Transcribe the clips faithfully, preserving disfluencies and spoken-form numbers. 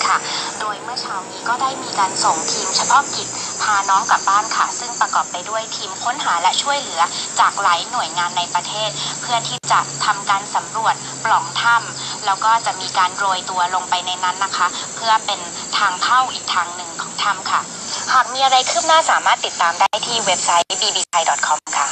ค่ะโดยเมื่อเช้านี้ก็ได้มีการส่งทีมเฉพาะกิจพาน้องกลับบ้านค่ะซึ่งประกอบไปด้วยทีมค้นหาและช่วยเหลือจากหลายหน่วยงานในประเทศเพื่อที่จะทำการสำรวจปล่องถ้ำแล้วก็จะมีการโรยตัวลงไปในนั้นนะคะเพื่อเป็นทางเข้าอีกทางหนึ่งของถ้ำค่ะหากมีอะไรคืบหน้าสามารถติดตามได้ที่เว็บไซต์ บี บี ซี ดอท คอม ค่ะ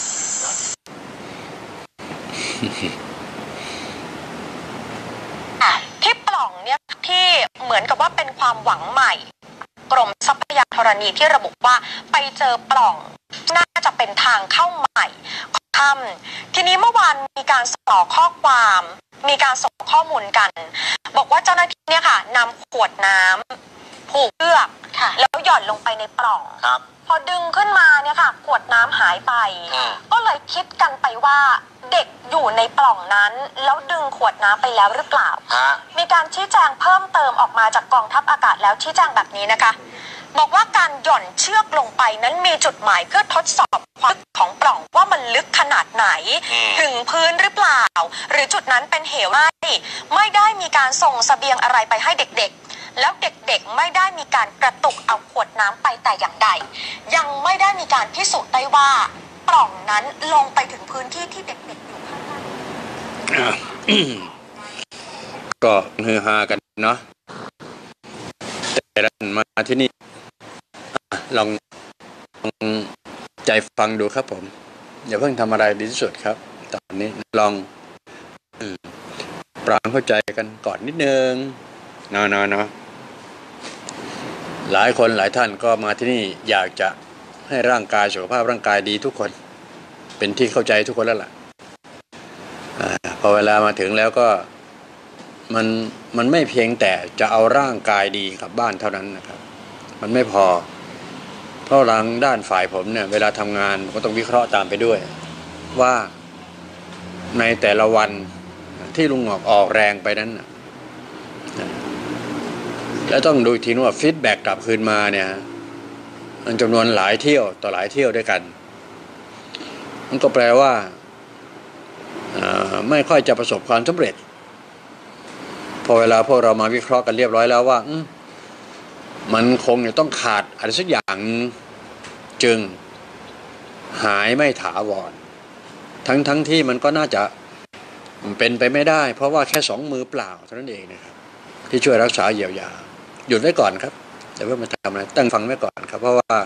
ที่ปล่องเนี่ยที่เหมือนกับว่าเป็นความหวังใหม่กรมทรัพยากรธรณีที่ระบุว่าไปเจอปล่องน่าจะเป็นทางเข้าใหม่ของถ้ำทีนี้เมื่อวานมีการส่งข้อความมีการส่งข้อมูลกันบอกว่าเจ้าหน้าที่เนี่ยค่ะนำขวดน้ำผูกเชือกแล้วหย่อนลงไปในปล่องพอดึงขึ้นมาเนี่ยค่ะขวดน้ำหายไปก็เลยคิดกันไปว่าเด็กอยู่ในปล่องนั้นแล้วดึงขวดน้ำไปแล้วหรือเปล่ามีการชี้แจงเพิ่มเติมออกมาจากกองทัพอากาศแล้วชี้แจงแบบนี้นะคะบอกว่าการหย่อนเชือกลงไปนั้นมีจุดหมายเพื่อทดสอบความลึกของปล่องว่ามันลึกขนาดไหนถึงพื้นหรือเปล่าหรือจุดนั้นเป็นเหวไม่ไม่ได้มีการส่งเสบียงอะไรไปให้เด็กๆแล้วเด็กๆไม่ได้มีการกระตุกเอาขวดน้ำไปแต่อย่างใดยังไม่ได้มีการพิสูจน์ได้ว่าปล่องนั้นลงไปถึงพื้นที่ที่เด็กๆอยู่ข้างล่างก็ฮือฮากันเนาะแต่ละมาที่นี่ลองลองใจฟังดูครับผมอย่าเพิ่งทำอะไรดีที่สุดครับตอนนี้ลองปรับเข้าใจกันก่อนนิดนึงเนาะเนาะเนาะหลายคนหลายท่านก็มาที่นี่อยากจะให้ร่างกายสุขภาพร่างกายดีทุกคนเป็นที่เข้าใจทุกคนแล้วล่ะพอเวลามาถึงแล้วก็มันมันไม่เพียงแต่จะเอาร่างกายดีกลับบ้านเท่านั้นนะครับมันไม่พอเพราะหลังด้านฝ่ายผมเนี่ยเวลาทำงานก็ต้องวิเคราะห์ตามไปด้วยว่าในแต่ละวันที่ลุงหงอกออกแรงไปนั้นแล้วต้องดูทีว่าฟีดแบ็กกลับคืนมาเนี่ยมันจำนวนหลายเที่ยวต่อหลายเที่ยวด้วยกันมันก็แปลว่าไม่ค่อยจะประสบความสำเร็จพอเวลาพวกเรามาวิเคราะห์กันเรียบร้อยแล้วว่ามันคงจะต้องขาดอะไรสักอย่างจึงหายไม่ถาวรทั้งทั้งที่มันก็น่าจะเป็นไปไม่ได้เพราะว่าแค่สองมือเปล่าเท่านั้นเองนะครับที่ช่วยรักษาเยียวยาหยุดไว้ก่อนครับแต่ว่ามาทำอะไรตั้งฟังไว้ก่อนครับเพราะว่า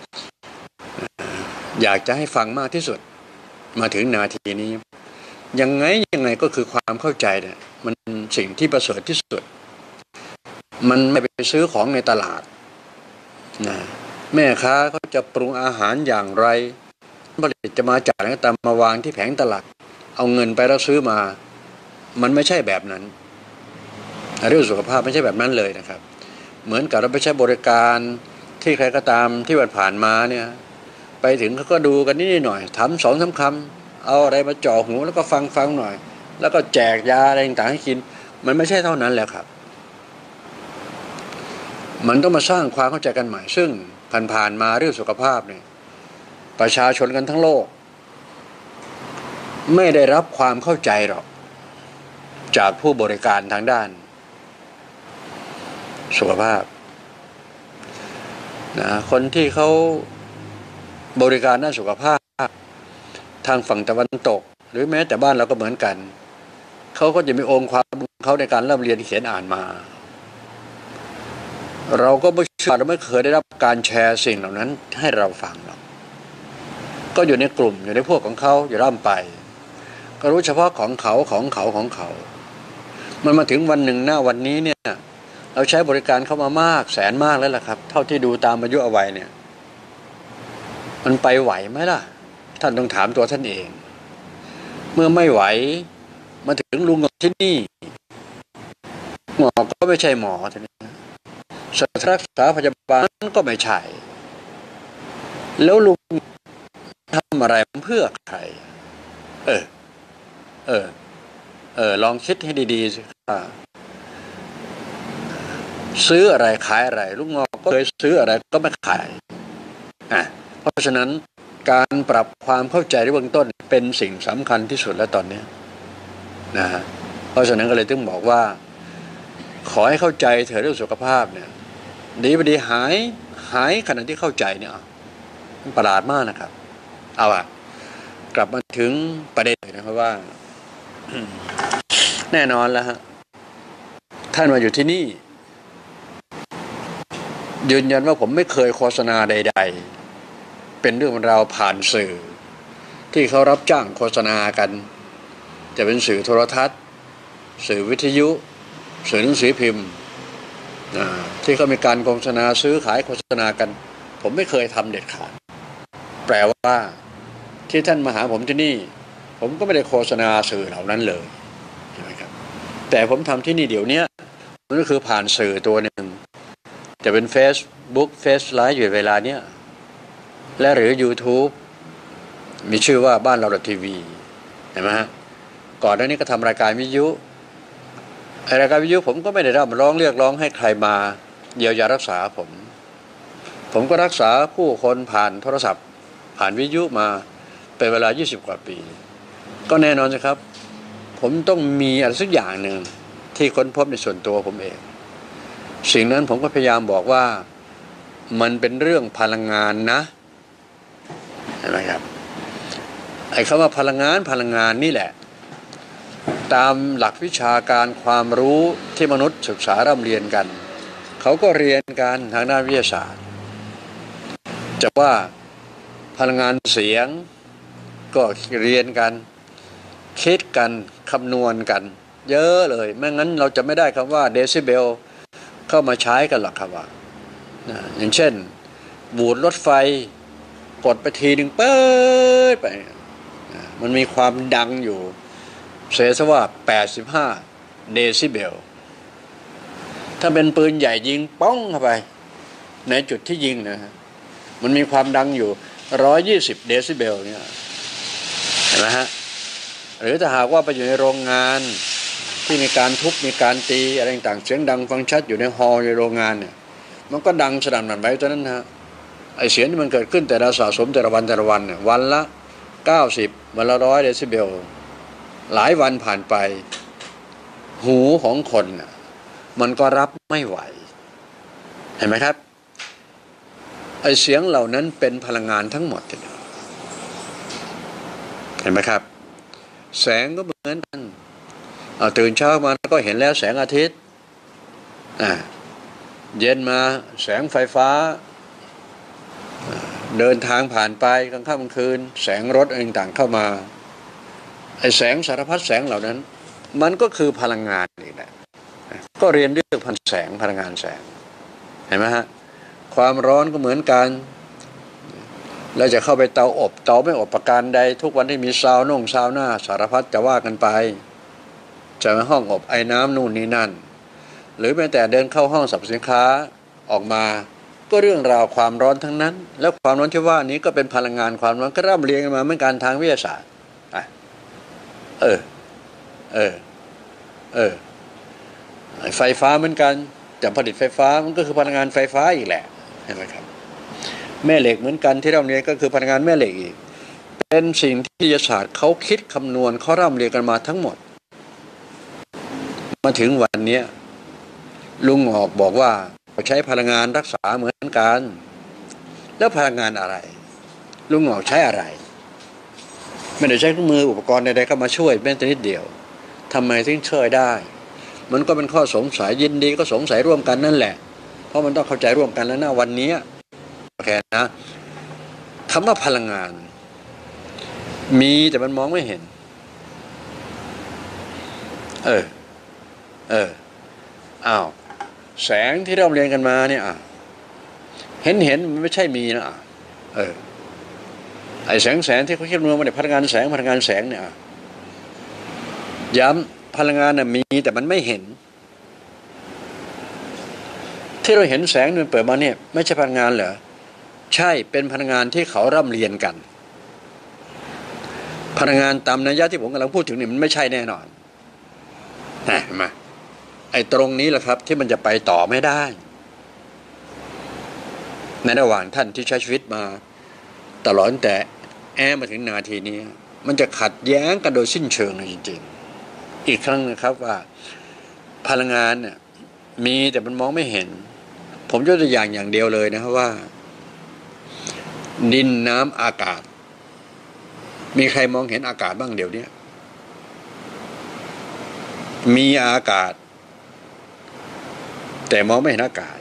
อยากจะให้ฟังมากที่สุดมาถึงนาทีนี้ยังไงยังไงก็คือความเข้าใจเนี่ยมันสิ่งที่ประเสริฐที่สุดมันไม่ไปซื้อของในตลาดนะแม่ค้าเขาจะปรุงอาหารอย่างไรผลิตจะมาจากไหนก็ตามมาวางที่แผงตลาดเอาเงินไปแล้วซื้อมามันไม่ใช่แบบนั้นเรื่องสุขภาพไม่ใช่แบบนั้นเลยนะครับเหมือนกับเราไปใช้บริการที่ใครก็ตามที่วันผ่านมาเนี่ยไปถึงเขาก็ดูกันนิดหน่อยถามสองสามคำเอาอะไรมาจ่อหูแล้วก็ฟังฟังหน่อยแล้วก็แจกยาอะไรต่างๆให้กินมันไม่ใช่เท่านั้นแหละครับมันต้องมาสร้างความเข้าใจกันใหม่ซึ่งผ่านๆมาเรื่องสุขภาพเนี่ยประชาชนกันทั้งโลกไม่ได้รับความเข้าใจหรอกจากผู้บริการทางด้านสุขภาพนะคนที่เขาบริการด้านสุขภาพทางฝั่งตะวันตกหรือแม้แต่บ้านเราก็เหมือนกันเขาก็จะมีองค์ความรู้เขาในการเริ่มเรียนเขียนอ่านมาเราก็ไม่เชื่อเราไม่เคยได้รับการแชร์สิ่งเหล่านั้นให้เราฟังหรอกก็อยู่ในกลุ่มอยู่ในพวกของเขาอยู่ร่ำไปก็รู้เฉพาะของเขาของเขาของเขามันมาถึงวันหนึ่งหน้าวันนี้เนี่ยเราใช้บริการเข้ามามากแสนมากแล้วล่ะครับเท่าที่ดูตามอายุอาวัยเนี่ยมันไปไหวไหมล่ะท่านต้องถามตัวท่านเองเมื่อไม่ไหวมาถึงลุงที่นี่หมอก็ไม่ใช่หมอท่านนี้สถานรักษาพยาบาลก็ไม่ใช่แล้วลุงทำอะไรเพื่อใครเออเออเออลองคิดให้ดีๆสิว่าซื้ออะไรขายอะไรลุงงอก็เคยซื้ออะไรก็ไม่ขายอ่ะเพราะฉะนั้นการปรับความเข้าใจในเบื้องต้นเป็นสิ่งสำคัญที่สุดแล้วตอนนี้นะฮะเพราะฉะนั้นก็เลยต้องบอกว่าขอให้เข้าใจเถอะเรื่องสุขภาพเนี่ยดีไปดีหายหายขณะที่เข้าใจเนี่ยมันประหลาดมากนะครับเอาอะกลับมาถึงประเด็นนะครับว่า แน่นอนแล้วฮะท่านมาอยู่ที่นี่ยืนยันว่าผมไม่เคยโฆษณาใดๆเป็นเรื่องราวผ่านสื่อที่เขารับจ้างโฆษณากันจะเป็นสื่อโทรทัศน์สื่อวิทยุสื่อหนังสือพิมพ์ที่เขามีการโฆษณาซื้อขายโฆษณากันผมไม่เคยทำเด็ดขาดแปลว่าที่ท่านมาหาผมที่นี่ผมก็ไม่ได้โฆษณาสื่อเหล่านั้นเลยใช่ไหมครับแต่ผมทำที่นี่เดี๋ยวนี้มันก็คือผ่านสื่อตัวหนึ่งจะเป็น Facebook Face Live อยู่เวลาเนี้ยและหรือ YouTube มีชื่อว่าบ้านเราทีวีเห็นไหมฮะก่อนหน้านี้ก็ทำรายการวิทยุรายการวิทยุผมก็ไม่ได้รับร้องเรียกร้องให้ใครมาเยียวยารักษาผมผมก็รักษาผู้คนผ่านโทรศัพท์ผ่านวิทยุมาเป็นเวลายี่สิบกว่าปีก็แน่นอนสิครับผมต้องมีอะไรสักอย่างหนึ่งที่ค้นพบในส่วนตัวผมเองสิ่งนั้นผมก็พยายามบอกว่ามันเป็นเรื่องพลังงานนะเห็นไหมครับไอ้คำว่าพลังงานพลังงานนี่แหละตามหลักวิชาการความรู้ที่มนุษย์ศึกษาร่ำเรียนกันเขาก็เรียนกันทางด้านวิทยาศาสตร์จะว่าพลังงานเสียงก็เรียนกันคิดกันคำนวณกันเยอะเลยไม่งั้นเราจะไม่ได้คำว่าเดซิเบลเข้ามาใช้กันหรอกครับว่าอย่างเช่นบูดรถไฟกดไปทีหนึ่งเปิดไปมันมีความดังอยู่เสียซะว่าแปดสิบห้าเดซิเบลถ้าเป็นปืนใหญ่ยิงป้องเข้าไปในจุดที่ยิงนะฮะมันมีความดังอยู่หนึ่งร้อยยี่สิบเดซิเบลเนี่ยเห็นไหมฮะหรือถ้าหากว่าไปอยู่ในโรงงานที่มีการทุบมีการตีอะไรต่างๆเสียงดังฟังชัดอยู่ในฮอลล์ในโรงงานเนี่ยมันก็ดังสนั่นหวั่นไหวตอนนั้นฮะไอเสียงที่มันเกิดขึ้นแต่ละสะสมแต่ละวันแต่ละวันเนี่ยวันละเก้าสิบวันละร้อยเดซิเบลหลายวันผ่านไปหูของคนน่ะมันก็รับไม่ไหวเห็นไหมครับไอเสียงเหล่านั้นเป็นพลังงานทั้งหมดเห็นไหมครับแสงก็เหมือนกันตื่นเช้ามาก็เห็นแล้วแสงอาทิตย์เย็นมาแสงไฟฟ้าเดินทางผ่านไปกลางค่ำกลางคืนแสงรถอะไรต่างเข้ามาไอแสงสารพัดแสงเหล่านั้นมันก็คือพลังงานนี่แหละก็เรียนเรื่องพันแสงพลังงานแสงเห็นไหมฮะความร้อนก็เหมือนกันเราจะเข้าไปเตาอบเตาไม่อบประการใดทุกวันที่มีซาวน่งซาวหน้าสารพัดจะว่ากันไปจะไปห้องอบไอ้น้ำนู่นนี่นั่นหรือแม้แต่เดินเข้าห้องสรรพสินค้าออกมาก็เรื่องราวความร้อนทั้งนั้นแล้วความร้อนที่ว่านี้ก็เป็นพลังงานความร้อนก็ร่ำเรียนกันมาเหมือนกันทางวิทยาศาสตร์อ่ะเออเออเออไฟฟ้าเหมือนกันจะผลิตไฟฟ้ามันก็คือพลังงานไฟฟ้าอีกแหละเห็นไหมครับแม่เหล็กเหมือนกันที่เราเรียนก็คือพลังงานแม่เหล็กอีกเป็นสิ่งที่วิทยาศาสตร์เขาคิดคำนวณเขาร่ำเรียนกันมาทั้งหมดมาถึงวันนี้ลุงออกบอกว่าใช้พลังงานรักษาเหมือนกันแล้วพลังงานอะไรลุงออกใช้อะไรไม่ได้ใช้เครื่องมืออุปกรณ์ใดๆเข้ามาช่วยแม้แต่นิดเดียวทำไมถึงช่วยได้มันก็เป็นข้อสงสัยยินดีก็สงสัยร่วมกันนั่นแหละเพราะมันต้องเข้าใจร่วมกันแล้วนะวันนี้โอเคนะคำว่าพลังงานมีแต่มันมองไม่เห็นเออเอออ้าวแสงที่เราเรียนกันมาเนี่ยเห็นเห็นมันไม่ใช่มีนะเออไอแสงแสงที่เขาคิดว่ามันเป็นพลังงานแสงพลังงานแสงเนี่ยย้ำพลังงานน่ะมีแต่มันไม่เห็นที่เราเห็นแสงมันเปิดมาเนี่ยไม่ใช่พลังงานเหรอใช่เป็นพลังงานที่เขาร่ำเรียนกันพลังงานตามนัยยะที่ผมกำลังพูดถึงนี่มันไม่ใช่แน่นอนเห็นไหมไอ้ตรงนี้แหละครับที่มันจะไปต่อไม่ได้ในระหว่างท่านที่ใช้ชีวิตมาตลอดแต่แอมาถึงนาทีนี้มันจะขัดแย้งกันโดยสิ้นเชิงเลยจริงๆอีกครั้งนะครับว่าพลังงานเนี่ยมีแต่มันมองไม่เห็นผมยกตัวอย่างอย่างเดียวเลยนะครับว่าดินน้ำอากาศมีใครมองเห็นอากาศบ้างเดี๋ยวนี้มีอากาศแต่มองไม่เห็นอากาศ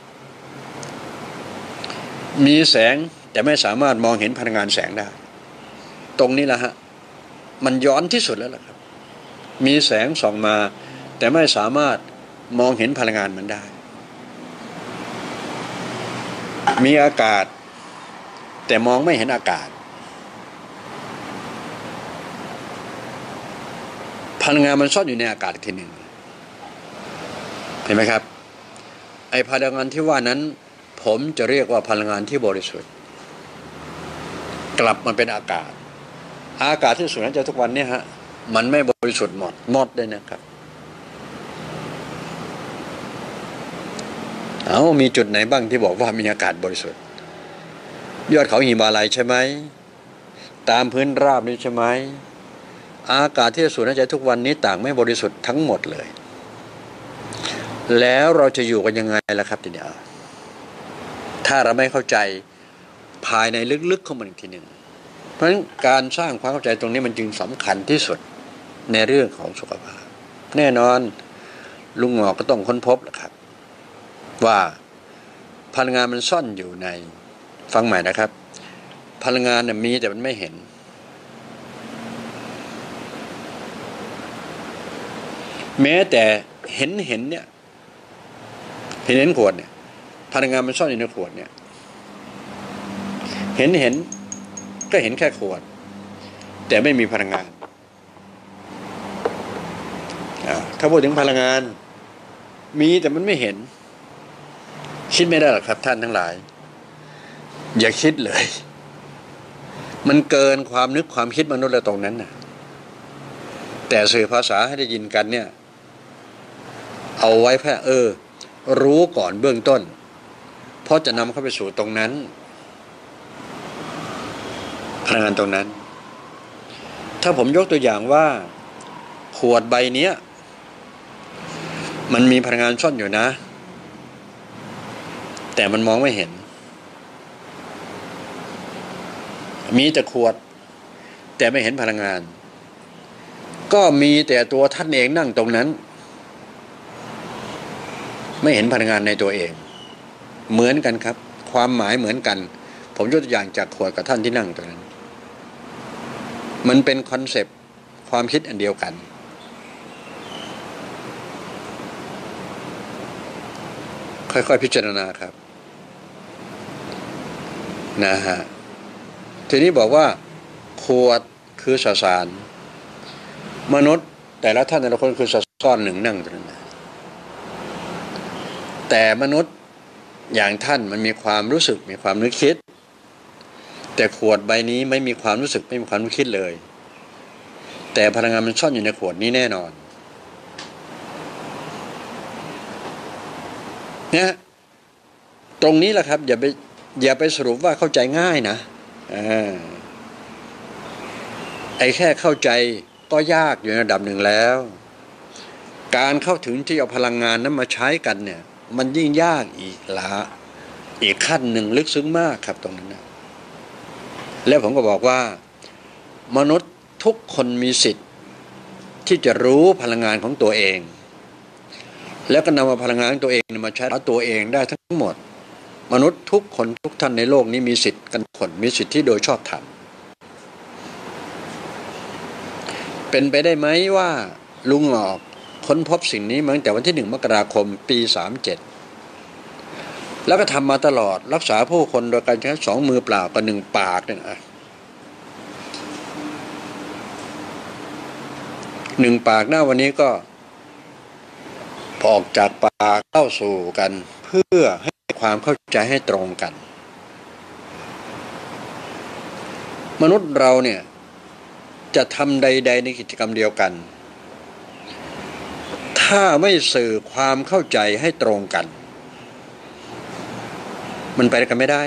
มีแสงแต่ไม่สามารถมองเห็นพลังงานแสงได้ตรงนี้แหละฮะมันย้อนที่สุดแล้วล่ะครับมีแสงส่องมาแต่ไม่สามารถมองเห็นพลังงานมันได้มีอากาศแต่มองไม่เห็นอากาศพลังงานมันซ่อนอยู่ในอากาศอีกทีหนึ่งเห็นไหมครับไอ้พลังงานที่ว่านั้นผมจะเรียกว่าพลังงานที่บริสุทธิ์กลับมันเป็นอากาศอากาศที่สุดนั้นจะทุกวันนี้ฮะมันไม่บริสุทธิ์หมดหมดเลยนะครับเอามีจุดไหนบ้างที่บอกว่ามีอากาศบริสุทธิ์ยอดเขาหิมาลัยใช่ไหมตามพื้นราบนี่ใช่ไหมอากาศที่สูดหายใจทุกวันนี้ต่างไม่บริสุทธิ์ทั้งหมดเลยแล้วเราจะอยู่กันยังไงล่ะครับทีนี้ถ้าเราไม่เข้าใจภายในลึกๆของมันอีกทีหนึ่งเพราะฉะนั้นการสร้างความเข้าใจตรงนี้มันจึงสำคัญที่สุดในเรื่องของสุขภาพแน่นอนลุงหงอกก็ต้องค้นพบแหละครับว่าพลังงานมันซ่อนอยู่ในฟังใหม่นะครับพลังงานเนี่ยมีแต่มันไม่เห็นแม้แต่เห็นเห็นเนี่ยเห็นเห็นขวดเนี่ยพลังงานมันซ่อนอยู่ในขวดเนี่ยเห็นเห็นก็เห็นแค่ขวดแต่ไม่มีพลังงานถ้าพูดถึงพลังงานมีแต่มันไม่เห็นคิดไม่ได้หรอกครับท่านทั้งหลายอย่าคิดเลยมันเกินความนึกความคิดมนุษย์เราตรงนั้นน่ะแต่สื่อภาษาให้ได้ยินกันเนี่ยเอาไว้แค่เออรู้ก่อนเบื้องต้นเพราะจะนำเข้าไปสู่ตรงนั้นพลังงานตรงนั้นถ้าผมยกตัวอย่างว่าขวดใบนี้มันมีพลังงานซ่อนอยู่นะแต่มันมองไม่เห็นมีแต่ขวดแต่ไม่เห็นพลังงานก็มีแต่ตัวท่านเองนั่งตรงนั้นไม่เห็นพลังงานในตัวเองเหมือนกันครับความหมายเหมือนกันผมยกตัวอย่างจากขวดกับท่านที่นั่งตรงนั้นมันเป็นคอนเซปต์ความคิดอันเดียวกันค่อยๆพิจารณาครับนะฮะทีนี้บอกว่าขวดคือสสารมนุษย์แต่ละท่านแต่ละคนคือซ่อนหนึ่งนั่งตรงนั้นแต่มนุษย์อย่างท่านมันมีความรู้สึกมีความนึกคิดแต่ขวดใบนี้ไม่มีความรู้สึกไม่มีความนึกคิดเลยแต่พลังงานมันซ่อนอยู่ในขวดนี้แน่นอนเนี่ยตรงนี้แหละครับอย่าไปอย่าไปสรุปว่าเข้าใจง่ายนะอ่าไอ้แค่เข้าใจก็ยากอยู่ในระดับหนึ่งแล้วการเข้าถึงที่เอาพลังงานนั้นมาใช้กันเนี่ยมันยิ่งยากอีกละอีกขั้นหนึ่งลึกซึ้งมากครับตรงนั้นนะแล้วผมก็บอกว่ามนุษย์ทุกคนมีสิทธิ์ที่จะรู้พลังงานของตัวเองแล้วก็นำมาพลังงานของตัวเองมาใช้เอาตัวเองได้ทั้งหมดมนุษย์ทุกคนทุกท่านในโลกนี้มีสิทธิ์กันคนมีสิทธิโดยชอบธรรมเป็นไปได้ไหมว่าลุงหงอกค้นพบสิ่งนี้มาตั้งแต่วันที่หนึ่งมกราคมปีสามเจ็ดแล้วก็ทำมาตลอดรักษาผู้คนโดยการใช้สองมือเปล่ากับหนึ่งปากเนี่ยอ่ะหนึ่งปากหน้าวันนี้ก็ออกจากปากเข้าสู่กันเพื่อให้ความเข้าใจให้ตรงกันมนุษย์เราเนี่ยจะทำใดๆในกิจกรรมเดียวกันถ้าไม่สื่อความเข้าใจให้ตรงกันมันไปกันไม่ได้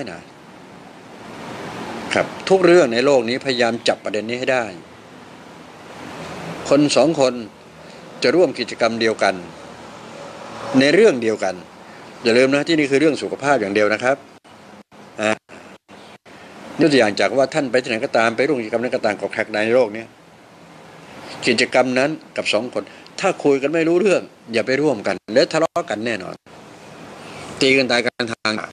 นะครับทุกเรื่องในโลกนี้พยายามจับประเด็นนี้ให้ได้คนสองคนจะร่วมกิจกรรมเดียวกันในเรื่องเดียวกันอย่าลืมนะที่นี่คือเรื่องสุขภาพอย่างเดียวนะครับอ่ายกตัวอย่างจากว่าท่านไปที่ไหนก็ตามไปร่วมกิจกรรมนั้นก็ตามกับแขกในโลกนี้กิจกรรมนั้นกับสองคนถ้าคุยกันไม่รู้เรื่องอย่าไปร่วมกันแล้วทะเลาะกันแน่นอนตีกันตายกันทาง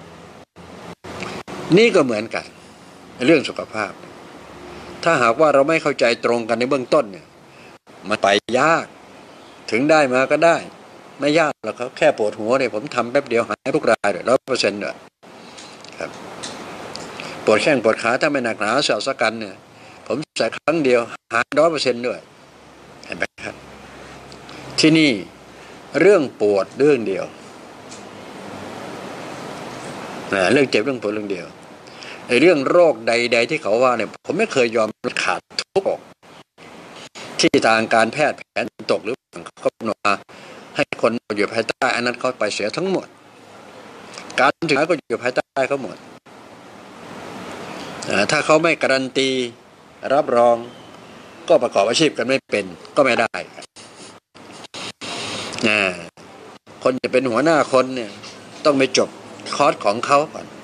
นี่ก็เหมือนกันเรื่องสุขภาพถ้าหากว่าเราไม่เข้าใจตรงกันในเบื้องต้นเนี่ยมันไปยากถึงได้มาก็ได้ไม่ยากหรอกครับแค่ปวดหัวเนี่ยผมทำแป๊บเดียวหายทุกรายเลยร้อยเปอร์เซ็นต์เลยครับปวดแข้งปวดขาถ้าไม่หนักหนาเสียวสกันเนี่ยผมใส่ครั้งเดียวหายร้อยเปอร์เซ็นต์ด้วยเห็นไหมครับที่นี่เรื่องปวดเรื่องเดียวเรื่องเจ็บเรื่องปวดเรื่องเดียวในเรื่องโรคใดๆที่เขาว่าเนี่ยผมไม่เคยยอมขาดทุกข์ที่ทางการแพทย์แผนตกหรือเขาหนมาให้คนอยู่ภายใต้อันนั้นเขาไปเสียทั้งหมดการศึกษาก็อยู่ภายใต้เขาหมดถ้าเขาไม่การันตีรับรองก็ประกอบอาชีพกันไม่เป็นก็ไม่ได้นะคนจะเป็นหัวหน้าคนเนี่ยต้องไปจบคอร์สของเขาก่อน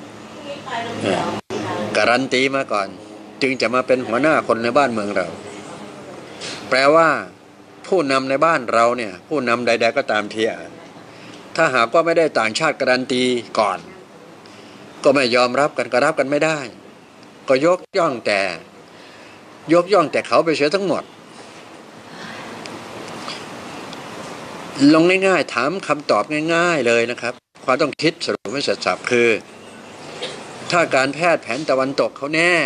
การันตีมาก่อนจึงจะมาเป็นหัวหน้าคนในบ้านเมืองเราแปลว่าผู้นำในบ้านเราเนี่ยผู้นำใดๆก็ตามทีถ้าหากว่าไม่ได้ต่างชาติการันตีก่อนก็ไม่ยอมรับกันก็รับกันไม่ได้ก็ยกย่องแต่ยกย่องแต่เขาไปเสียทั้งหมดลงง่ายๆถามคำตอบง่ายๆเลยนะครับความต้องคิดสรุปให้เสร็จสับคือถ้าการแพทย์แผนตะวันตกเขาแน่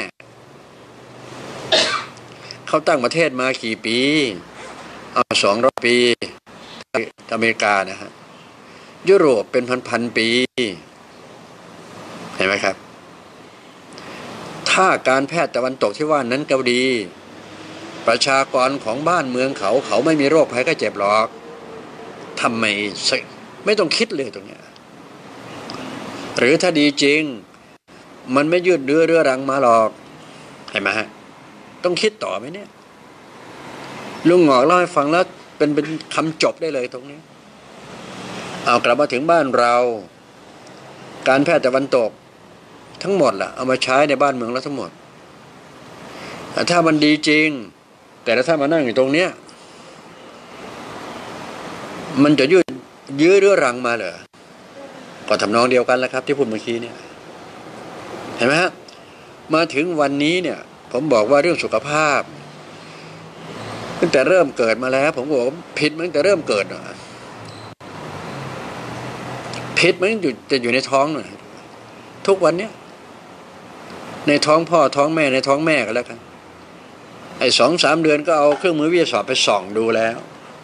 เขาตั้งประเทศมากี่ปีเอาสองร้อยปีอเมริกานะฮะยุโรปเป็นพันๆปีเห็นไหมครับถ้าการแพทย์ตะวันตกที่ว่านั้นก็ดีประชากรของบ้านเมืองเขาเขาไม่มีโรคภัยไข้เจ็บหรอกทำไมไม่ต้องคิดเลยตรงนี้หรือถ้าดีจริงมันไม่ยืดเรื้อเรื้อรังมาหรอกเห็นไหมฮะต้องคิดต่อไหมเนี่ยลุงหงอกเล่าให้ฟังแล้วเป็นเป็นคำจบได้เลยตรงนี้เอากลับมาถึงบ้านเราการแพทย์ตะวันตกทั้งหมดล่ะเอามาใช้ในบ้านเมืองแล้วทั้งหมดถ้ามันดีจริงแต่ถ้ามานั่งอยู่ตรงเนี้ยมันจะยืดยื้อเรื้อรังมาเหรอก็ทำนองเดียวกันแล้วครับที่พูดเมื่อกี้เนี่ยเห็นไหมฮะมาถึงวันนี้เนี่ยผมบอกว่าเรื่องสุขภาพตั้งแต่เริ่มเกิดมาแล้วผมบอกผิดมันตั้งแต่เริ่มเกิดผิดมันอยู่จะอยู่ในท้องน่ะทุกวันเนี้ยในท้องพ่อท้องแม่ในท้องแม่ก็แล้วกันไอ้สองสามเดือนก็เอาเครื่องมือวิทยาศาสตร์ไปส่องดูแล้ว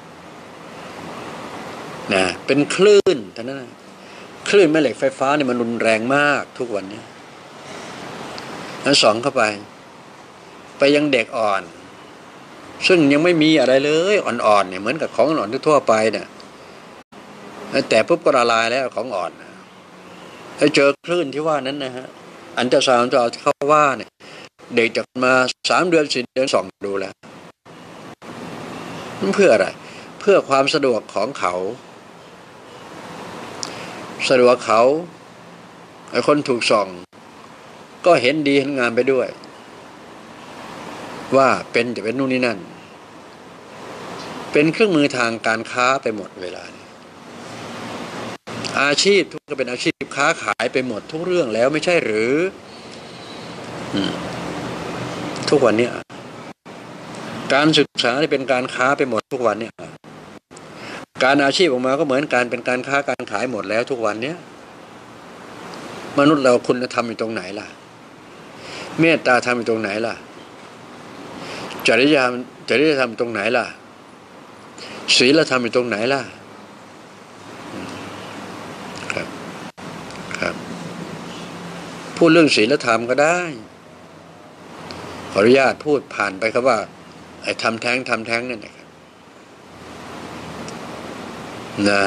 นะเป็นคลื่นเท่านั้นนะคลื่นแม่เหล็กไฟฟ้าเนี่ยมันรุนแรงมากทุกวันนี้แล้วส่องเข้าไปไปยังเด็กอ่อนซึ่งยังไม่มีอะไรเลยอ่อนๆเนี่ยเหมือนกับของอ่อนทั่วไปเนี่ยแต่ปุ๊บก็ละลายแล้วของอ่อนแล้วเจอคลื่นที่ว่านั้นนะฮะอันตราซาวด์จะเอาเข้าว่าเนี่ยเด็กจากมาสามเดือนสี่เดือนส่องดูแล้วเพื่ออะไรเพื่อความสะดวกของเขาสะดวกเขาไอ้คนถูกส่องก็เห็นดีเห็นงามไปด้วยว่าเป็นจะเป็นนู่นนี่นั่นเป็นเครื่องมือทางการค้าไปหมดเวลานี้อาชีพทุกก็เป็นอาชีพค้าขายไปหมดทุกเรื่องแล้วไม่ใช่หรือทุกวันนี้การศึกษาเป็นการค้าไปหมดทุกวันเนี่ยการอาชีพออกมาก็เหมือนการเป็นการค้าการขายหมดแล้วทุกวันเนี้ยมนุษย์เราคุณธรรมอยู่ตรงไหนล่ะเมตตาธรรมอยู่ตรงไหนล่ะจริยธรรมจริยธรรมตรงไหนล่ะศีลธรรมอยู่ตรงไหนล่ะครับครับพูดเรื่องศีลธรรมก็ได้ขออนุญาตพูดผ่านไปครับว่าไอ้ทำแท้งทำแท้งนั่นนะครับนะ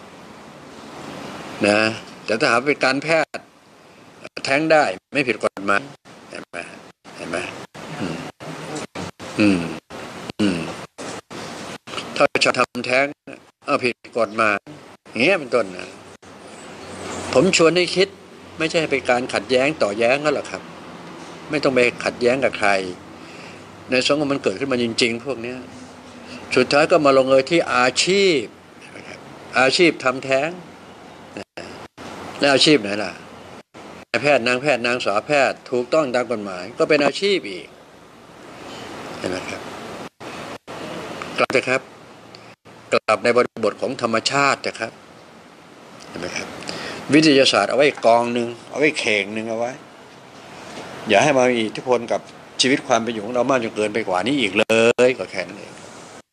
นะแต่ถ้าหากเป็นการแพทย์แท้งได้ไม่ผิดกฎหมายเห็นไหมเห็นไหมอืมอืมอืมถ้าจะทำแท้งเอาผิดกฎหมายอย่างเงี้ยเป็นต้นนะผมชวนให้คิดไม่ใช่เป็นการขัดแย้งต่อแย้งกันหรอกครับไม่ต้องไปขัดแย้งกับใครในสังคมมันเกิดขึ้นมาจริงๆพวกเนี้ยสุดท้ายก็มาลงเอยที่อาชีพอาชีพทำแท้งและอาชีพไหนล่ะนายแพทย์นางแพทย์นางสาวแพทย์ถูกต้องตามกฎหมายก็เป็นอาชีพอีกเห็นไหมครับกลับนะครับกลับในบริบทของธรรมชาตินะครับเห็นไหมครับวิทยาศาสตร์เอาไว้กองหนึ่งเอาไว้เข่งหนึ่งเอาไว้อย่าให้มามีอิทธิพลกับชีวิตความเป็นอยู่ของเรามากจนเกินไปกว่านี้อีกเลยก็แค่นั้นเอง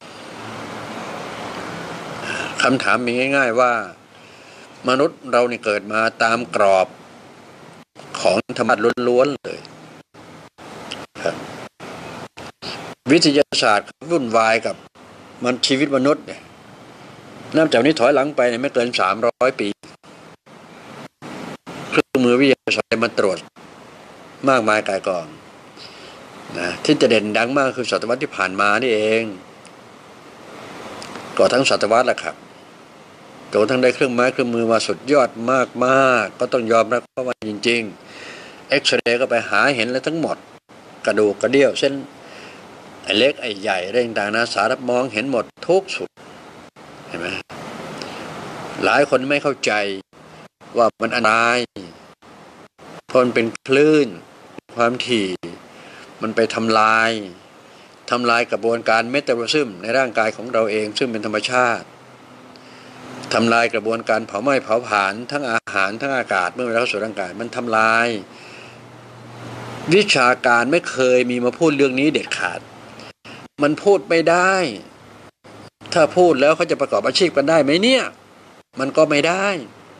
คำถามมีง่ายๆว่ามนุษย์เราเนี่ยเกิดมาตามกรอบของธรรมะล้วนๆเลยครับวิทยาศาสตร์วุ่นวายกับมันชีวิตมนุษย์เนี่ยนับจากนี้ถอยหลังไปเนี่ยไม่เกินสามร้อยปีเครื่องมือวิทยาศาสตร์มาตรวจมากมายกายกองนะที่จะเด่นดังมากคือศตวรรษที่ผ่านมานี่เองก็ทั้งศตวรรษแหละครับโจทั้งได้เครื่องไม้เครื่องมือมาสุดยอดมากๆก็ต้องยอมรับว่าจริงๆเอ็กซเรย์ก็ไปหาเห็นแล้วทั้งหมดกระดูกกระเดี่ยวเส้นไอ้เล็กไอ้ใหญ่เรื่องต่างๆนะสารมองเห็นหมดทุกสุดเห็นไหมหลายคนไม่เข้าใจว่ามันอันตรายเพราะมันเป็นคลื่นความถี่มันไปทำลายทำลายกระบวนการเมตาบอลิซึมในร่างกายของเราเองซึ่งเป็นธรรมชาติทำลายกระบวนการเผาไหม้เผาผลาญทั้งอาหารทั้งอากาศเมื่อเวลาเข้าสู่ร่างกายมันทำลายวิชาการไม่เคยมีมาพูดเรื่องนี้เด็ดขาดมันพูดไม่ได้ถ้าพูดแล้วเขาจะประกอบอาชีพกันได้ไหมเนี่ยมันก็ไม่ได้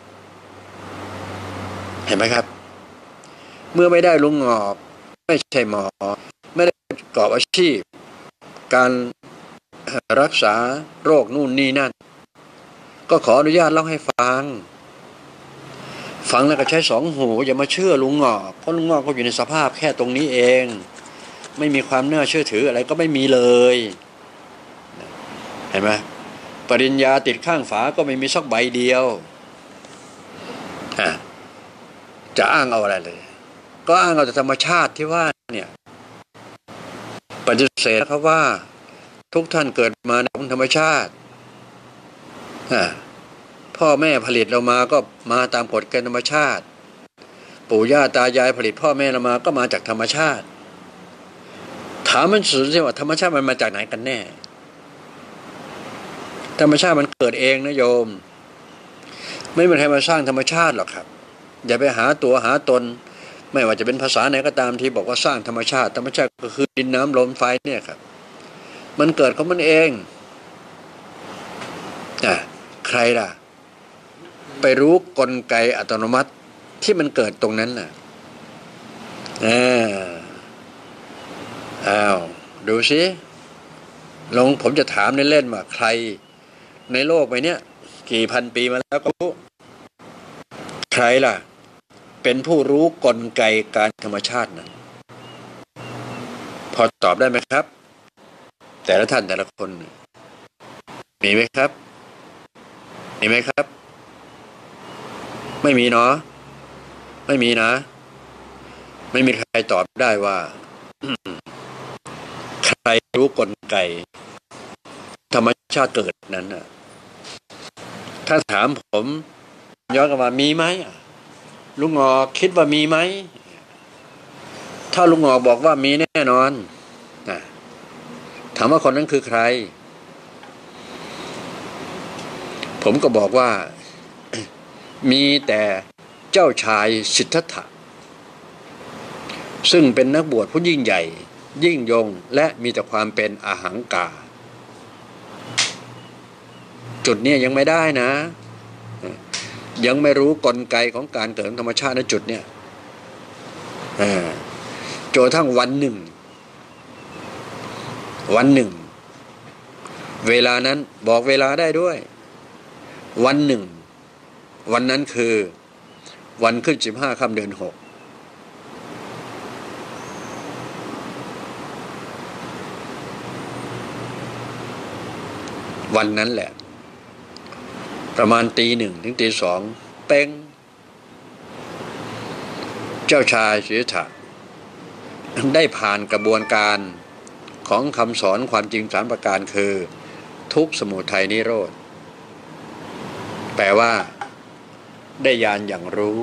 เห็นไหมครับเมื่อไม่ได้ลุงงอกไม่ใช่หมอไม่ได้ประกอบอาชีพการรักษาโรคนู่นนี่นั่นก็ขออนุญาตเล่าให้ฟังฟังแล้วก็ใช้สองหูอย่ามาเชื่อลุงงอกเพราะลุงงอกก็อยู่ในสภาพแค่ตรงนี้เองไม่มีความน่าเชื่อถืออะไรก็ไม่มีเลยเห็นไหมปริญญาติดข้างฝาก็ไม่มีสักใบเดียวจะอ้างเอาอะไรเลยก็อ้างเอาแต่ธรรมชาติที่ว่าเนี่ยปฏิเสธเขาว่าทุกท่านเกิดมาในธรรมชาติพ่อแม่ผลิตเรามาก็มาตามกฎเกณฑ์ธรรมชาติปู่ย่าตายายผลิตพ่อแม่เรามาก็มาจากธรรมชาติถามมันสุดที่ว่าธรรมชาติมันมาจากไหนกันแน่ธรรมชาติมันเกิดเองนะโยมไม่มีใครมาสร้างธรรมชาติหรอกครับอย่าไปหาตัวหาตนไม่ว่าจะเป็นภาษาไหนก็ตามที่บอกว่าสร้างธรรมชาติธรรมชาติก็คือดินน้ำลมไฟเนี่ยครับมันเกิดของมันเองอ่ะใครล่ะไปรู้กลไกอัตโนมัติที่มันเกิดตรงนั้นน่ะอ่าอ้าวดูสิลองผมจะถามเล่นๆว่าใครในโลกใบนี้กี่พันปีมาแล้วก็รู้ใครล่ะเป็นผู้รู้กลไกการธรรมชาตินั้นพอตอบได้ไหมครับแต่ละท่านแต่ละคนมีไหมครับมีไหมครับไม่มีเนาะไม่มีนะไม่มีใครตอบได้ว่าใครรู้กลไกธรรมชาติเกิดนั้นน่ะถ้าถามผมย้อนกลับมามีไหมลุงงอคิดว่ามีไหมถ้าลุงงอบอกว่ามีแน่นอนนะถามว่าคนนั้นคือใครผมก็บอกว่ามีแต่เจ้าชายสิทธัตถะซึ่งเป็นนักบวชผู้ยิ่งใหญ่ยิ่งยงและมีแต่ความเป็นอหังการจุดนี้ยังไม่ได้นะยังไม่รู้กลไกของการเกิดธรรมชาติในจุดเนี้ยจนทั้งวันหนึ่งวันหนึ่งเวลานั้นบอกเวลาได้ด้วยวันหนึ่งวันนั้นคือวันขึ้นสิบห้าค่ำเดือนหกวันนั้นแหละประมาณตีหนึ่งถึงตีสองเป้งเจ้าชายสิทธัตถะได้ผ่านกระบวนการของคำสอนความจริงสามประการคือทุกข์สมุทัยนิโรธแปลว่าได้ญาณอย่างรู้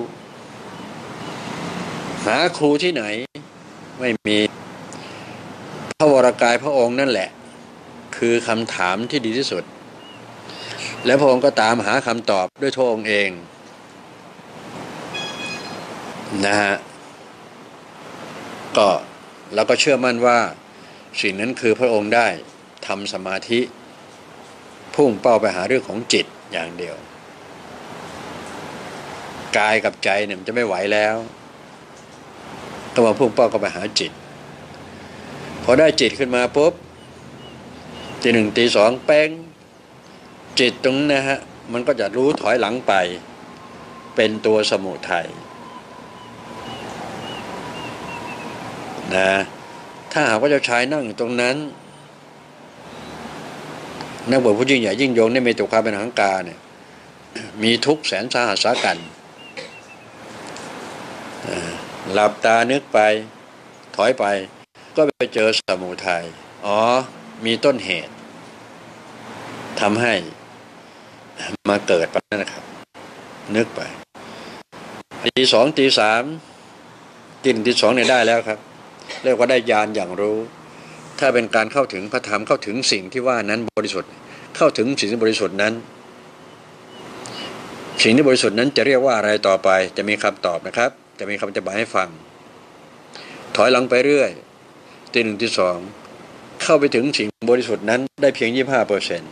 หาครูที่ไหนไม่มีพระวรกายพระองค์นั่นแหละคือคำถามที่ดีที่สุดและพระองค์ก็ตามหาคำตอบด้วยตัวองค์เองนะฮะก็เราก็เชื่อมั่นว่าสิ่งนั้นคือพระองค์ได้ทำสมาธิพุ่งเป้าไปหาเรื่องของจิตอย่างเดียวกายกับใจเนี่ยมันจะไม่ไหวแล้วต้องมาพุ่งเป้าเข้าไปหาจิตพอได้จิตขึ้นมาปุ๊บตีหนึ่งตีสองแป้งจิตตรงนั้นนะฮะมันก็จะรู้ถอยหลังไปเป็นตัวสมุทัยนะถ้าหากว่าเจ้าชายนั่งอยู่ตรงนั้นนักบวชผู้ยิ่งใหญ่ยิ่งยงได้มีตัวความเป็นหังการเนี่ยมีทุกข์แสนสาหัสสากันหลับตานึกไปถอยไปก็ไปเจอสมุทัยอ๋อมีต้นเหตุทำให้มาเกิดไปนะครับนึกไปตีสองตีสามตีหนึ่งตีสองเนี่ยได้แล้วครับเรียกว่าได้ญาณอย่างรู้ถ้าเป็นการเข้าถึงพระธรรมเข้าถึงสิ่งที่ว่านั้นบริสุทธิ์เข้าถึงสิ่งที่บริสุทธิ์นั้นสิ่งที่บริสุทธิ์นั้นจะเรียกว่าอะไรต่อไปจะมีคำตอบนะครับจะมีคำอธิบายให้ฟังถอยหลังไปเรื่อยตีหนึ่งตีสองเข้าไปถึงสิ่งบริสุทธิ์นั้นได้เพียง ยี่สิบห้าเปอร์เซ็นต์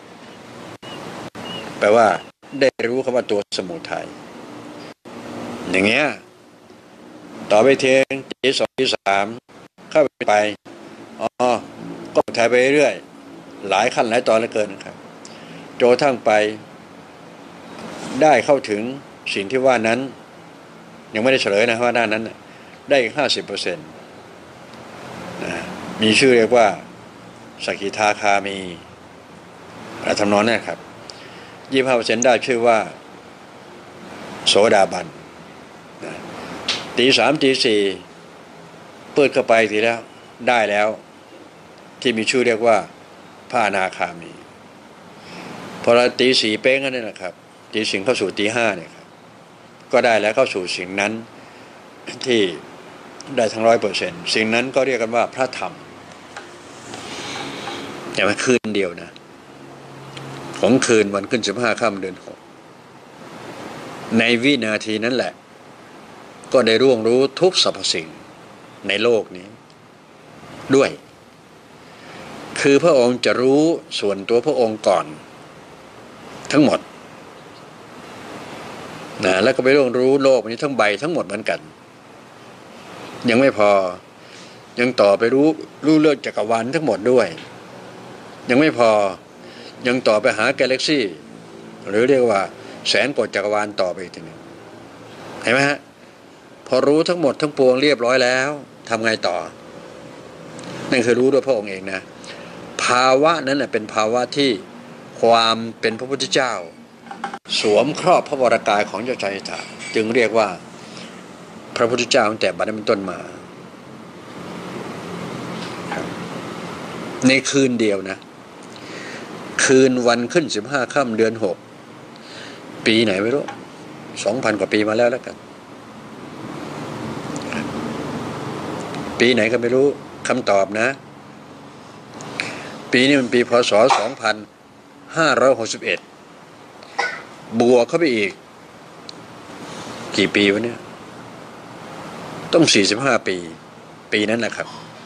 แปลว่าได้รู้คำว่าตัวสมุทัยอย่างเงี้ยต่อไปเทียงตีสองตีสามเข้าไปอ๋อก็ถ่ายไปเรื่อยหลายขั้นหลายตอนเหลือเกินครับโจทั้งไปได้เข้าถึงสิ่งที่ว่านั้นยังไม่ได้เฉลยนะว่าด้านนั้นได้อีก ห้าสิบเปอร์เซ็นต์ นะมีชื่อเรียกว่าสกิทาคามีอะไรทำนองนั้นครับ ยี่สิบห้าเปอร์เซ็นต์ ได้ชื่อว่าโสดาบันนะตีสามตีสี่เปิดเข้าไปทีแล้วได้แล้วที่มีชื่อเรียกว่าพระอนาคามีพอเราตีสี่เป้งกันนี่นะครับตีสิ่งเข้าสู่ตีห้าเนี่ยครับก็ได้แล้วเข้าสู่สิ่งนั้นที่ได้ทั้งร้อยเปอร์เซ็นต์สิ่งนั้นก็เรียกกันว่าพระธรรมแต่มันคืนเดียวนะของคืนวันขึ้นสิบห้าค่ำเดือนหกในวินาทีนั้นแหละก็ได้ร่วงรู้ทุกสรรพสิ่งในโลกนี้ด้วยคือพระองค์จะรู้ส่วนตัวพระองค์ก่อนทั้งหมดนะแล้วก็ไปร่วงรู้โลกนี้ทั้งใบทั้งหมดเหมือนกันยังไม่พอยังต่อไปรู้รู้เรื่องจักรวาลทั้งหมดด้วยยังไม่พอยังต่อไปหากาแล็กซี่หรือเรียกว่าแสนกว่าจักรวาลต่อไปอีกทีนึงเห็นไหมฮะพอรู้ทั้งหมดทั้งปวงเรียบร้อยแล้วทำไงต่อนั่นคือรู้ด้วยพระองค์เองนะภาวะนั้นแหละเป็นภาวะที่ความเป็นพระพุทธเจ้าสวมครอบพระวรกายของเจ้าชายสิทธัตถะจึงเรียกว่าพระพุทธเจ้าตั้งแต่บัดนั้นเป็นต้นมาในคืนเดียวนะคืนวันขึ้นสิบห้าค่ำเดือนหกปีไหนไม่รู้สองพันกว่าปีมาแล้วแล้วกันปีไหนก็ไม่รู้คำตอบนะปีนี้มันปีพ.ศ. สองพันห้าร้อยหกสิบเอ็ดบวกเข้าไปอีกกี่ปีวะเนี่ยต้องสี่สิบห้าปีปีนั้นนะครับ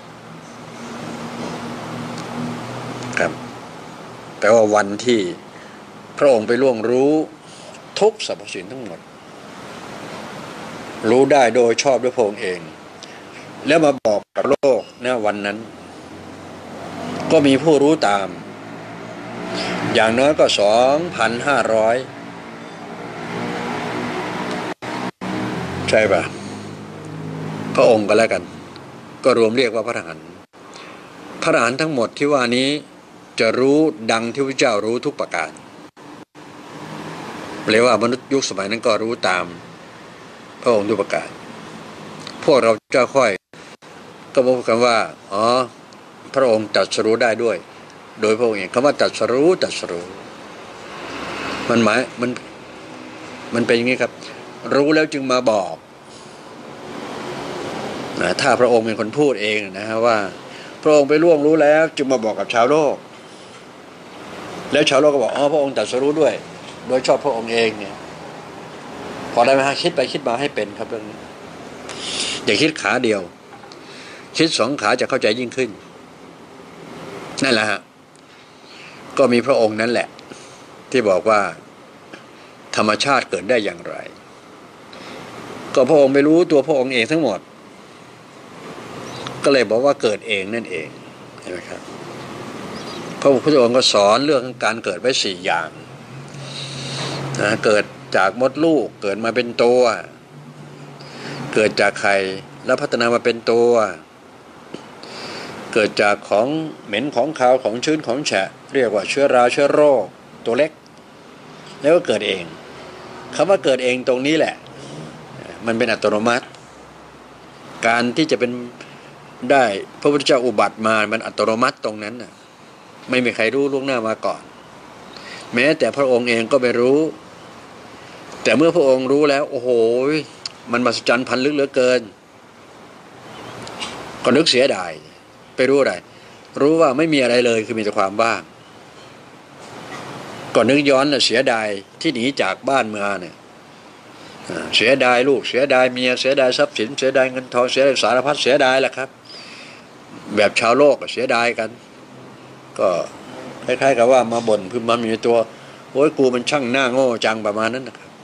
ครับแปลว่าวันที่พระองค์ไปล่วงรู้ทุกสรรพสิ่งทั้งหมดรู้ได้โดยชอบด้วยพระองค์เองแล้วมาบอกกับโลกนะวันนั้นก็มีผู้รู้ตามอย่างน้อยก็ สองพันห้าร้อย ใช่ป่ะพระองค์ก็แล้วกันก็รวมเรียกว่าพระอรหันต์พระอรหันต์ทั้งหมดที่ว่านี้จะรู้ดังที่พระเจ้ารู้ทุกประการเรียกว่ามนุษย์ยุคสมัยนั้นก็รู้ตามพระองค์ทุกประการพวกเราเจ้าค่อยก็บอกกันว่าอ๋อพระองค์ตรัสรู้ได้ด้วยโดยพระองค์เองคำว่าตรัสรู้ตรัสรู้มันหมายมันมันเป็นอย่างนี้ครับรู้แล้วจึงมาบอกนะถ้าพระองค์เป็นคนพูดเองนะฮะว่าพระองค์ไปล่วงรู้แล้วจึงมาบอกกับชาวโลกแล้วชาวโลกก็บอกอ๋อพระองค์ตรัสรู้ด้วยโดยชอบพระองค์เองเนี่ยพอได้ไหมฮะคิดไปคิดมาให้เป็นครับเรื่องนี้อย่าคิดขาเดียวคิดสองขาจะเข้าใจยิ่งขึ้นนั่นแหละฮะก็มีพระองค์นั้นแหละที่บอกว่าธรรมชาติเกิดได้อย่างไรก็พระองค์ไม่รู้ตัวพระองค์เองทั้งหมดก็เลยบอกว่าเกิดเองนั่นเองเห็นไหมครับพระพุทธองค์ก็สอนเรื่องการเกิดไว้สี่อย่างนะเกิดจากมดลูกเกิดมาเป็นตัวเกิดจากไข่แล้วพัฒนามาเป็นตัวเกิดจากของเหม็นของขาวของชื้นของแฉะเรียกว่าเชื้อราเชื้อโรคตัวเล็กแล้วก็เกิดเองคำว่าเกิดเองตรงนี้แหละมันเป็นอัตโนมัติการที่จะเป็นได้พระพุทธเจ้าอุบัติมามันอัตโนมัติตรงนั้นน่ะไม่มีใครรู้ล่วงหน้ามาก่อนแม้แต่พระองค์เองก็ไม่รู้แต่เมื่อพระองค์รู้แล้วโอ้โหมันมหัศจรรย์พันลึกเหลือเกินก็นึกเสียดายไปรู้อะไรรู้ว่าไม่มีอะไรเลยคือมีแต่ความว่างก็นึกย้อนน่ะเสียดายที่หนีจากบ้านมาเนี่ยเสียดายลูกเสียดายเมียเสียดายทรัพย์สินเสียดายเงินทองเสียดายสารพัดเสียดายแหละครับแบบชาวโลกเสียดายกันก็คล้ายๆกับว่ามาบ่นพึมพำอยู่ในตัวโอ้ยกูมันช่างหน้าโง่จังประมาณนั้นนะครับ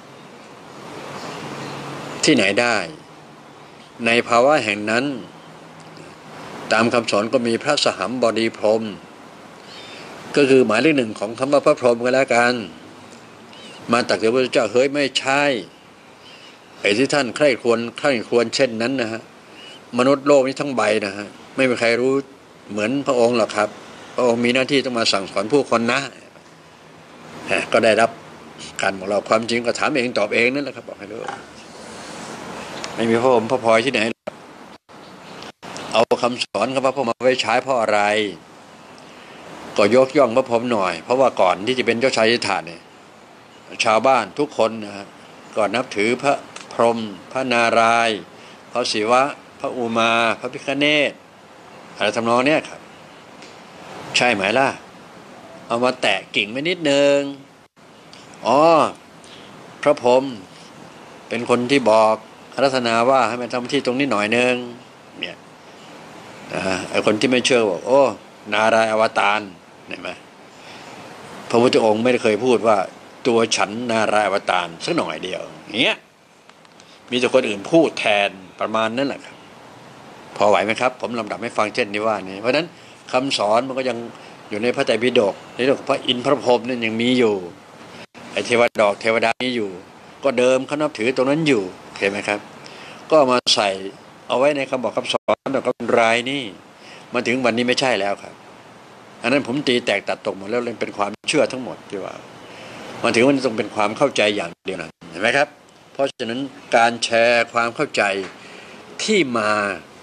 ที่ไหนได้ในภาวะแห่งนั้นตามคำสอนก็มีพระสหัมบดีพรหมก็คือหมายเลขหนึ่งของคำว่าพระพรหมกันแล้วกันมาตักเตือนพระเจ้าเฮ้ยไม่ใช่ไอ้ที่ท่านใคร่ควรใคร่ควรเช่นนั้นนะฮะมนุษย์โลกนี้ทั้งใบนะฮะไม่มีใครรู้เหมือนพระองค์หรอกครับพระองค์มีหน้าที่ต้องมาสั่งสอนผู้คนนะก็ได้รับการบอกเราความจริงก็ถามเองตอบเองนั่นแหละครับบอกให้รู้ไม่มีพระองค์พระพลอยที่ไหนเอาคำสอนของพระพรหมมาไว้ใช้เพราะอะไรก็ยกย่องพระพรหมหน่อยเพราะว่าก่อนที่จะเป็นเจ้าชายสิทธัตถะเนี่ยชาวบ้านทุกคนนะฮะก่อนนับถือพระพรหมพระนารายณ์พระศิวะพระอุมาพระพิฆเนศอะไรทำนองเนี้ยครับใช่ไหมล่ะเอามาแตะกิ่งไว้นิดนึงอ๋อพระพรหมเป็นคนที่บอกรัตนาว่าให้มันทำที่ตรงนี้หน่อยนึงเนี่ยไอ้คนที่ไม่เชื่อบอกโอ้นารายณ์อวตารเห็นไหมพระพุทธองค์ไม่ได้เคยพูดว่าตัวฉันนารายณ์อวตารสักหน่อยเดียวอย่างเงี้ยมีแต่คนอื่นพูดแทนประมาณนั้นแหละครับพอไหวไหมครับผมลำดับให้ฟังเช่นนี้ว่านี่เพราะฉะนั้นคำสอนมันก็ยังอยู่ในพระไตรปิฎกในเรื่องของพระอินทร์พระพรหมนั่นยังมีอยู่ไอ้เทวดาเทวดามีอยู่ก็เดิมเขานับถือตรงนั้นอยู่เห็นไหมครับก็มาใส่เอาไว้ในคำบอกคำสอนแบบกับรายนี่มาถึงวันนี้ไม่ใช่แล้วครับอันนั้นผมตีแตกตัดตกหมดแล้วเลยเป็นความเชื่อทั้งหมดที่ว่ามาถึงวันนี้ต้องเป็นความเข้าใจอย่างเดียวนะเห็นไหมครับเพราะฉะนั้นการแชร์ความเข้าใจที่มา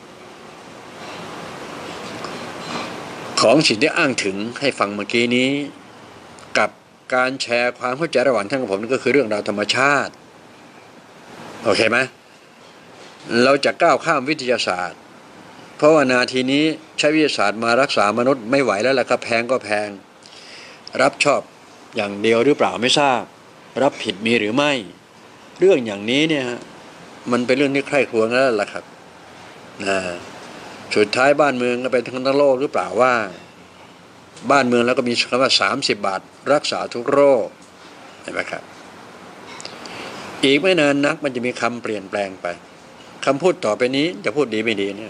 ของสิ่งที่อ้างถึงให้ฟังเมื่อกี้นี้กับการแชร์ความเข้าใจระหว่างท่านกับผมนั่นก็คือเรื่องราวธรรมชาติโอเคไหมเราจะก้าวข้ามวิทยาศาสตร์เพราะว่านาทีนี้ใช้วิทยาศาสตร์มารักษามนุษย์ไม่ไหวแล้วล่ะครับแพงก็แพงรับชอบอย่างเดียวหรือเปล่าไม่ทราบรับผิดมีหรือไม่เรื่องอย่างนี้เนี่ยมันเป็นเรื่องที่ใคร่ครวญแล้วล่ะครับนะสุดท้ายบ้านเมืองก็เป็นทั้งโลกหรือเปล่าว่าบ้านเมืองแล้วก็มีคำว่าสามสิบบาทรักษาทุกโรคเห็นไหมครับอีกไม่นานนักมันจะมีคำเปลี่ยนแปลงไปคำพูดต่อไปนี้จะพูดดีไม่ดีเนี่ย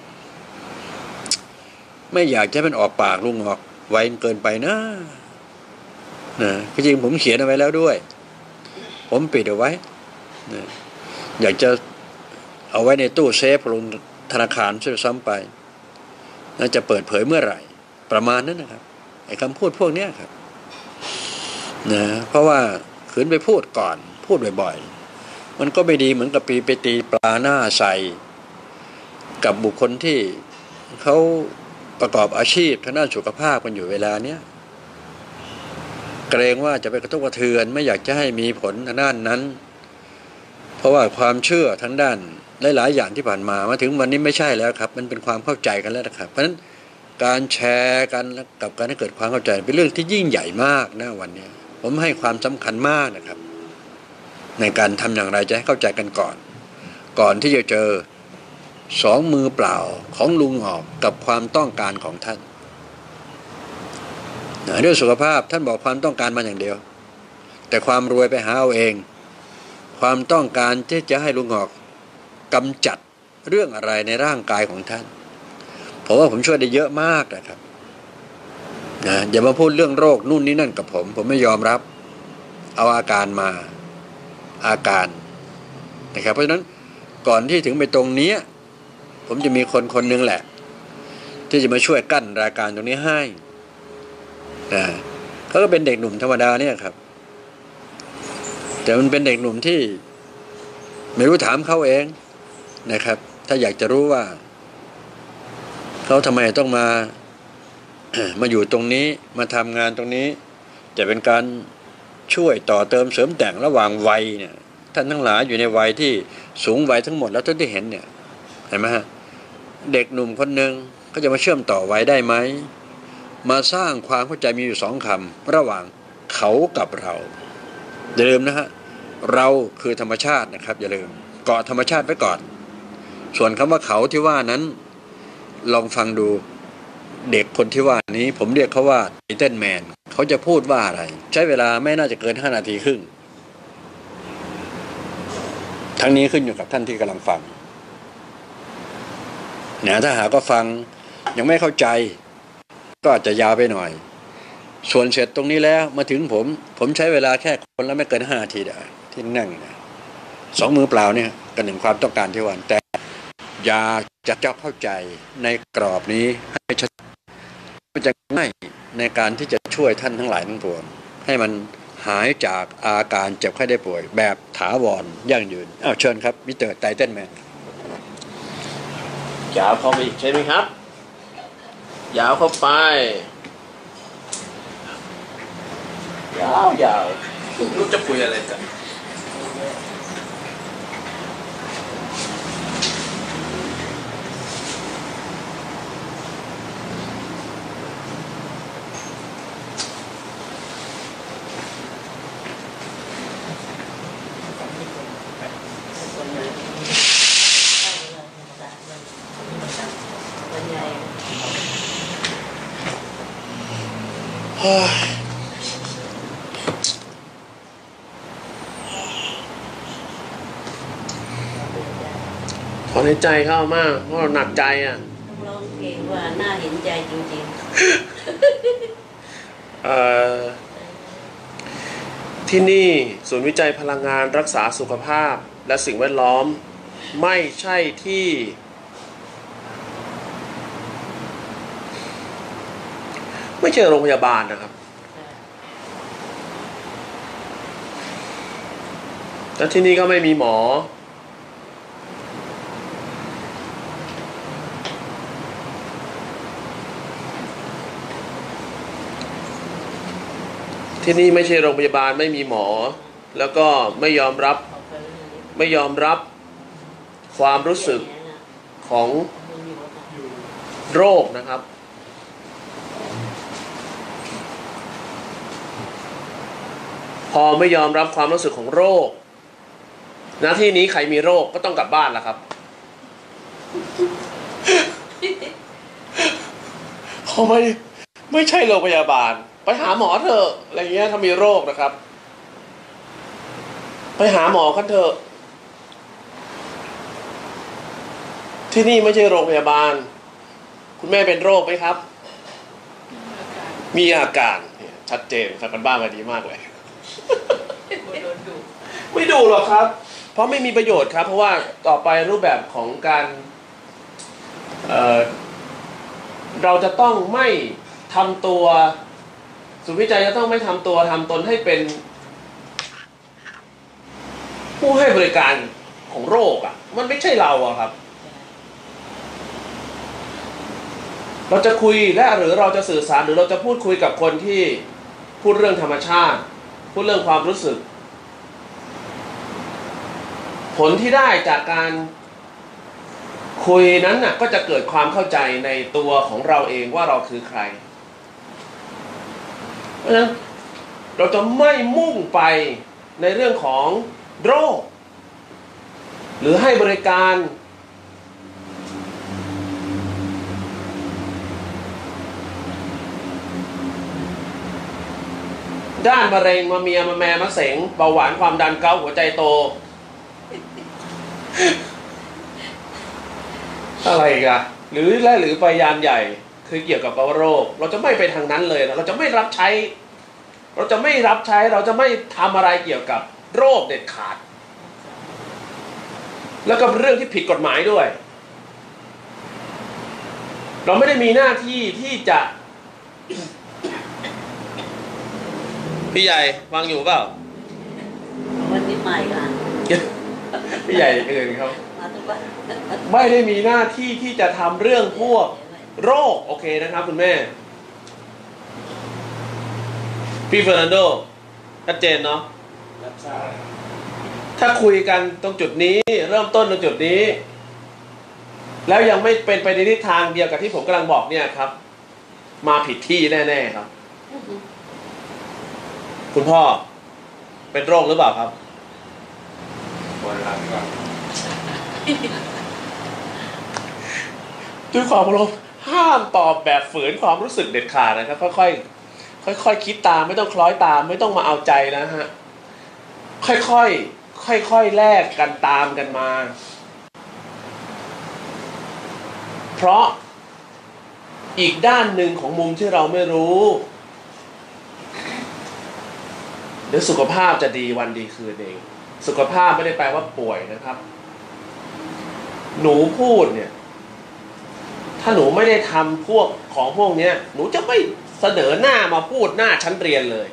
ไม่อยากจะเป็นออกปากลุงออกไวเกินไปนะนะจริงผมเขียนเอาไว้แล้วด้วยผมปิดเอาไว้นะอยากจะเอาไว้ในตู้เซฟลงธนาคารช่วยซ้ำไปน่าจะเปิดเผยเมื่อไหร่ประมาณนั้นนะครับไอ้คำพูดพวกนี้ครับนะเพราะว่าขืนไปพูดก่อนพูดบ่อยๆมันก็ไม่ดีเหมือนกับปีไปตีปลาหน้าใส่กับบุคคลที่เขาประกอบอาชีพทางด้านสุขภาพกันอยู่เวลาเนี้ยเกรงว่าจะไปกระทบกระเทือนไม่อยากจะให้มีผลทางด้านนั้นเพราะว่าความเชื่อทางด้านหลายๆอย่างที่ผ่านมามาถึงวันนี้ไม่ใช่แล้วครับมันเป็นความเข้าใจกันแล้วนะครับเพราะฉะนั้นการแชร์กันกับการให้เกิดความเข้าใจเป็นเรื่องที่ยิ่งใหญ่มากนะวันนี้ผมให้ความสำคัญมากนะครับในการทำอย่างไรจะให้เข้าใจกันก่อนก่อนที่จะเจอสองมือเปล่าของลุงออกกับความต้องการของท่านเรื่องสุขภาพท่านบอกความต้องการมาอย่างเดียวแต่ความรวยไปหาเอาเองความต้องการที่จะให้ลุงออกกำจัดเรื่องอะไรในร่างกายของท่านผมว่าผมช่วยได้เยอะมากนะครับนะอย่ามาพูดเรื่องโรคนู่นนี่นั่นกับผมผมไม่ยอมรับเอาอาการมาอาการนะครับเพราะฉะนั้นก่อนที่ถึงไปตรงนี้ผมจะมีคนคนหนึ่งแหละที่จะมาช่วยกั้นรายการตรงนี้ให้นะเขาก็เป็นเด็กหนุ่มธรรมดาเนี่ยครับแต่มันเป็นเด็กหนุ่มที่ไม่รู้ถามเขาเองนะครับถ้าอยากจะรู้ว่าเขาทำไมต้องมา มาอยู่ตรงนี้มาทำงานตรงนี้จะเป็นการช่วยต่อเติมเสริมแต่งระหว่างวัยเนี่ยท่านทั้งหลายอยู่ในวัยที่สูงวัยทั้งหมดแล้วท่านที่เห็นเนี่ยเห็นไหมฮะเด็กหนุ่มคนหนึ่งก็จะมาเชื่อมต่อวัยได้ไหมมาสร้างความเข้าใจมีอยู่สองคำระหว่างเขากับเราอย่าลืมนะฮะเราคือธรรมชาตินะครับอย่าลืมเกาะธรรมชาติไว้ก่อนส่วนคำว่าเขาที่ว่านั้นลองฟังดูเด็กคนที่ว่านี้ผมเรียกเขาว่าไทเทิลแมนเขาจะพูดว่าอะไรใช้เวลาไม่น่าจะเกินห้านาทีครึ่งทั้งนี้ขึ้นอยู่กับท่านที่กำลังฟังเนี่ยถ้าหากก็ฟังยังไม่เข้าใจก็อาจจะยาวไปหน่อยส่วนเสร็จตรงนี้แล้วมาถึงผมผมใช้เวลาแค่คนละไม่เกินห้านาทีเดียวที่นั่งสองมือเปล่าเนี่ยกันหนึ่งความต้องการที่วันแต่อยากจะเจ้าเข้าใจในกรอบนี้ให้ชัดมันจะง่ายในการที่จะช่วยท่านทั้งหลายทั้งปวงให้มันหายจากอาการเจ็บไข้ได้ป่วยแบบถาวรยั่งยืนอ้าวเชิญครับมิสเตอร์ไทเทิลแมนยาวเข้าไปอีกใช่ไหมครับยาวเข้าไปยาวยาวรู้จะคุยอะไรกันถอนหายใจเข้ามากเพราะเราหนักใจอ่ะร้องเพลงว่าน่าเห็นใจจริงๆเอ่อที่นี่ศูนย์วิจัยพลังงานรักษาสุขภาพและสิ่งแวดล้อมไม่ใช่ที่ไม่ใช่โรงพยาบาลนะครับและที่นี่ก็ไม่มีหมอที่นี่ไม่ใช่โรงพยาบาลไม่มีหมอแล้วก็ไม่ยอมรับไม่ยอมรับความรู้สึกของโรคนะครับพอไม่ยอมรับความรู้สึกของโรคณที่นี้ใครมีโรคก็ต้องกลับบ้านแล้วครับเขาไม่ไม่ใช่โรงพยาบาลไปหาหมอเถอะอะไรเงี้ยถ้ามีโรคนะครับไปหาหมอกันเถอะที่นี่ไม่ใช่โรงพยาบาลคุณแม่เป็นโรคไหมครับมีอาการชัดเจนทำกันบ้านมาดีมากเลยไม่ดูหรอกครับเพราะไม่มีประโยชน์ครับเพราะว่าต่อไปรูปแบบของการเอ่อเราจะต้องไม่ทำตัวศูนย์วิจัยจะต้องไม่ทำตัวทำตนให้เป็นผู้ให้บริการของโรคอ่ะมันไม่ใช่เราอะครับเราจะคุยและหรือเราจะสื่อสารหรือเราจะพูดคุยกับคนที่พูดเรื่องธรรมชาติพูดเรื่องความรู้สึกผลที่ได้จากการคุยนั้นน่ะก็จะเกิดความเข้าใจในตัวของเราเองว่าเราคือใครเพราะฉะนั้นเราจะไม่มุ่งไปในเรื่องของโรคหรือให้บริการด้านมะเร็งมะเมียมะแม่มะเสงเบาหวานความดันเกาต์หัวใจโตอะไรกันหรือและหรือไปยานใหญ่คือเกี่ยวกับโรคเราจะไม่ไปทางนั้นเลยนะเราจะไม่รับใช้เราจะไม่รับใช้เราจะไม่ทำอะไรเกี่ยวกับโรคเด็ดขาดแล้วก็เรื่องที่ผิดกฎหมายด้วยเราไม่ได้มีหน้าที่ที่จะพี่ใหญ่วางอยู่เปล่าวันนี้ใหม่ค่ะพี่ใหญ่อื่นครับมาทุกวันไม่ได้มีหน้าที่ที่จะทำเรื่องพวกโรคโอเคนะครับคุณแม่พี่เฟอร์นันโดชัดเจนเนาะถ้าคุยกันตรงจุดนี้เริ่มต้นตรงจุดนี้แล้วยังไม่เป็นไปในทิศทางเดียวกับที่ผมกำลังบอกเนี่ยครับมาผิดที่แน่ๆครับคุณพ่อเป็นโรคหรือเปล่าครับด้วยความเคารพห้ามตอบแบบฝืนความรู้สึกเด็ดขาดนะครับค่อยๆค่อยๆคิดตามไม่ต้องคล้อยตามไม่ต้องมาเอาใจนะฮะค่อยๆค่อยๆแลกกันตามกันมาเพราะอีกด้านหนึ่งของมุมที่เราไม่รู้เดี๋ยวสุขภาพจะดีวันดีคืนเองสุขภาพไม่ได้แปลว่าป่วยนะครับหนูพูดเนี่ยถ้าหนูไม่ได้ทำพวกของพวกนี้หนูจะไม่เสนอหน้ามาพูดหน้าชั้นเรียนเลย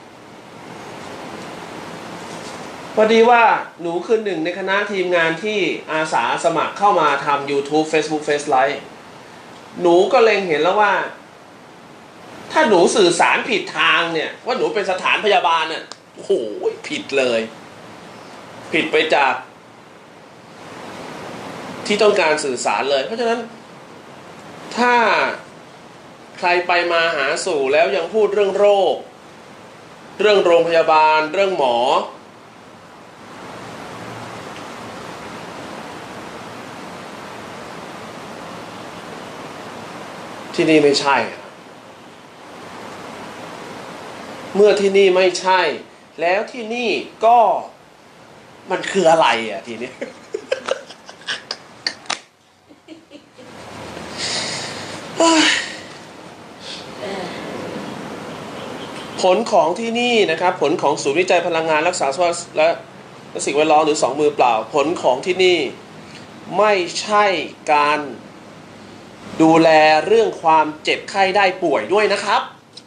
พอดีว่าหนูคือหนึ่งในคณะทีมงานที่อาสาสมัครเข้ามาทำ YouTube Facebook Face Live หนูก็เล็งเห็นแล้วว่าถ้าหนูสื่อสารผิดทางเนี่ยว่าหนูเป็นสถานพยาบาลน่ะโอ้โหผิดเลยผิดไปจากที่ต้องการสื่อสารเลยเพราะฉะนั้นถ้าใครไปมาหาสู่แล้วยังพูดเรื่องโรคเรื่องโรงพยาบาลเรื่องหมอที่นี่ไม่ใช่เมื่อที่นี่ไม่ใช่แล้วที่นี่ก็มันคืออะไรอ่ะทีนี้ ผลของที่นี่นะครับผลของศูนย์วิจัยพลังงานรักษาสภาพและสิ่งแวดล้อมหรือสองมือเปล่าผลของที่นี่ไม่ใช่การดูแลเรื่องความเจ็บไข้ได้ป่วยด้วยนะครับ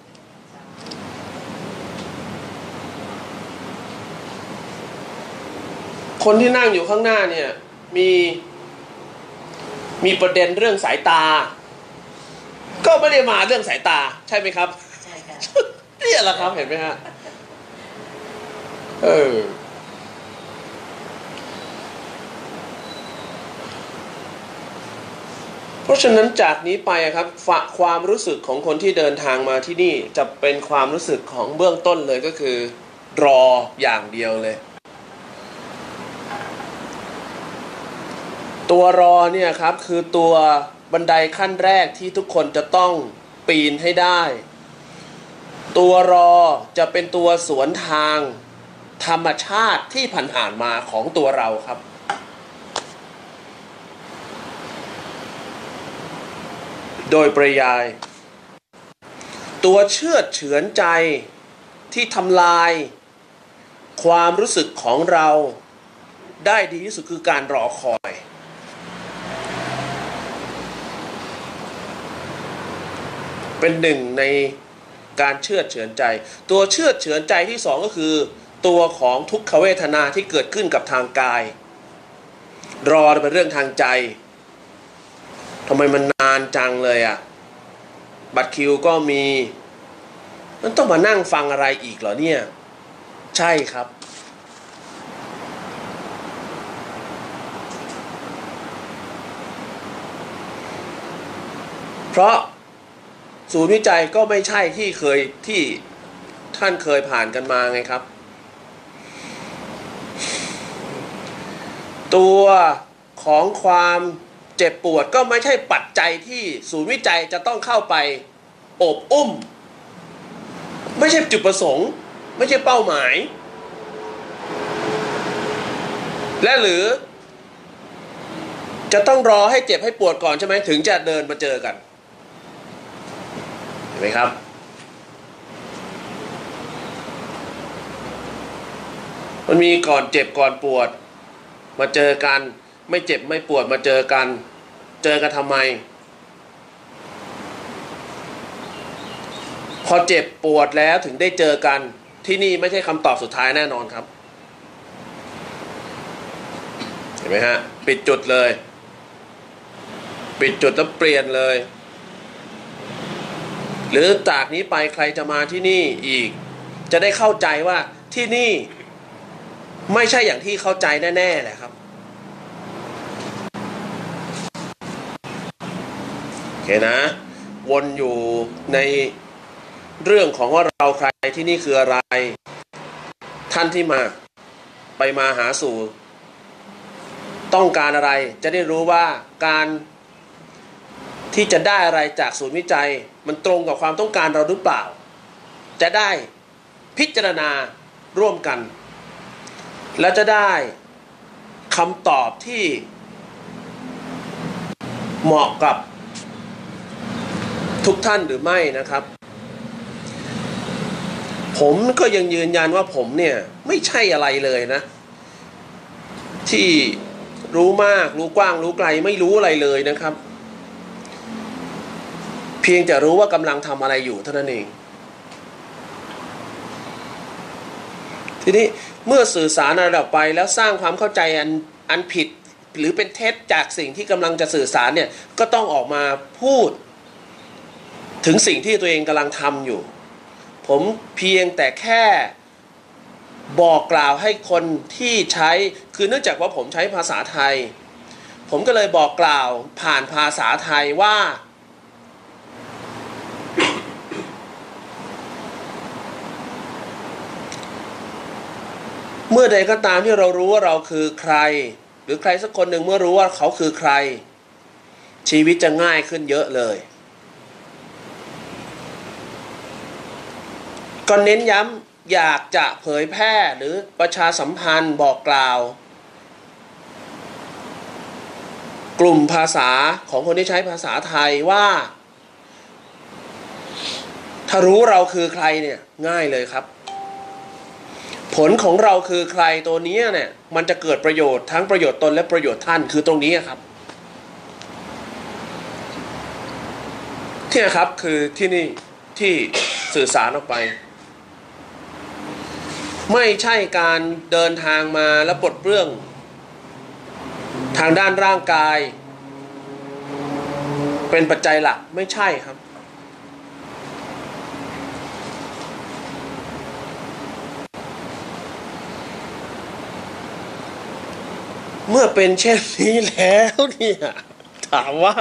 คนที่นั่งอยู่ข้างหน้าเนี่ยมีมีประเด็นเรื่องสายตาก็ไม่ได้มาเรื่องสายตาใช่ไหมครับใช่ค่ะนี่แหละครับเห็นไหมฮะเออเพราะฉะนั้นจากนี้ไปครับความรู้สึกของคนที่เดินทางมาที่นี่จะเป็นความรู้สึกของเบื้องต้นเลยก็คือรออย่างเดียวเลยตัวรอเนี่ยครับคือตัวบันไดขั้นแรกที่ทุกคนจะต้องปีนให้ได้ตัวรอจะเป็นตัวสวนทางธรรมชาติที่ผ่านๆมาของตัวเราครับโดยปริยายตัวเชื่อเฉือนใจที่ทำลายความรู้สึกของเราได้ดีที่สุดคือการรอคอยเป็นหนึ่งในการเชื่อเฉือนใจตัวเชื่อเฉือนใจที่สองก็คือตัวของทุกขเวทนาที่เกิดขึ้นกับทางกายรอเป็นเรื่องทางใจทำไมมันนานจังเลยอ่ะบัตรคิวก็มีมันต้องมานั่งฟังอะไรอีกเหรอเนี่ยใช่ครับเพราะศูนย์วิจัยก็ไม่ใช่ที่เคยที่ท่านเคยผ่านกันมาไงครับตัวของความเจ็บปวดก็ไม่ใช่ปัจจัยที่ศูนย์วิจัยจะต้องเข้าไปโอบอุ้มไม่ใช่จุดประสงค์ไม่ใช่เป้าหมายและหรือจะต้องรอให้เจ็บให้ปวดก่อนใช่ไหมถึงจะเดินมาเจอกันเห็นไหมครับมันมีก่อนเจ็บก่อนปวดมาเจอกันไม่เจ็บไม่ปวดมาเจอกันเจอกันทำไมพอเจ็บปวดแล้วถึงได้เจอกันที่นี่ไม่ใช่คำตอบสุดท้ายแน่นอนครับเห็นไหมฮะปิดจุดเลยปิดจุดแล้วเปลี่ยนเลยหรือจากนี้ไปใครจะมาที่นี่อีกจะได้เข้าใจว่าที่นี่ไม่ใช่อย่างที่เข้าใจแน่ๆแหละครับโอเคนะวนอยู่ในเรื่องของว่าเราใครที่นี่คืออะไรท่านที่มาไปมาหาสู่ต้องการอะไรจะได้รู้ว่าการที่จะได้อะไรจากศูนย์วิจัยมันตรงกับความต้องการเราหรือเปล่าจะได้พิจารณาร่วมกันและจะได้คำตอบที่เหมาะกับทุกท่านหรือไม่นะครับผมก็ยังยืนยันว่าผมเนี่ยไม่ใช่อะไรเลยนะที่รู้มากรู้กว้างรู้ไกลไม่รู้อะไรเลยนะครับเพียงแต่รู้ว่ากำลังทำอะไรอยู่เท่านั้นเองทีนี้เมื่อสื่อสารอะไรออกไปแล้วสร้างความเข้าใจอันอันผิดหรือเป็นเท็จจากสิ่งที่กำลังจะสื่อสารเนี่ยก็ต้องออกมาพูดถึงสิ่งที่ตัวเองกำลังทำอยู่ผมเพียงแต่แค่บอกกล่าวให้คนที่ใช้คือเนื่องจากว่าผมใช้ภาษาไทยผมก็เลยบอกกล่าวผ่านภาษาไทยว่าเมื่อใดก็ตามที่เรารู้ว่าเราคือใครหรือใครสักคนหนึ่งเมื่อรู้ว่าเขาคือใครชีวิตจะง่ายขึ้นเยอะเลยก็เน้นย้ำอยากจะเผยแพร่หรือประชาสัมพันธ์บอกกล่าวกลุ่มภาษาของคนที่ใช้ภาษาไทยว่าถ้ารู้เราคือใครเนี่ยง่ายเลยครับผลของเราคือใครตัวนี้เนี่ยมันจะเกิดประโยชน์ทั้งประโยชน์ตนและประโยชน์ท่านคือตรงนี้ครับที่นะครับคือที่นี่ที่สื่อสารออกไปไม่ใช่การเดินทางมาแล้วปลดเปลื้องทางด้านร่างกายเป็นปัจจัยหลักไม่ใช่ครับเมื่อเป็นเช่นนี้แล้วเนี่ยถามว่า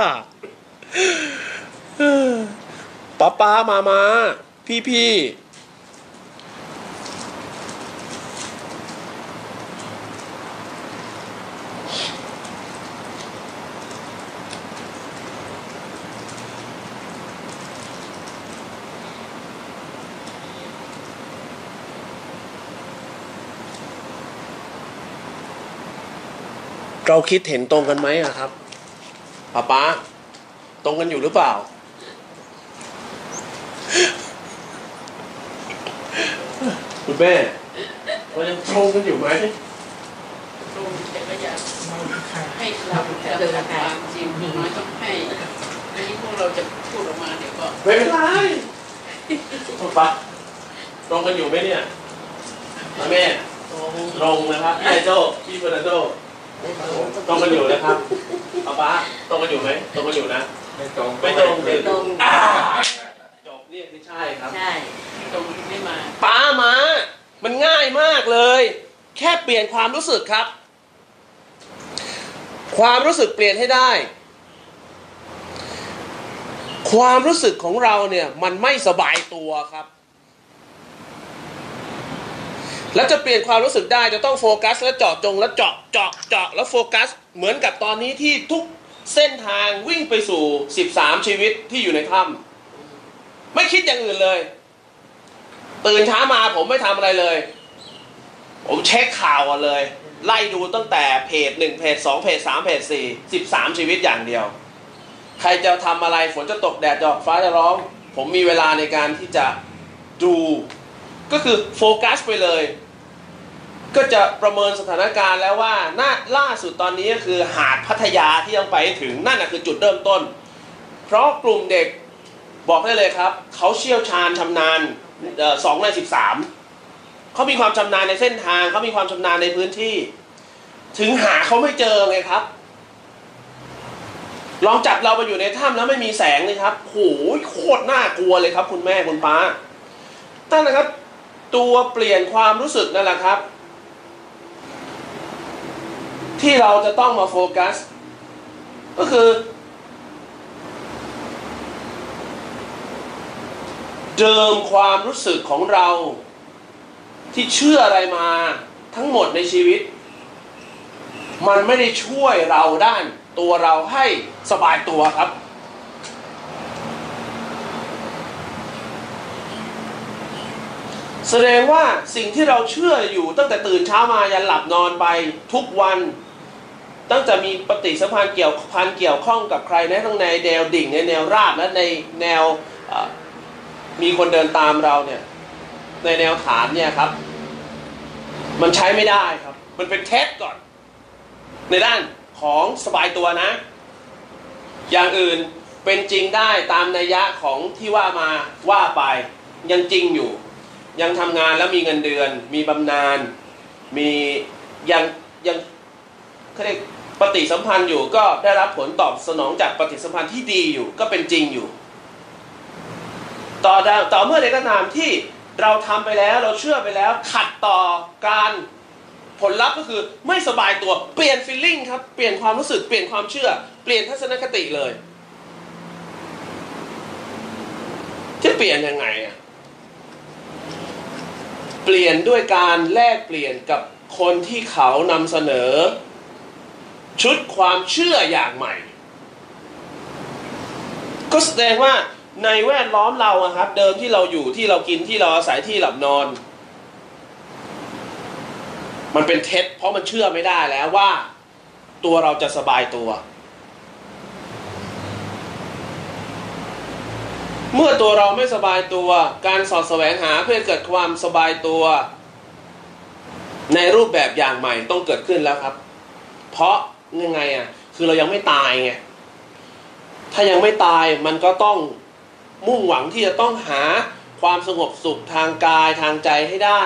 ป้าป้ามามาพี่พี่เราคิดเห็นตรงกันไหมอะครับป้าป้าตรงกันอยู่หรือเปล่าคุณแม่เรายังตรงกันอยู่ไหมตรงแต่ก็อยากให้เราเดินทางจริงน้อยต้องให้อันนี้พวกเราจะพูดออกมาเดี๋ยวก็ไม่เป็นไรป้าป้าตรงกันอยู่ไหมเนี่ยแม่ตรงนะครับพี่ไอโจ้พี่เฟอร์นันโดตรงกันอยู่นะครับป้าป้าตรงกันอยู่ไหมตรงกันอยู่นะไม่ตรงไม่ตรงไม่ตรงจบนี่คือใช่ครับใช่ตรงไม่มาป้ามามันง่ายมากเลยแค่เปลี่ยนความรู้สึกครับความรู้สึกเปลี่ยนให้ได้ความรู้สึกของเราเนี่ยมันไม่สบายตัวครับแล้วจะเปลี่ยนความรู้สึกได้จะต้องโฟกัสและเจาะจงและเจาะเจาะเจาะแล้วโฟกัสเหมือนกับตอนนี้ที่ทุกเส้นทางวิ่งไปสู่สิบสามชีวิตที่อยู่ในถ้ำไม่คิดอย่างอื่นเลยตื่นเช้ามาผมไม่ทำอะไรเลยผมเช็คข่าวก่อนเลยไล่ดูตั้งแต่เพจหนึ่งเพจสองเพจสามเพจสี่ สิบสามชีวิตอย่างเดียวใครจะทำอะไรฝนจะตกแดดจะออกฟ้าจะร้องผมมีเวลาในการที่จะดูก็คือโฟกัสไปเลยก็จะประเมินสถานการณ์แล้วว่าน่าล่าสุดตอนนี้ก็คือหาดพัทยาที่ต้องไปถึงนั่นคือจุดเริ่มต้นเพราะกลุ่มเด็กบอกได้เลยครับเขาเชี่ยวชาญชำนาญสองในสิบสามเขามีความชำนาญในเส้นทางเขามีความชำนาญในพื้นที่ถึงหาเขาไม่เจอไงครับลองจับเราไปอยู่ในถ้ำแล้วไม่มีแสงเลยครับโหโคตรน่ากลัวเลยครับคุณแม่คุณป้าตั้งนะครับตัวเปลี่ยนความรู้สึกนั่นแหละครับที่เราจะต้องมาโฟกัสก็คือเดิมความรู้สึกของเราที่เชื่ออะไรมาทั้งหมดในชีวิตมันไม่ได้ช่วยเราด้านตัวเราให้สบายตัวครับแสดงว่าสิ่งที่เราเชื่ออยู่ตั้งแต่ตื่นเช้ามายันหลับนอนไปทุกวันตั้งแต่มีปฏิสัมพันธ์เกี่ยวพันเกี่ยวข้องกับใครนะทั้งในแนวดิ่งในแนวราบและในแนวมีคนเดินตามเราเนี่ยในแนวฐานเนี่ยครับมันใช้ไม่ได้ครับมันเป็นเท็จก่อนในด้านของสบายตัวนะอย่างอื่นเป็นจริงได้ตามนัยยะของที่ว่ามาว่าไปยังจริงอยู่ยังทำงานแล้วมีเงินเดือนมีบำนาญมียังยังเขาเรียกปฏิสัมพันธ์อยู่ก็ได้รับผลตอบสนองจากปฏิสัมพันธ์ที่ดีอยู่ก็เป็นจริงอยู่ต่อต่อเมื่อใดก็ตามที่เราทำไปแล้วเราเชื่อไปแล้วขัดต่อการผลลัพธ์ก็คือไม่สบายตัวเปลี่ยนฟีลลิ่งครับเปลี่ยนความรู้สึกเปลี่ยนความเชื่อเปลี่ยนทัศนคติเลยจะเปลี่ยนยังไงอ่ะเปลี่ยนด้วยการแลกเปลี่ยนกับคนที่เขานำเสนอชุดความเชื่ออย่างใหม่ก็แสดงว่าในแวดล้อมเราอะครับเดิมที่เราอยู่ที่เรากินที่เราอาศัยที่หลับนอนมันเป็นเท็จเพราะมันเชื่อไม่ได้แล้วว่าตัวเราจะสบายตัวเมื่อตัวเราไม่สบายตัวการสอดแสวงหาเพื่อเกิดความสบายตัวในรูปแบบอย่างใหม่ต้องเกิดขึ้นแล้วครับเพราะยังไงอ่ะคือเรายังไม่ตายไงถ้ายังไม่ตายมันก็ต้องมุ่งหวังที่จะต้องหาความสงบสุขทางกายทางใจให้ได้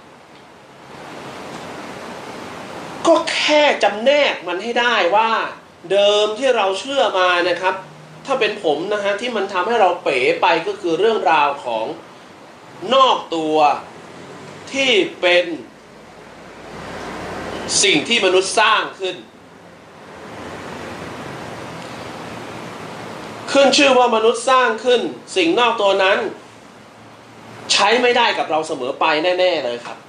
ก็แค่จำแนกมันให้ได้ว่าเดิมที่เราเชื่อมานะครับถ้าเป็นผมนะฮะที่มันทำให้เราเป๋ไปก็คือเรื่องราวของนอกตัวที่เป็นสิ่งที่มนุษย์สร้างขึ้นขึ้นชื่อว่ามนุษย์สร้างขึ้นสิ่งนอกตัวนั้นใช้ไม่ได้กับเราเสมอไปแน่ๆเลยครับ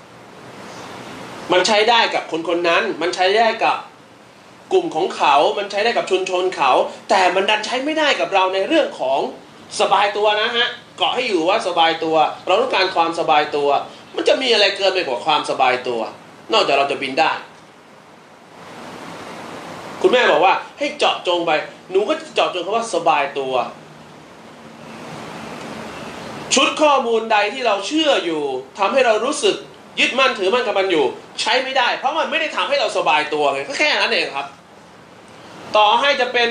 มันใช้ได้กับคนคนนั้นมันใช้ได้กับกลุ่มของเขามันใช้ได้กับชุมชนเขาแต่มันดันใช้ไม่ได้กับเราในเรื่องของสบายตัวนะฮะเกาะให้อยู่ว่าสบายตัวเราต้องการความสบายตัวมันจะมีอะไรเกินไปกว่าความสบายตัวนอกจากเราจะบินได้คุณแม่บอกว่าให้เจาะจงไปหนูก็เจาะจงคำว่าสบายตัวชุดข้อมูลใดที่เราเชื่ออยู่ทำให้เรารู้สึกยึดมั่นถือมั่นกับมันอยู่ใช้ไม่ได้เพราะมันไม่ได้ทำให้เราสบายตัวไงก็แค่นั้นเองครับต่อให้จะเป็น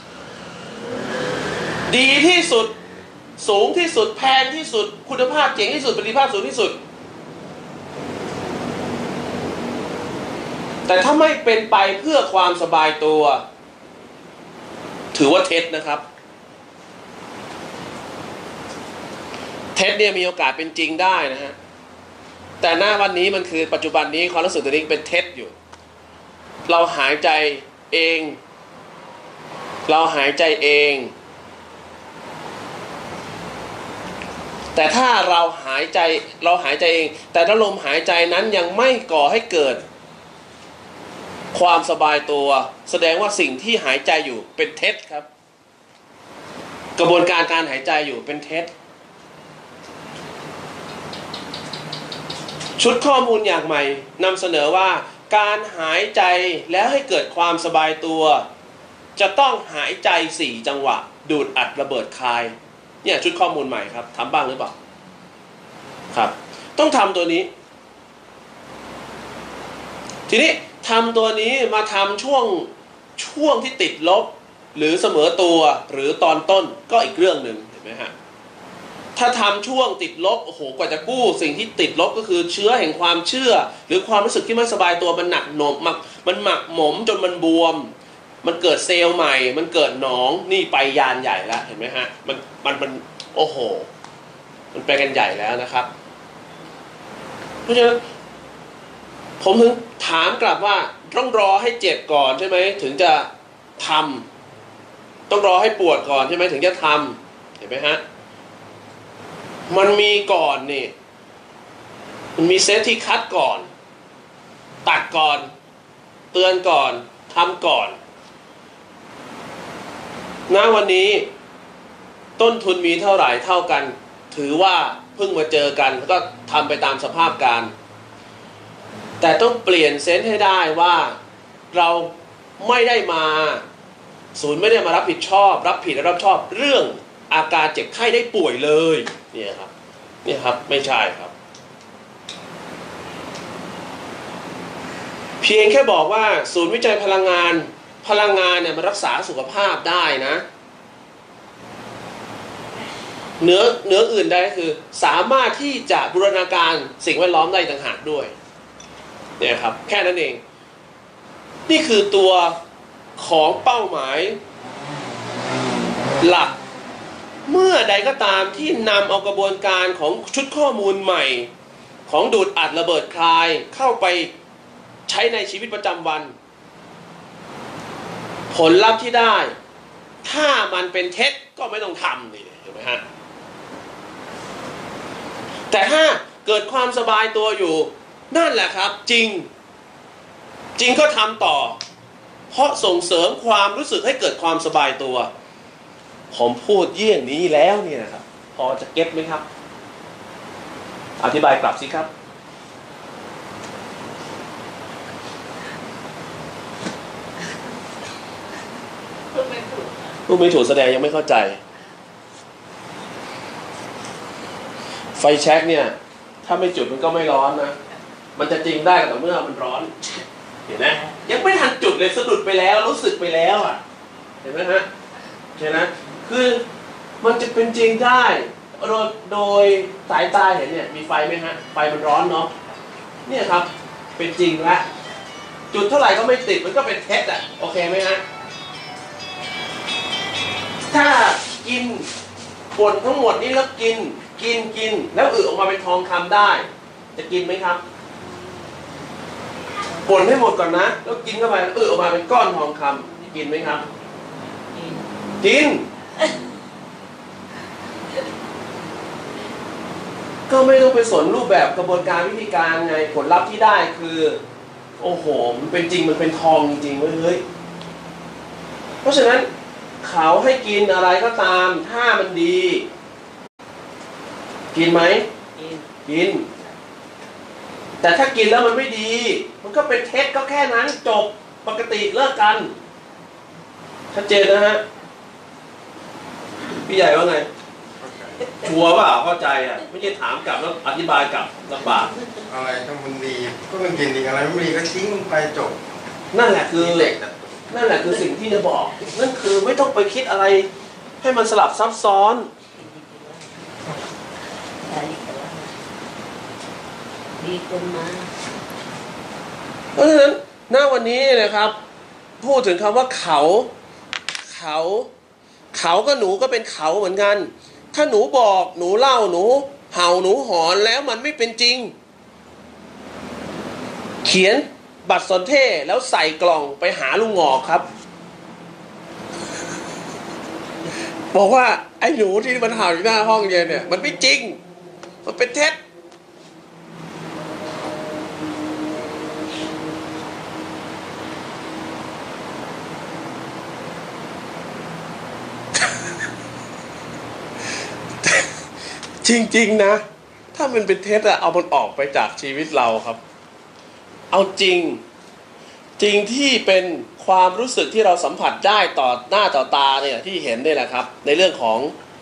ดีที่สุดสูงที่สุดแพงที่สุดคุณภาพเจ๋งที่สุดประสิทธิภาพสูงที่สุดแต่ถ้าไม่เป็นไปเพื่อความสบายตัวถือว่าเท็จนะครับเท็จเนี่ยมีโอกาสเป็นจริงได้นะฮะแต่หน้าวันนี้มันคือปัจจุบันนี้ความรู้สึกตัวนี้เป็นเท็จอยู่เราหายใจเองเราหายใจเองแต่ถ้าเราหายใจเราหายใจเองแต่ถ้าลมหายใจนั้นยังไม่ก่อให้เกิดความสบายตัวแสดงว่าสิ่งที่หายใจอยู่เป็นเท็จครับกระบวนการการหายใจอยู่เป็นเท็จชุดข้อมูลอย่างใหม่นำเสนอว่าการหายใจแล้วให้เกิดความสบายตัวจะต้องหายใจสี่จังหวะดูดอัดระเบิดคายเนี่ยชุดข้อมูลใหม่ครับทำบ้างหรือเปล่าครับต้องทำตัวนี้ทีนี้ทำตัวนี้มาทำช่วงช่วงที่ติดลบหรือเสมอตัวหรือตอนต้นก็อีกเรื่องหนึ่งเห็นไหมฮะถ้าทำช่วงติดลบโอ้โหกว่าจะกู้สิ่งที่ติดลบก็คือเชื้อแห่งความเชื่อหรือความรู้สึกที่ไม่สบายตัวมันหนักหนมมันมันหมักหมมจนมันบวมมันเกิดเซลล์ใหม่มันเกิดหนองนี่ไปยานใหญ่แล้วเห็นไหมฮะมันมันมันโอ้โหมันไปกันใหญ่แล้วนะครับเพราะฉะนั้นผมถึงถามกลับว่าต้องรอให้เจ็บก่อนใช่ไหมถึงจะทำต้องรอให้ปวดก่อนใช่ไหมถึงจะทำเห็นไหมฮะมันมีก่อนนี่มันมีเซตที่คัดก่อนตัดก่อนเตือนก่อนทำก่อนณวันนี้ต้นทุนมีเท่าไหร่เท่ากันถือว่าเพิ่งมาเจอกันแล้วก็ทำไปตามสภาพการแต่ต้องเปลี่ยนเซนส์ให้ได้ว่าเราไม่ได้มาศูนย์ไม่ได้มารับผิดชอบรับผิดและรับชอบเรื่องอาการเจ็บไข้ได้ป่วยเลยเนี่ยครับเนี่ยครับไม่ใช่ครับเพียงแค่บอกว่าศูนย์วิจัยพลังงานพลังงานเนี่ยมันรักษาสุขภาพได้นะเนื้อเนื้ออื่นได้คือสามารถที่จะบูรณาการสิ่งแวดล้อมได้ต่างหากด้วยเนี่ยครับแค่นั้นเองนี่คือตัวของเป้าหมายหลักเมื่อใดก็ตามที่นำเอากระบวนการของชุดข้อมูลใหม่ของดูดอัดระเบิดคลายเข้าไปใช้ในชีวิตประจำวันผลลัพธ์ที่ได้ถ้ามันเป็นเท็จก็ไม่ต้องทำนี่เห็นไหมฮะแต่ถ้าเกิดความสบายตัวอยู่นั่นแหละครับจริงจริงก็ทำต่อเพราะส่งเสริมความรู้สึกให้เกิดความสบายตัวผมพูดเยี่ยงนี้แล้วเนี่ยนะครับพอจะเก็ตไหมครับอธิบายกลับสิครับพูดไม่ถูกพูดไม่ถูกแสดงยังไม่เข้าใจไฟแช็กเนี่ยถ้าไม่จุดมันก็ไม่ร้อนนะมันจะจริงได้แต่เมื่อมันร้อนเห็นไหมยังไม่ทันจุดเลยสะดุดไปแล้วรู้สึกไปแล้วอ่ะเห็นไหมฮะเห็นไหมคือมันจะเป็นจริงได้โดยโดยสายตาเห็นเนี่ยมีไฟไหมฮะไฟมันร้อนเนาะเนี่ยครับเป็นจริงแล้วจุดเท่าไหร่ก็ไม่ติดมันก็เป็นเท็จอ่ะโอเคไหมฮะถ้ากินผลทั้งหมดนี้แล้วกินกินกินแล้วอึออกมาเป็นทองคำได้จะกินไหมครับป่นให้หมดก่อนนะแล้วกินเข้าไปแล้วอึออกมาเป็นก้อนทองคำกินไหมครับกินก็ไม่ต้องไปสนรูปแบบกระบวนการวิธีการไงผลลัพธ์ที่ได้คือโอ้โหมันเป็นจริงมันเป็นทองจริงๆเว้ยเฮ้ยเพราะฉะนั้นเขาให้กินอะไรก็ตามถ้ามันดีกินไหมกินแต่ถ้ากินแล้วมันไม่ดีมันก็เป็นเท็จก็แค่นั้นจบปกติเลิกกันชัดเจนนะฮะพี่ใหญ่ว่าไงชัวร์เปล่าเข้าใจอ่ะไม่ใช่ถามกลับแล้วอธิบายกลับลำบากอะไรถ้ามันดีก็มันกินดีอะไรไม่ดีก็ทิ้งไปจบนั่นแหละคือนั่นแหละคือสิ่งที่จะบอกนั่นคือไม่ต้องไปคิดอะไรให้มันสลับซับซ้อนดีขึ้นมาเพราะฉะนั้นณวันนี้นะครับพูดถึงคำว่าเขาเขาเขาก็หนูก็เป็นเขาเหมือนกันถ้าหนูบอกหนูเล่าหนูเห่าหนูหอนแล้วมันไม่เป็นจริงเขียนบัตรสนเทศแล้วใส่กล่องไปหาลุงหงอกครับบอกว่าไอ้หนูที่มันเห่าอยู่หน้าห้องเรียนเนี่ยมันไม่จริงมันเป็นเท็จจริงๆนะถ้ามันเป็นเท็จอะเอามันออกไปจากชีวิตเราครับเอาจริงจริงที่เป็นความรู้สึกที่เราสัมผัสได้ต่อหน้าต่อตาเนี่ยที่เห็นนี่แหละครับในเรื่องของ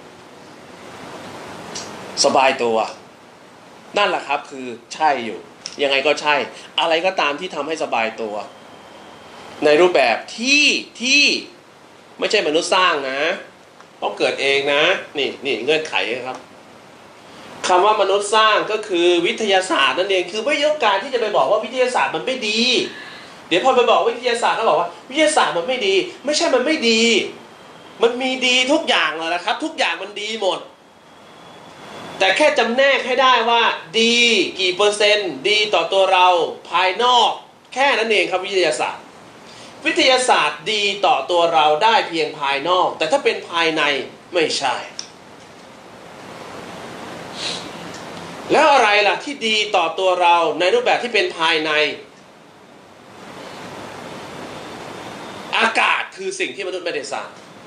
สบายตัวนั่นแหละครับคือใช่อยู่ยังไงก็ใช่อะไรก็ตามที่ทำให้สบายตัวในรูปแบบที่ที่ไม่ใช่มนุษย์สร้างนะต้องเกิดเองนะนี่นี่เงื่อนไขครับคำว่ามนุษย์สร้างก็คือวิทยาศาสตร์นั่นเองคือไม่ยกการที่จะไปบอกว่าวิทยาศาสตร์มันไม่ดีเดี๋ยวพอไปบอกวิทยาศาสตร์ก็บอกว่าวิทยาศาสตร์มันไม่ดีไม่ใช่มันไม่ดีมันมีดีทุกอย่างเลยนะครับทุกอย่างมันดีหมดแต่แค่จำแนกให้ได้ว่าดีกี่เปอร์เซ็นต์ดีต่อตัวเราภายนอกแค่นั้นเองครับวิทยาศาสตร์วิทยาศาสตร์ดีต่อตัวเราได้เพียงภายนอกแต่ถ้าเป็นภายในไม่ใช่แล้วอะไรล่ะที่ดีต่อตัวเราในรูปแบบที่เป็นภายในอากาศคือสิ่งที่มนุษย์ไม่ได้สร้าง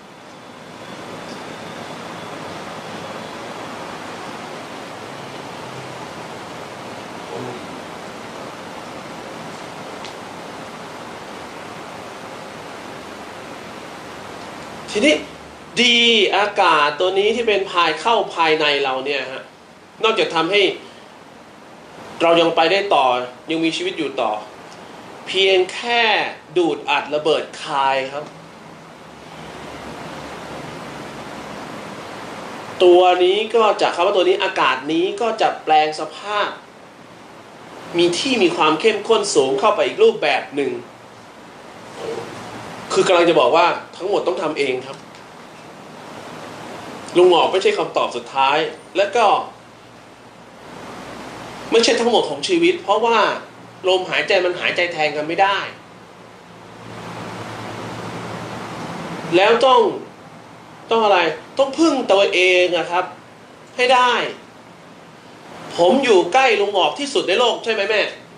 ทีนี้ดีอากาศตัวนี้ที่เป็นภายเข้าภายในเราเนี่ยฮะนอกจากทำให้เรายังไปได้ต่อยังมีชีวิตอยู่ต่อเพียงแค่ดูดอัดระเบิดคายครับตัวนี้ก็จะคำว่าตัวนี้อากาศนี้ก็จะแปลงสภาพมีที่มีความเข้มข้นสูงเข้าไปอีกรูปแบบหนึ่งคือกำลังจะบอกว่าทั้งหมดต้องทำเองครับลุงหงอกไม่ใช่คำตอบสุดท้ายและก็ไม่ใช่ทั้งหมดของชีวิตเพราะว่าลมหายใจมันหายใจแทนกันไม่ได้แล้วต้องต้องอะไรต้องพึ่งตัวเองนะครับให้ได้ผมอยู่ใกล้ลุงหงอกที่สุดในโลกใช่ไหมแม่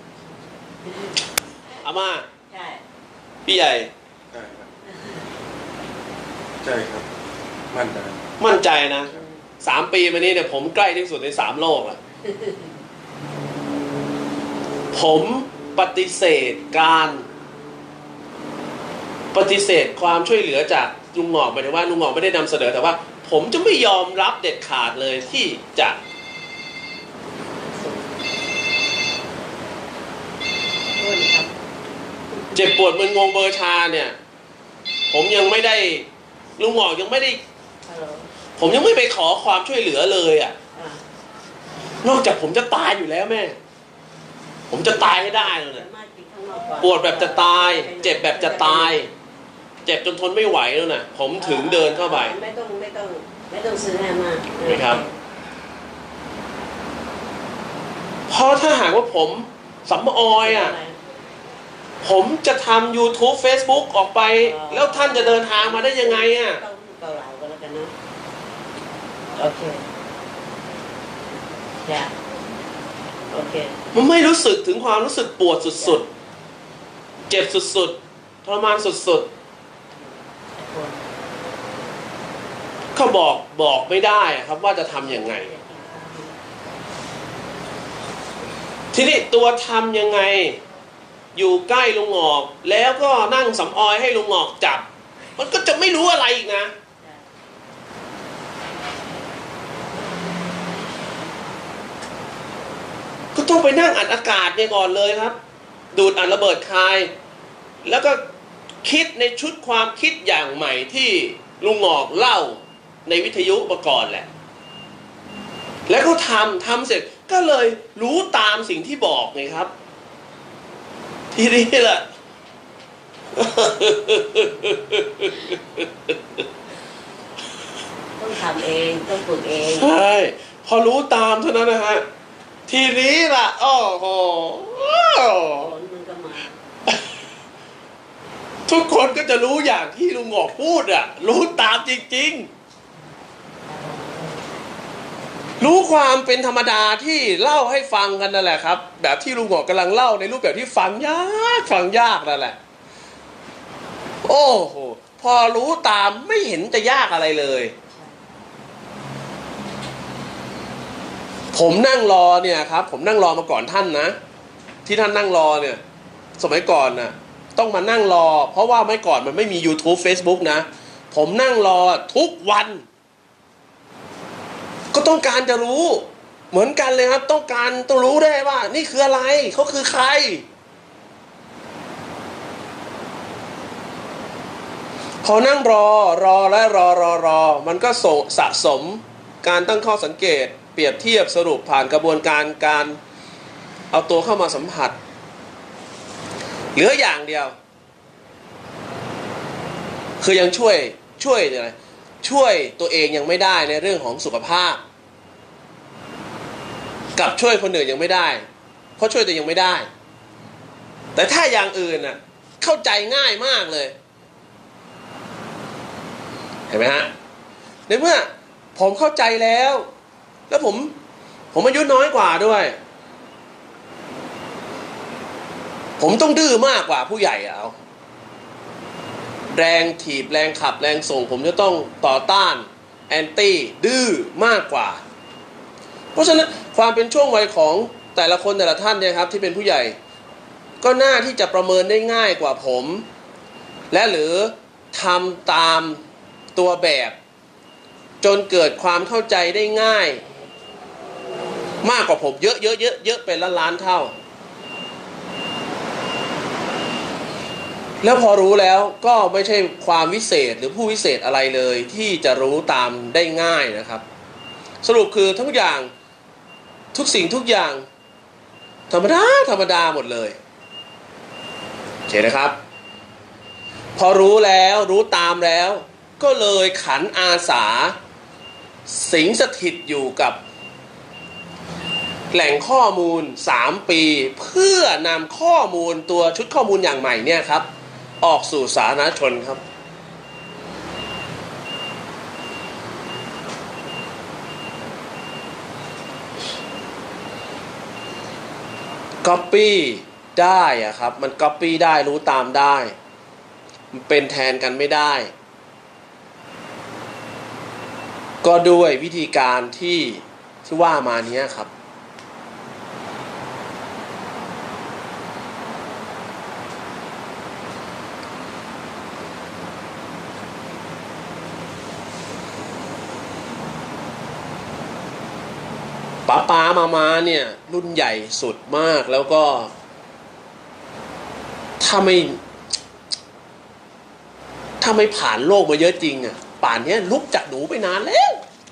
อาม่าใช่พี่ใหญ่ใช่ครับใช่ครับมั่นใจมั่นใจนะสามปีมานี้เนี่ยผมใกล้ที่สุดในสามโลกแล้วผมปฏิเสธการปฏิเสธความช่วยเหลือจากลุงหงอกหมายถึงว่าลุงหงอกไม่ได้นำเสนอแต่ว่าผมจะไม่ยอมรับเด็ดขาดเลยที่จะเจ็บปวดมึนงงเบอร์ชาเนี่ยผมยังไม่ได้ลุงหงอกยังไม่ได้ผมยังไม่ไปขอความช่วยเหลือเลยอ่ะนอกจากผมจะตายอยู่แล้วแม่ผมจะตายให้ได้เลยเนี่ยปวดแบบจะตายเจ็บแบบจะตายเจ็บจนทนไม่ไหวแล้วน่ะผมถึงเดินเข้าไปไม่ต้องไม่ต้องไม่ต้องซื้อให้มานะครับเพราะถ้าหากว่าผมสำออยอ่ะผมจะทำ YouTube Facebook ออกไปแล้วท่านจะเดินทางมาได้ยังไงอ่ะต้องเกาเหลากันแล้วกันนะโอเคจ้ะโอเคมันไม่รู้สึกถึงความรู้สึกปวดสุดๆเจ็บสุดๆทรมานสุดๆเขาบอกบอกไม่ได้ครับว่าจะทำยังไงทีนี้ตัวทำยังไงอยู่ใกล้ลุงหงอกแล้วก็นั่งสำออยให้ลุงหงอกจับมันก็จะไม่รู้อะไรอีกนะก็ต้องไปนั่งอัดอากาศเนี่ยก่อนเลยครับดูดอัดระเบิดคายแล้วก็คิดในชุดความคิดอย่างใหม่ที่ลุงหงอกเล่าในวิทยุมาก่อนแหละแล้วก็ทำทำเสร็จก็เลยรู้ตามสิ่งที่บอกไงครับทีนี้แหละต้องทำเองต้องฝึกเองใช่พอรู้ตามเท่านั้นนะฮะทีนี้ล่ะโอ้โหผลมันก็มาทุกคนก็จะรู้อย่างที่ลุงหงอกพูดอ่ะรู้ตามจริงๆรู้ความเป็นธรรมดาที่เล่าให้ฟังกันนั่นแหละครับแบบที่ลุงหงอกกำลังเล่าในรูปแบบที่ฟังยากฟังยากนั่นแหละโอ้โหพอรู้ตามไม่เห็นจะยากอะไรเลยผมนั่งรอเนี่ยครับผมนั่งรอมาก่อนท่านนะที่ท่านนั่งรอเนี่ยสมัยก่อนน่ะต้องมานั่งรอเพราะว่าเมื่อก่อนมันไม่มี YouTube Facebook นะผมนั่งรอทุกวันก็ต้องการจะรู้เหมือนกันเลยครับต้องการต้องรู้ได้ว่านี่คืออะไรเขาคือใครพอนั่งรอรอและรอรอรอมันก็สะสมการตั้งข้อสังเกตเปรียบเทียบสรุปผ่านกระบวนการการเอาตัวเข้ามาสัมผัสเหลืออย่างเดียวคือยังช่วยช่วยอะไรช่วยตัวเองยังไม่ได้ในเรื่องของสุขภาพกับช่วยคนอื่นยังไม่ได้เพราะช่วยตัวเองยังไม่ได้แต่ถ้าอย่างอื่นน่ะเข้าใจง่ายมากเลยเห็นไหมฮะในเมื่อผมเข้าใจแล้วแล้วผมผมอายุน้อยกว่าด้วยผมต้องดื้อมากกว่าผู้ใหญ่เอาแรงถีบแรงขับแรงส่งผมจะต้องต่อต้านแอนตี้ดื้อมากกว่าเพราะฉะนั้นความเป็นช่วงวัยของแต่ละคนแต่ละท่านเนี่ยครับที่เป็นผู้ใหญ่ก็น่าที่จะประเมินได้ง่ายกว่าผมและหรือทำตามตัวแบบจนเกิดความเข้าใจได้ง่ายมากกว่าผมเยอะเยอะเยอะเยอะเป็นล้านล้านเท่าแล้วพอรู้แล้วก็ไม่ใช่ความวิเศษหรือผู้วิเศษอะไรเลยที่จะรู้ตามได้ง่ายนะครับสรุปคือทุกอย่างทุกสิ่งทุกอย่างธรรมดาธรรมดาหมดเลยโอเคนะครับพอรู้แล้วรู้ตามแล้วก็เลยขันอาสาสิงสถิตอยู่กับแหล่งข้อมูลสามปีเพื่อนำข้อมูลตัวชุดข้อมูลอย่างใหม่เนี่ยครับออกสู่สาธารณชนครับก๊อปปี้ได้อะครับมันก๊อปปี้ได้รู้ตามได้มันเป็นแทนกันไม่ได้ก็ด้วยวิธีการที่ที่ว่ามานี้ครับป้าป้ามามาเนี่ยรุ่นใหญ่สุดมากแล้วก็ถ้าไม่ถ้าไม่ผ่านโลกมาเยอะจริงอ่ะป่านนี้ลุกจากหนูไปนานแล้ว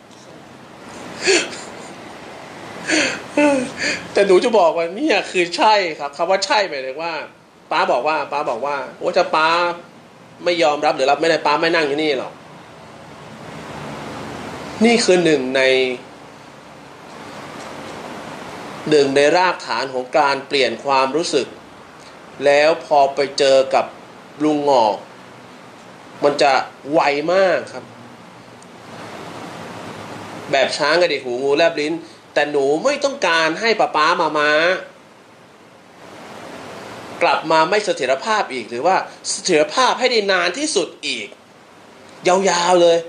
แต่หนูจะบอกว่านี่คือใช่ครับคำว่าใช่หมายถึงว่าป้าบอกว่าป้าบอกว่าโอ้ถ้าป้าไม่ยอมรับหรือรับไม่ได้ป้าไม่นั่งอยู่นี่หรอกนี่คือหนึ่งในหนึ่งในรากฐานของการเปลี่ยนความรู้สึกแล้วพอไปเจอกับลุงหงอกมันจะไวมากครับแบบช้างกระดิกหูงูแลบลิ้นแต่หนูไม่ต้องการให้ป้าป้ามาม้ากลับมาไม่เสถียรภาพอีกหรือว่าเสถียรภาพให้ได้นานที่สุดอีกยาวๆเลย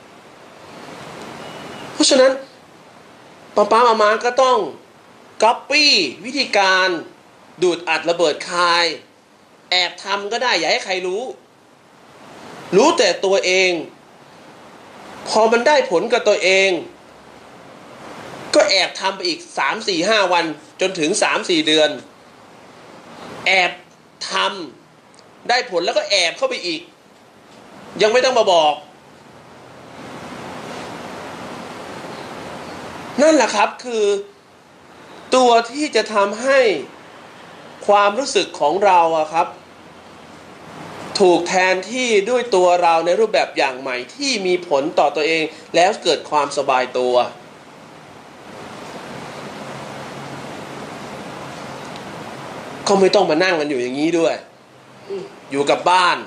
เพราะฉะนั้นป้าป้ามาม้าก็ต้องก๊อปปี้วิธีการดูดอัดระเบิดคายแอบทำก็ได้อย่าให้ใครรู้รู้แต่ตัวเองพอมันได้ผลกับตัวเองก็แอบทำไปอีกสาม สี่ ห้าวันจนถึง สาม สี่ เดือนแอบทำได้ผลแล้วก็แอบเข้าไปอีกยังไม่ต้องมาบอกนั่นแหละครับคือตัวที่จะทำให้ความรู้สึกของเราอะครับถูกแทนที่ด้วยตัวเราในรูปแบบอย่างใหม่ที่มีผลต่อตัวเองแล้วเกิดความสบายตัวก็ไม่ต้องมานั่งกันอยู่อย่างนี้ด้วยอยู่กับบ้าน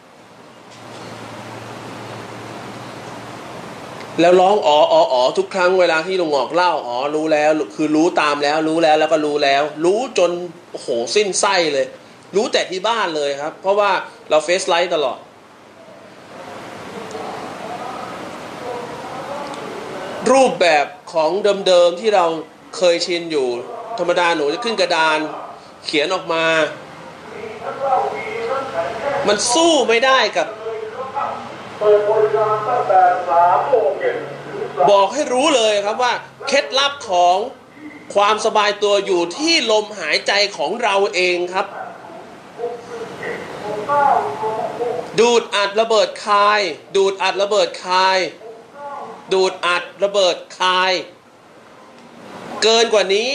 แล้วร้องอ๋ออ๋ออ๋อทุกครั้งเวลาที่ลุงหงอกเล่าอ๋อรู้แล้วคือรู้ตามแล้วรู้แล้วแล้วก็รู้แล้วรู้จนโอ้โหสิ้นไส้เลยรู้แต่ที่บ้านเลยครับเพราะว่าเราเฟซไลฟ์ตลอดรูปแบบของเดิมๆที่เราเคยชินอยู่ธรรมดาหนูจะขึ้นกระดานเขียนออกมามันสู้ไม่ได้กับบอกให้รู้เลยครับว่าเคล็ดลับของความสบายตัวอยู่ที่ลมหายใจของเราเองครับดูดอัดระเบิดคายดูดอัดระเบิดคายดูดอัดระเบิดคายเกินกว่านี้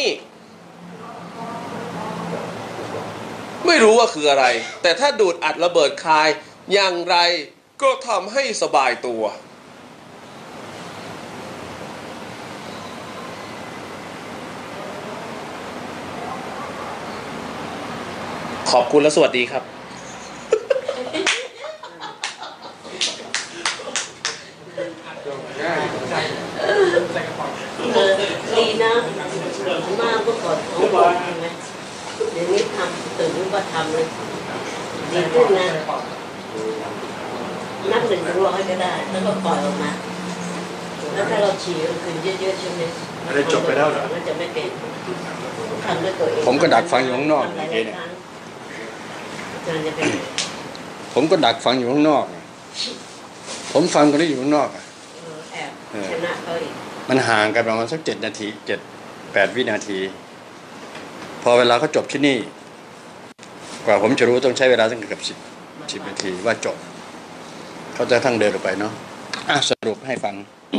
ไม่รู้ว่าคืออะไรแต่ถ้าดูดอัดระเบิดคายอย่างไรก็ทำให้สบายตัวขอบคุณและสวัสดีครับเออดีนะมากเมื่อก่อนเขาบอกใช่ไหมเดี๋ยวนี้ทำตื่นรู้ว่าทำเลยดีขึ้นนะนับหนึ่งถึงร้อยก็ได้แล้วก็ปล่อยออกมาแล้วถ้าเราฉี่ก็คือเยอะๆใช่ไหมอะไรจบไปแล้วเหรอมันจะไม่เป็นทำด้วยตัวเองผมก็ดักฟังอยู่ข้างนอกเมื่อกี้เนี่ยผมก็ดักฟังอยู่ข้างนอกผมฟังคนที่อยู่ข้างนอกอ่ะแอบชนะเขาอีกมันห่างกันประมาณสักเจ็ดนาทีเจ็ดแปดวินาทีพอเวลาเขาจบที่นี่กว่าผมจะรู้ต้องใช้เวลาตั้งเกือบสิบสิบนาทีว่าจบเขาจะทั้งเดินออกไปเนาะอ่ะสรุปให้ฟัง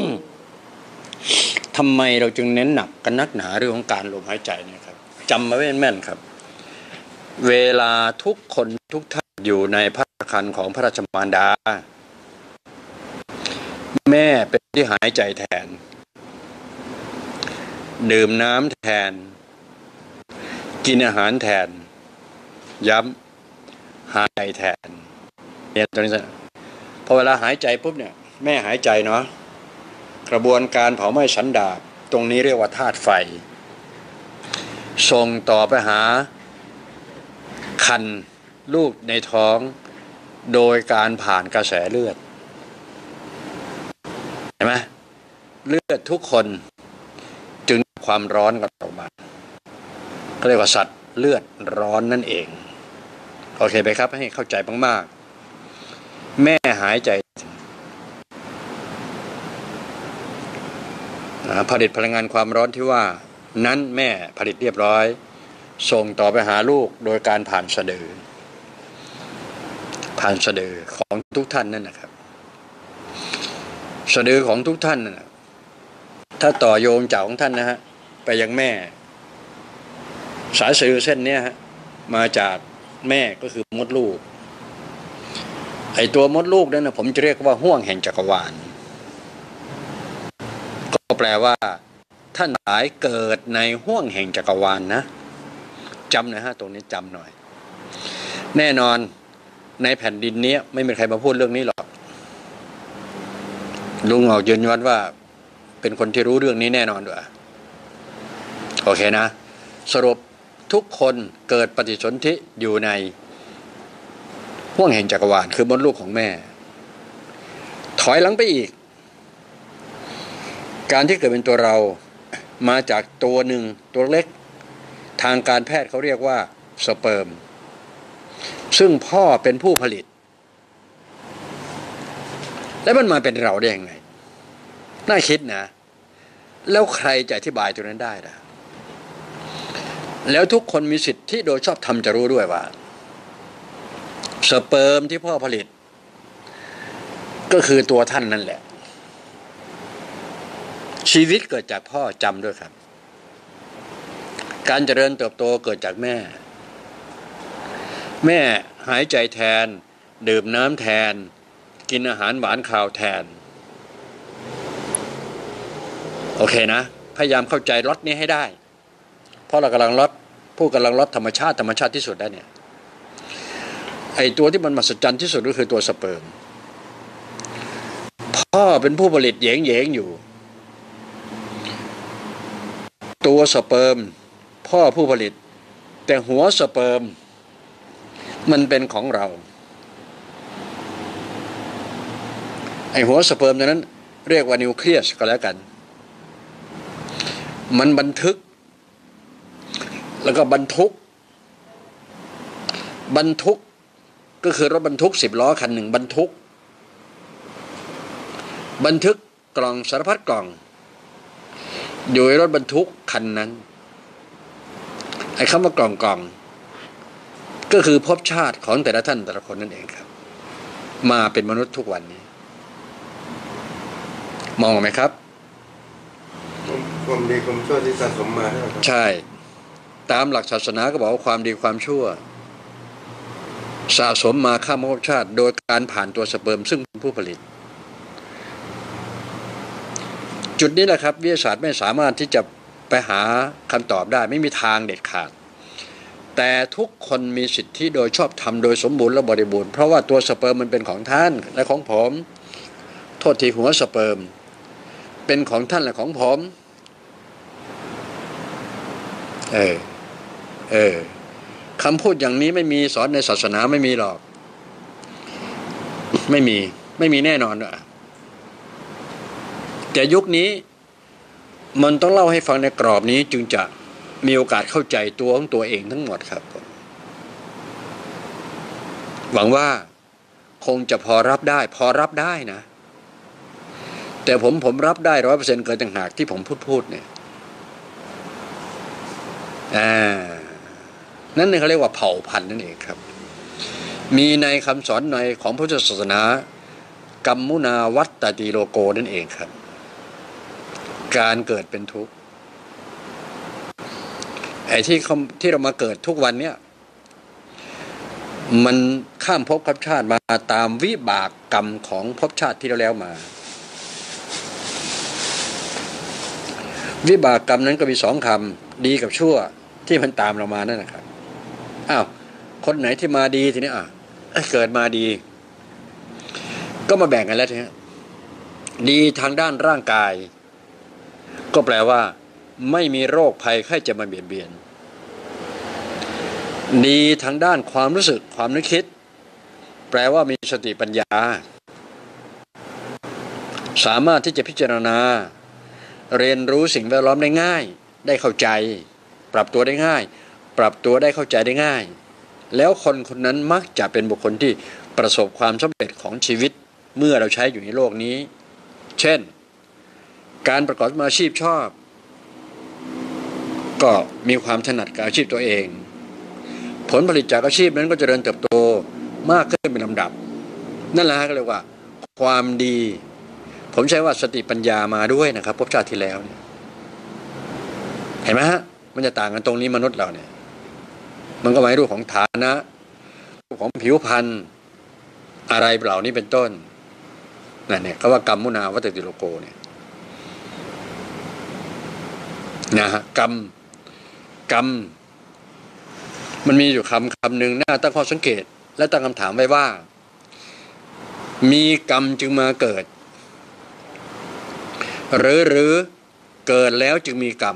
ทำไมเราจึงเน้นหนักกันนักหนาเรื่องของการลมหายใจเนี่ยครับจำมาไว้แม่นครับเวลาทุกคนทุกท่านอยู่ในพระครรภ์ของพระราชมารดาแม่เป็นที่หายใจแทนดื่มน้ำแทนกินอาหารแทนย้ำหายใจแทนเนี่ยตรงนี้พอเวลาหายใจปุ๊บเนี่ยแม่หายใจเนาะกระบวนการเผาไหม้สันดาปตรงนี้เรียกว่าธาตุไฟส่งต่อไปหาคันลูกในท้องโดยการผ่านกระแสเลือดเห็นไหมเลือดทุกคนจึงความร้อนกันออกมาเขาเรียกว่าสัตว์เลือดร้อนนั่นเองโอเคไหมครับให้เข้าใจมากๆแม่หายใจผลิตพลังงานความร้อนที่ว่านั้นแม่ผลิตเรียบร้อยส่งต่อไปหาลูกโดยการผ่านสะดือผ่านสะดือของทุกท่านนั่นนะครับสะดือของทุกท่านนะถ้าต่อโยงจากของท่านนะฮะไปยังแม่สายสะดือเส้นนี้ฮะมาจากแม่ก็คือมดลูกไอตัวมดลูกนั่นนะผมจะเรียกว่าห้วงแห่งจักรวาลก็แปลว่าท่านหลายเกิดในห้วงแห่งจักรวาลนะจำหน่อยฮะตรงนี้จำหน่อยแน่นอนในแผ่นดินนี้ไม่มีใครมาพูดเรื่องนี้หรอกลุงออกยืนยันว่าเป็นคนที่รู้เรื่องนี้แน่นอนด้วยโอเคนะสรุปทุกคนเกิดปฏิสนธิอยู่ในห้วงแห่งจักรวาลคือมดลูกของแม่ถอยหลังไปอีกการที่เกิดเป็นตัวเรามาจากตัวหนึ่งตัวเล็กทางการแพทย์เขาเรียกว่าสเปิร์มซึ่งพ่อเป็นผู้ผลิตแล้วมันมาเป็นเราได้ยังไงน่าคิดนะแล้วใครจะอธิบายตัวนั้นได้ล่ะแล้วทุกคนมีสิทธิ์ที่โดยชอบธรรมจะรู้ด้วยว่าสเปิร์มที่พ่อผลิตก็คือตัวท่านนั่นแหละชีวิตเกิดจากพ่อจำด้วยครับการเจริญเติบโตเกิดจากแม่แม่หายใจแทนดื่มน้ำแทนกินอาหารหวานคาวแทนโอเคนะพยายามเข้าใจล็อตนี้ให้ได้เพราะเรากำลังล็อตผู้กำลังล็อตธรรมชาติธรรมชาติที่สุดได้เนี่ยไอตัวที่มันมหัศจรรย์ที่สุดก็คือตัวสเปิร์มพ่อเป็นผู้ผลิตเหยงเหยงอยู่ตัวสเปิร์มพ่อผู้ผลิตแต่หัวสเปิร์มมันเป็นของเราไอหัวสเปิร์มนั้นเรียกว่านิวเคลียสก็แล้วกันมันบันทึกแล้วก็บรรทุกบรรทุกก็คือรถบรรทุกสิบล้อคันหนึ่งบรรทุกบันทึกกล่องสารพัดกล่องอยู่ในรถบรรทุกคันนั้นไอ้คำว่ากล่องกล่องก็คือภพชาติของแต่ละท่านแต่ละคนนั่นเองครับมาเป็นมนุษย์ทุกวันนี้มองไหมครับความดีความชั่วที่สะสมมาใช่ตามหลักศาสนาก็บอกว่าความดีความชั่วสะสมมาข้ามภพชาติโดยการผ่านตัวสเปิร์มซึ่งเป็นผู้ผลิตจุดนี้แหละครับวิทยาศาสตร์ไม่สามารถที่จะไปหาคำตอบได้ไม่มีทางเด็ดขาดแต่ทุกคนมีสิทธิโดยชอบธรรมโดยสมบูรณ์และบริบูรณ์เพราะว่าตัวสเปิร์มมันเป็นของท่านและของผมโทษทีหัวสเปิร์มเป็นของท่านและของผมเออเออคำพูดอย่างนี้ไม่มีสอนในศาสนาไม่มีหรอกไม่มีไม่มีแน่นอนอ่ะแต่ยุคนี้มันต้องเล่าให้ฟังในกรอบนี้จึงจะมีโอกาสเข้าใจตัวของตัวเองทั้งหมดครับหวังว่าคงจะพอรับได้พอรับได้นะแต่ผมผมรับได้ร้อยเปอร์เซ็นต์เกินต่างหากที่ผมพูดพูดเนี่ยอ่านั่นเขาเรียกว่าเผ่าพันธุ์นั่นเองครับมีในคำสอนในของพุทธศาสนากัมมุนาวัตตติโลโกนั่นเองครับการเกิดเป็นทุกข์ไอ้ที่ที่เรามาเกิดทุกวันเนี่ยมันข้ามภพข้ามชาติมาตามวิบากกรรมของภพชาติที่เราแล้วมาวิบากกรรมนั้นก็มีสองคำดีกับชั่วที่มันตามเรามานั่นนะครับอ้าวคนไหนที่มาดีทีนี้อ่ะเกิดมาดีก็มาแบ่งกันแล้วทีนี้ดีทางด้านร่างกายก็แปลว่าไม่มีโรคภัยไข้เจ็บมาเบียดเบียนดีทางด้านความรู้สึกความนึกคิดแปลว่ามีสติปัญญาสามารถที่จะพิจารณาเรียนรู้สิ่งแวดล้อมได้ง่ายได้เข้าใจปรับตัวได้ง่ายปรับตัวได้เข้าใจได้ง่ายแล้วคนคนนั้นมักจะเป็นบุคคลที่ประสบความสำเร็จของชีวิตเมื่อเราใช้อยู่ในโลกนี้เช่นการประกอบอาชีพชอบก็มีความถนัดกับอาชีพตัวเองผลผลิตจากอาชีพนั้นก็เจริญเติบโตมากขึ้นเป็นลำดับนั่นแหละก็เรียกว่าความดีผมใช้ว่าสติปัญญามาด้วยนะครับภพชาติที่แล้วเนี่ยเห็นไหมฮะมันจะต่างกันตรงนี้มนุษย์เราเนี่ยมันก็หมายรูปของฐานะรูปของผิวพรรณอะไรเหล่านี้เป็นต้นนั่นเนี่ยเขาว่ากรรมมุนาวัตติโลโกเนี่ยนะฮะกรรมกรรมมันมีอยู่คำคำหนึ่งน่าตั้งข้อสังเกตและตั้งคำถามไว้ว่ามีกรรมจึงมาเกิดหรือหรือเกิดแล้วจึงมีกรรม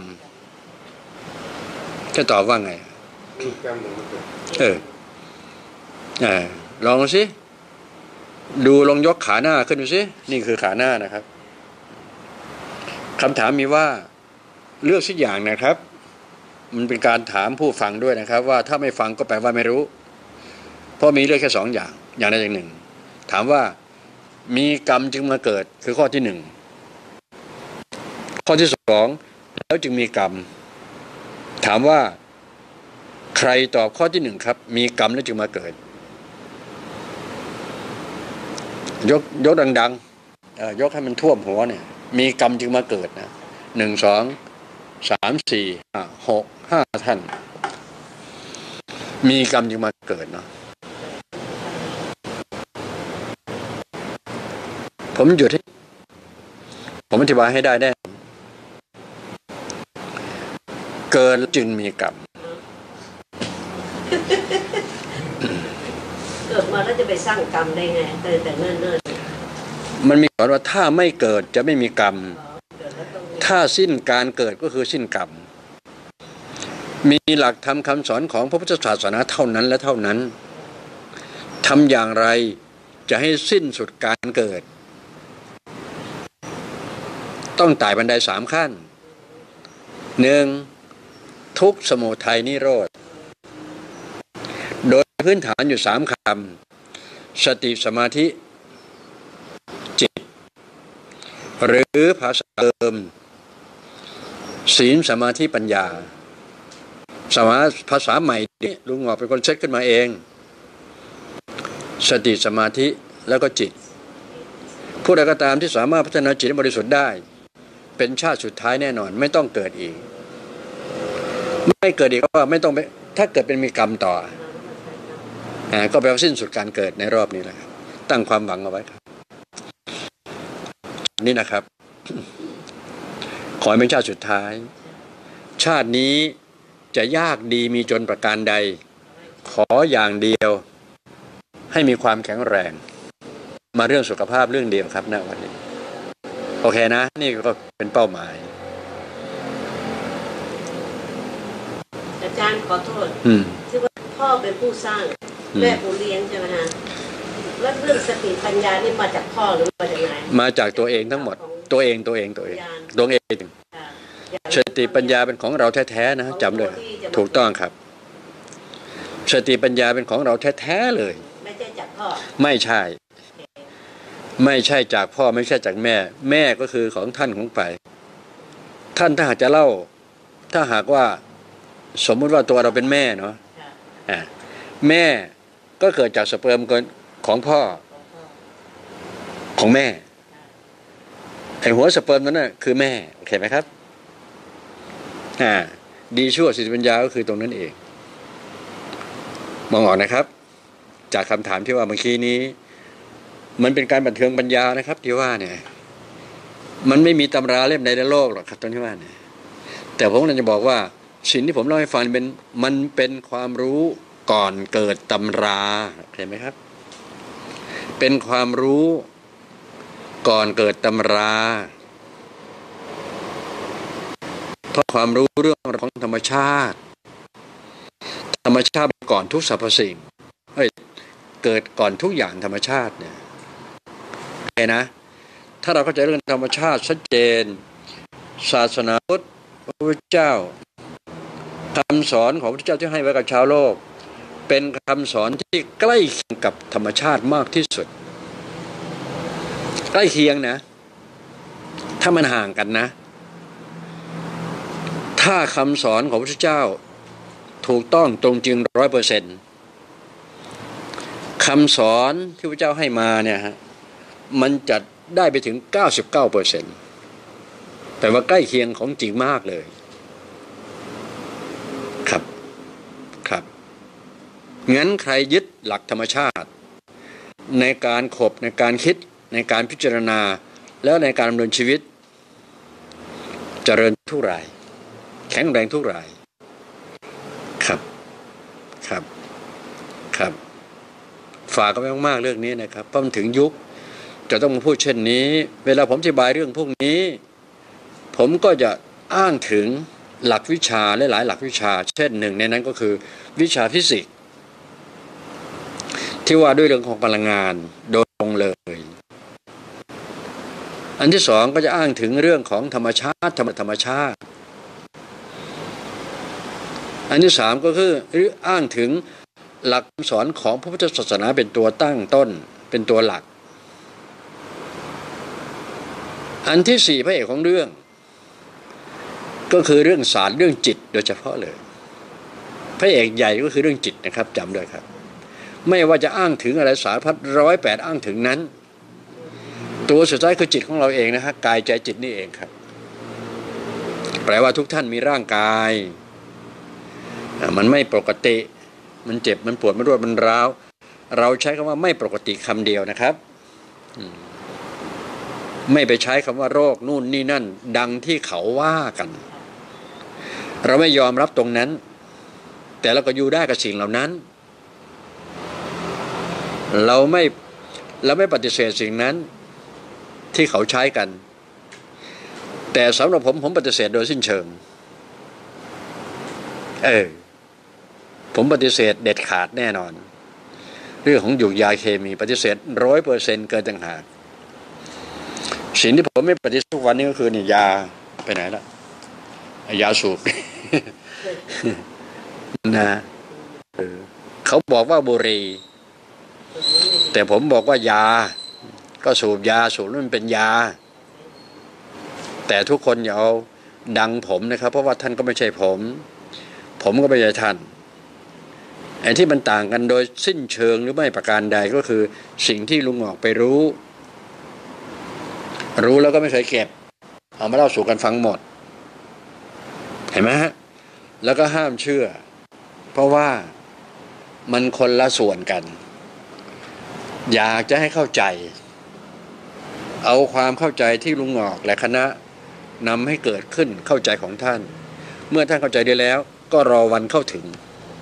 จะตอบว่าไงเออเออลองสิดูลองยกขาหน้าขึ้นดูสินี่คือขาหน้านะครับคำถามมีว่าเลือกสักอย่างนะครับมันเป็นการถามผู้ฟังด้วยนะครับว่าถ้าไม่ฟังก็แปลว่าไม่รู้เพราะมีเลือกแค่สองอย่างอย่างใดอย่างหนึ่งถามว่ามีกรรมจึงมาเกิดคือข้อที่หนึ่งข้อที่สองแล้วจึงมีกรรมถามว่าใครตอบข้อที่หนึ่งครับมีกรรมแล้วจึงมาเกิดยกยกดังๆเอ่อยกให้มันท่วมหัวเนี่ยมีกรรมจึงมาเกิดนะหนึ่งสองสามสี่ห้าหกห้าท่านมีกรรมจึงมาเกิดเนาะผมหยุดให้ผมอธิบายให้ได้แน่เกิดจึงมีกรรมเกิดมาแล้วจะไปสร้างกรรมได้ไงแต่แต่เนิ่นๆมันมีกฎว่าถ้าไม่เกิดจะไม่มีกรรมถ้าสิ้นการเกิดก็คือสิ้นกรรมมีหลักธรรมคำสอนของพระพุทธศาสนาเท่านั้นและเท่านั้นทำอย่างไรจะให้สิ้นสุดการเกิดต้องไต่บันไดสามขั้นหนึ่งทุกข์สมุทัยนิโรธโดยพื้นฐานอยู่สามคำสติสมาธิจิตหรือภาษาเดิมศีลสมาธิปัญญาสมาภาษาใหม่นี้ลุงหงอกเป็นคนเซตขึ้นมาเองสติสมาธิแล้วก็จิตผู้ใดก็ตามที่สามารถพัฒนาจิตให้บริสุทธิ์ได้เป็นชาติสุดท้ายแน่นอนไม่ต้องเกิดอีกไม่เกิดอีกก็ว่าไม่ต้องไปถ้าเกิดเป็นมีกรรมต่ออ่าก็แปลว่าสิ้นสุดการเกิดในรอบนี้แหละครับตั้งความหวังเอาไว้ครับนี่นะครับขอให้เป็นชาติสุดท้ายชาตินี้จะยากดีมีจนประการใดขออย่างเดียวให้มีความแข็งแรงมาเรื่องสุขภาพเรื่องเดียวครับณวันนี้โอเคนะนี่ก็เป็นเป้าหมายอาจารย์ขอโทษที่ว่าพ่อเป็นผู้สร้างแม่ผู้เลี้ยงใช่ไหมฮะแล้วเรื่องสติปัญญานี่มาจากพ่อหรือมาจากไหนมาจากตัวเองทั้งหมดตัวเองตัวเองตัวเองตัวเองสติปัญญาเป็นของเราแท้ๆนะจำด้วยถูกต้องครับสติปัญญาเป็นของเราแท้ๆเลยไม่ใช่จากพ่อไม่ใช่ไม่ใช่จากพ่อไม่ใช่จากแม่แม่ก็คือของท่านของไปท่านถ้าหากจะเล่าถ้าหากว่าสมมุติว่าตัวเราเป็นแม่เนาะอ่าแม่ก็เกิดจากสเปิร์มของพ่อของแม่ไอหัวสเปิร์มนั้นน่ะคือแม่โอเคไหมครับอ่าดีชั่วสติปัญญาก็คือตรงนั้นเองมองออกนะครับจากคำถามที่ว่าเมื่อกี้นี้มันเป็นการบันเทิงปัญญานะครับที่ว่าเนี่ยมันไม่มีตำราเล่มใดในโลกหรอกครับตรงที่ว่าเนี่ยแต่ผมจะบอกว่าสิ่งที่ผมเล่าให้ฟังเป็นมันเป็นความรู้ก่อนเกิดตำราเห็นไหมครับเป็นความรู้ก่อนเกิดตำราเพราะความรู้เรื่องของธรรมชาติธรรมชาติก่อนทุกสรรพสิ่งเฮ้ยเกิดก่อนทุกอย่างธรรมชาติเนี่ยเห็นนะถ้าเราเข้าใจเรื่องธรรมชาติชัดเจนศาสนาพุทธพระพุทธเจ้าคำสอนของพระพุทธเจ้าที่ให้ไว้กับชาวโลกเป็นคำสอนที่ใกล้เคียงกับธรรมชาติมากที่สุดใกล้เคียงนะถ้ามันห่างกันนะถ้าคำสอนของพระพุทธเจ้าถูกต้องตรงจริงร้อยเปอร์เซ็นต์คำสอนที่พระเจ้าให้มาเนี่ยฮะมันจะได้ไปถึงเก้าสิบเก้าเปอร์เซ็นต์แต่ว่าใกล้เคียงของจริงมากเลยครับครับงั้นใครยึดหลักธรรมชาติในการขบในการคิดในการพิจารณาแล้วในการดำเนินชีวิตเจริญทุกรายแข็งแรงทุกรายครับครับครับฝากกันไว้มากๆเรื่องนี้นะครับเพราะมันถึงยุคจะต้องมาพูดเช่นนี้เวลาผมอธิบายเรื่องพวกนี้ผมก็จะอ้างถึงหลักวิชาหลายๆหลักวิชาเช่นหนึ่งในนั้นก็คือวิชาฟิสิกส์ที่ว่าด้วยเรื่องของพลังงานโดยตรงเลยอันที่สองก็จะอ้างถึงเรื่องของธรรมชาติธรรมธรรมชาติอันที่สามก็คืออ้างถึงหลักสอนของพระพุทธศาสนาเป็นตัวตั้งต้นเป็นตัวหลักอันที่สี่พระเอกของเรื่องก็คือเรื่องศาสตร์เรื่องจิตโดยเฉพาะเลยพระเอกใหญ่ก็คือเรื่องจิตนะครับจำด้วยครับไม่ว่าจะอ้างถึงอะไรสารพัดร้อยแปดอ้างถึงนั้นตัวสุดท้ายคือจิตของเราเองนะฮะกายใจจิตนี่เองครับแปลว่าทุกท่านมีร่างกายมันไม่ปกติมันเจ็บมันปวดมันรวดมันร้าวเราใช้คำว่าไม่ปกติคำเดียวนะครับไม่ไปใช้คำว่าโรคนู่นนี่นั่นดังที่เขาว่ากันเราไม่ยอมรับตรงนั้นแต่เราก็อยู่ได้กับสิ่งเหล่านั้นเราไม่เราไม่ปฏิเสธสิ่งนั้นที่เขาใช้กันแต่สำหรับผมผมปฏิเสธโดยสิ้นเชิงเออผมปฏิเสธเด็ดขาดแน่นอนเรื่องของหยูกยาเคมีปฏิเสธร้อยเปอร์เซ็นต์เกินต่างหากสิ่งที่ผมไม่ปฏิเสธทุกวันนี้ก็คือเนี่ยยาไปไหนละยาสูบ นะเออเขาบอกว่าบุหรี่แต่ผมบอกว่ายาก็สูบยาสูบแล้วมันเป็นยาแต่ทุกคนอย่าเอาดังผมนะครับเพราะว่าท่านก็ไม่ใช่ผมผมก็ไม่ใช่ท่านไอ้ที่มันต่างกันโดยสิ้นเชิงหรือไม่ประการใดก็คือสิ่งที่ลุงออกไปรู้รู้แล้วก็ไม่เคยเก็บเอามาเล่าสู่กันฟังหมดเห็นไหมฮะแล้วก็ห้ามเชื่อเพราะว่ามันคนละส่วนกันอยากจะให้เข้าใจเอาความเข้าใจที่ลุงออกและคณะนำให้เกิดขึ้นเข้าใจของท่านเมื่อท่านเข้าใจได้แล้วก็รอวันเข้าถึง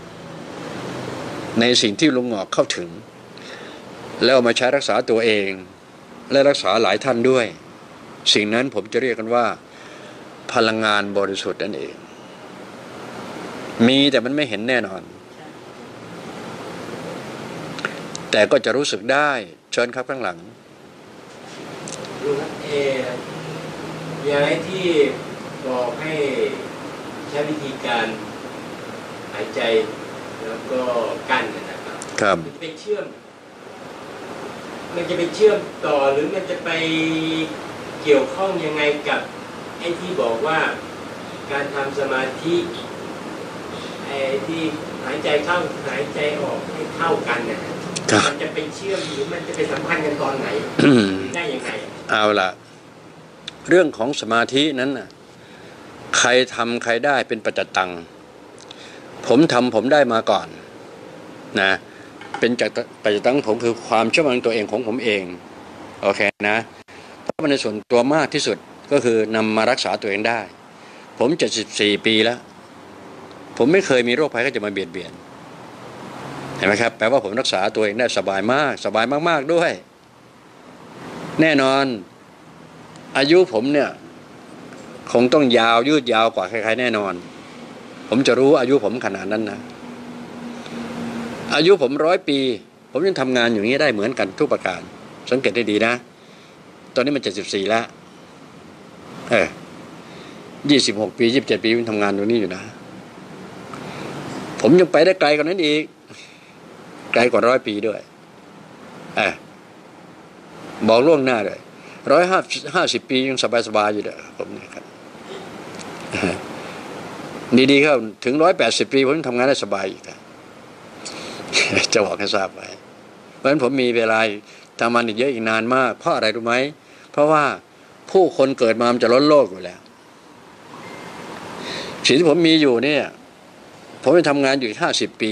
ในสิ่งที่ลุงออกเข้าถึงแล้วเอามาใช้รักษาตัวเองและรักษาหลายท่านด้วยสิ่งนั้นผมจะเรียกกันว่าพลังงานบริสุทธิ์นั่นเองมีแต่มันไม่เห็นแน่นอนแต่ก็จะรู้สึกได้เชิญครับข้างหลังลุงเอย้ายที่บอกให้ใช้วิธีการหายใจแล้วก็กั้นนะครับครับมันจะไปเชื่อมมันจะไปเชื่อมต่อหรือมันจะไปเกี่ยวข้องยังไงกับไอ้ที่บอกว่าการทำสมาธิไอ้ที่หายใจเข้าหายใจออกให้เท่ากันเนี่ยมันจะไปเชื่อมหรือมันจะไปสัมพันธ์กันตอนไหนได้ยังไงเอาล่ะเรื่องของสมาธินั้นน่ะใครทำใครได้เป็นปัจจตังผมทำผมได้มาก่อนนะเป็นจากปัจจตังผมคือความเชื่อมั่นตัวเองของผมเองโอเคนะเพราะมันในส่วนตัวมากที่สุดก็คือนำมารักษาตัวเองได้ผมเจ็ดสิบสี่ปีแล้วผมไม่เคยมีโรคภัยก็จะมาเบียดเบียนเห็นไหมครับแปลว่าผมรักษาตัวเองได้สบายมากสบายมากๆด้วยแน่นอนอายุผมเนี่ยคงต้องยาวยืดยาวกว่าใครๆแน่นอนผมจะรู้อายุผมขนาดนั้นนะอายุผมร้อยปีผมยังทำงานอย่างนี้ได้เหมือนกันทุกประการสังเกตได้ดีนะตอนนี้มันเจ็ดสิบสี่แล้วเออยี่สิบหกปียี่สิบเจ็ดปีผมทำงานตรงนี้อยู่นะผมยังไปได้ไกลกว่านั้นอีกไกลกว่าร้อยปีด้วยเออบอกล่วงหน้าเลยร้อยห้าห้าสิบปียังสบายๆอยู่เด้อผมเนี่ยครับดีๆครับถึงร้อยแปดสิบปีผมทำงานได้สบายอีกครับจะบอกให้ทราบไว้เพราะฉะนั้นผมมีเวลาทำงานอีกเยอะอีกนานมากเพราะอะไรรู้ไหมเพราะว่าผู้คนเกิดมามันจะล้นโลกอยู่แล้วสิ่งที่ผมมีอยู่เนี่ยผมไปทำงานอยู่ห้าสิบปี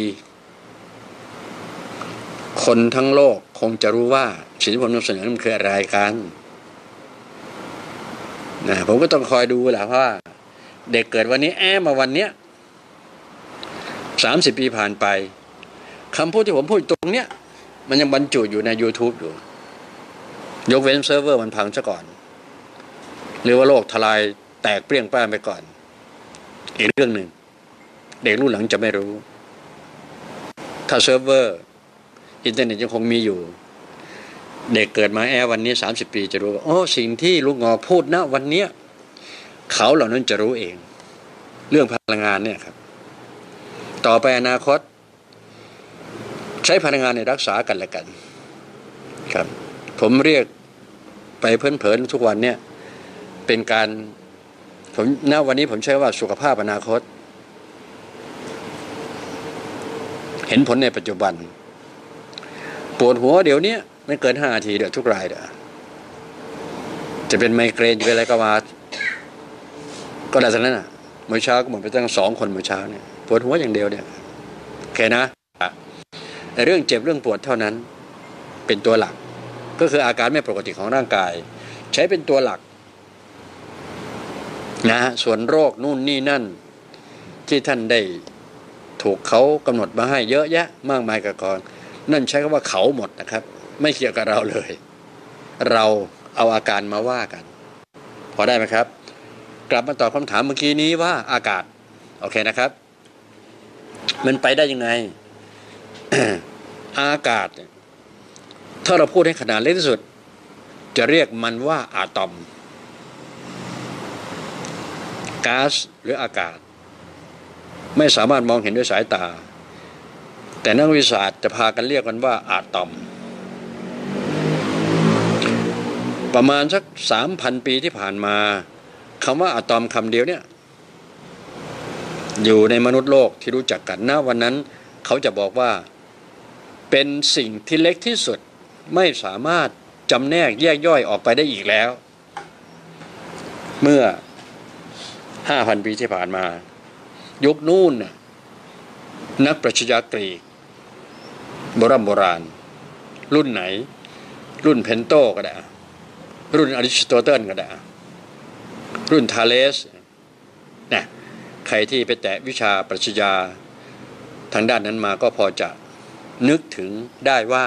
คนทั้งโลกคงจะรู้ว่าสิ่งที่ผมนำเสนอมันคืออะไรกันนะผมก็ต้องคอยดูแหละเพราะว่าเด็กเกิดวันนี้แอมาวันเนี้ยสามสิบปีผ่านไปคำพูดที่ผมพูดตรงเนี้ยมันยังบรรจุอยู่ใน YouTube อยู่ยกเว้นเซิร์ฟเวอร์มันพังซะก่อนหรือว่าโลกทลายแตกเปรี้ยงป้านไปก่อนอีกเรื่องหนึ่งเด็กรุ่นหลังจะไม่รู้ถ้าเซิร์ฟเวอร์อินเทอร์เน็ตยังคงมีอยู่เด็กเกิดมาแอวันนี้สามสิบปีจะรู้ว่าโอ้สิ่งที่ลุงงอพูดนะวันเนี้ยเขาเหล่านั้นจะรู้เองเรื่องพลังงานเนี่ยครับต่อไปอนาคตใช้พลังงานในรักษากันและกันครับผมเรียกไปเพิ่นๆทุกวันเนี่ยเป็นการผมณวันนี้ผมใช้ว่าสุขภาพอนาคตเห็นผลในปัจจุบันปวดหัวเดี๋ยวนี้ไม่เกินห้านาทีเดี๋ยวทุกรายเดี๋ยวจะเป็นไมเกรนจะเป็นอะไรก็มาก็ได้ทั้งนั้นอ่ะเมื่อเช้าก็หมดไปตั้งสองคนเมื่อเช้าเนี่ยปวดหัวอย่างเดียวเนี่ยโอเคนะแต่เรื่องเจ็บเรื่องปวดเท่านั้นเป็นตัวหลักก็คืออาการไม่ปกติของร่างกายใช้เป็นตัวหลักนะฮะส่วนโรคนู่นนี่นั่นที่ท่านได้ถูกเขากำหนดมาให้เยอะแยะมากมายกับก่อนนั่นใช้คำว่าเขาหมดนะครับไม่เกี่ยวกับเราเลยเราเอาอาการมาว่ากันพอได้ไหมครับกลับมาตอบคำถามเมื่อกี้นี้ว่าอากาศโอเคนะครับมันไปได้ยังไง อากาศถ้าเราพูดให้ขนาดเล็กที่สุดจะเรียกมันว่าอะตอมก๊าซหรืออากาศไม่สามารถมองเห็นด้วยสายตาแต่นักวิทยาศาสตร์จะพากันเรียกกันว่าอะตอมประมาณสัก สามพัน ปีที่ผ่านมาคำว่าอะตอมคำเดียวเนี่ยอยู่ในมนุษย์โลกที่รู้จักกันณวันนั้นเขาจะบอกว่าเป็นสิ่งที่เล็กที่สุดไม่สามารถจำแนกแยกย่อยออกไปได้อีกแล้วเมื่อ ห้าพัน ปีที่ผ่านมายุคนู่นน่ะนักปรัชญากรีกโบราณโบราณรุ่นไหนรุ่นเพนโตก็ได้รุ่นอริสโตเติลก็ได้รุ่นทาเลสนะใครที่ไปแตะวิชาปรัชญาทางด้านนั้นมาก็พอจะนึกถึงได้ว่า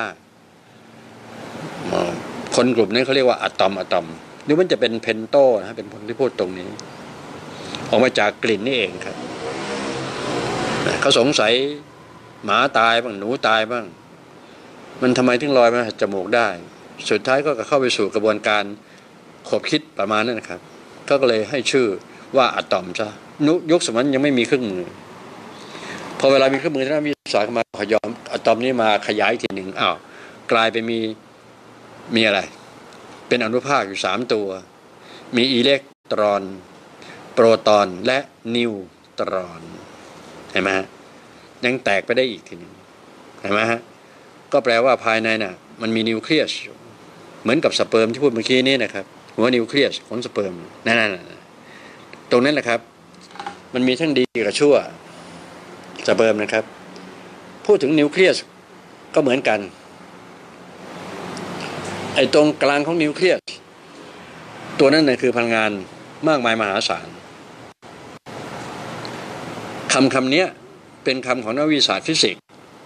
คนกลุ่มนั้นเขาเรียกว่าอะตอมอะตอมหรือมันจะเป็นเพนโตนะเป็นคนที่พูดตรงนี้ออกมาจากกลิ่นนี่เองครับเขาสงสัยหมาตายบ้างหนูตายบ้างมันทำไมถึงลอยมาจมูกได้สุดท้ายก็เข้าไปสู่กระบวนการขบคิดประมาณนั้นนะครับก็เลยให้ชื่อว่าอะตอมซะยุคสมัยยังไม่มีเครื่องมือพอเวลามีเครื่องมือทางด้านวิทยาศาสตร์มาขยอมอะตอมนี้มาขยายทีหนึ่งอ้าวกลายไปมีมีอะไรเป็นอนุภาคอยู่สามตัวมีอิเล็กตรอนโปรตอนและนิวตรอนเห็นไหมฮะยังแตกไปได้อีกทีหนึ่งเห็นไหมฮะก็แปลว่าภายในน่ะมันมีนิวเคลียสเหมือนกับสเปิร์มที่พูดเมื่อกี้นี้นะครับหัวนิวเคลียสของสเปิร์มนั่นๆตรงนั้นแหละครับมันมีทั้งดีกับชั่วสเปิร์มนะครับพูดถึงนิวเคลียสก็เหมือนกันไอ้ตรงกลางของนิวเคลียสตัวนั้นน่ะคือพลังงานมากมายมหาศาลคำคำนี้เป็นคำของนักวิทยาศาสตร์ฟิสิกส์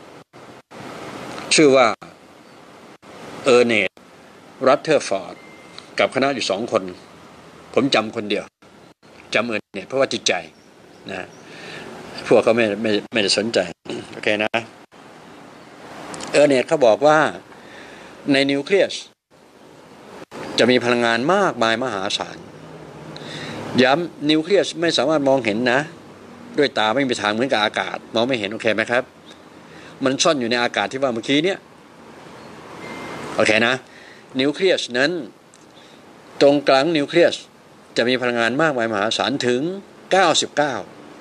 ชื่อว่าเออร์เนตรัตเทอร์ฟอร์ดกับคณะอยู่สองคนผมจำคนเดียวจำเออร์เนตเพราะว่าจิตใจนะพวกเขาไม่ไม่ไม่ได้สนใจโอเคนะเออร์เนตเขาบอกว่าในนิวเคลียสจะมีพลังงานมากมายมหาศาลย้ำนิวเคลียสไม่สามารถมองเห็นนะด้วยตาไม่มีทางเหมือนกับอากาศมองไม่เห็นโอเคไหมครับมันซ่อนอยู่ในอากาศที่ว่าเมื่อกี้เนี่ยโอเคนะนิวเคลียสนั้นตรงกลางนิวเคลียสจะมีพลังงานมากมายมหาศาลถึง เก้าสิบเก้า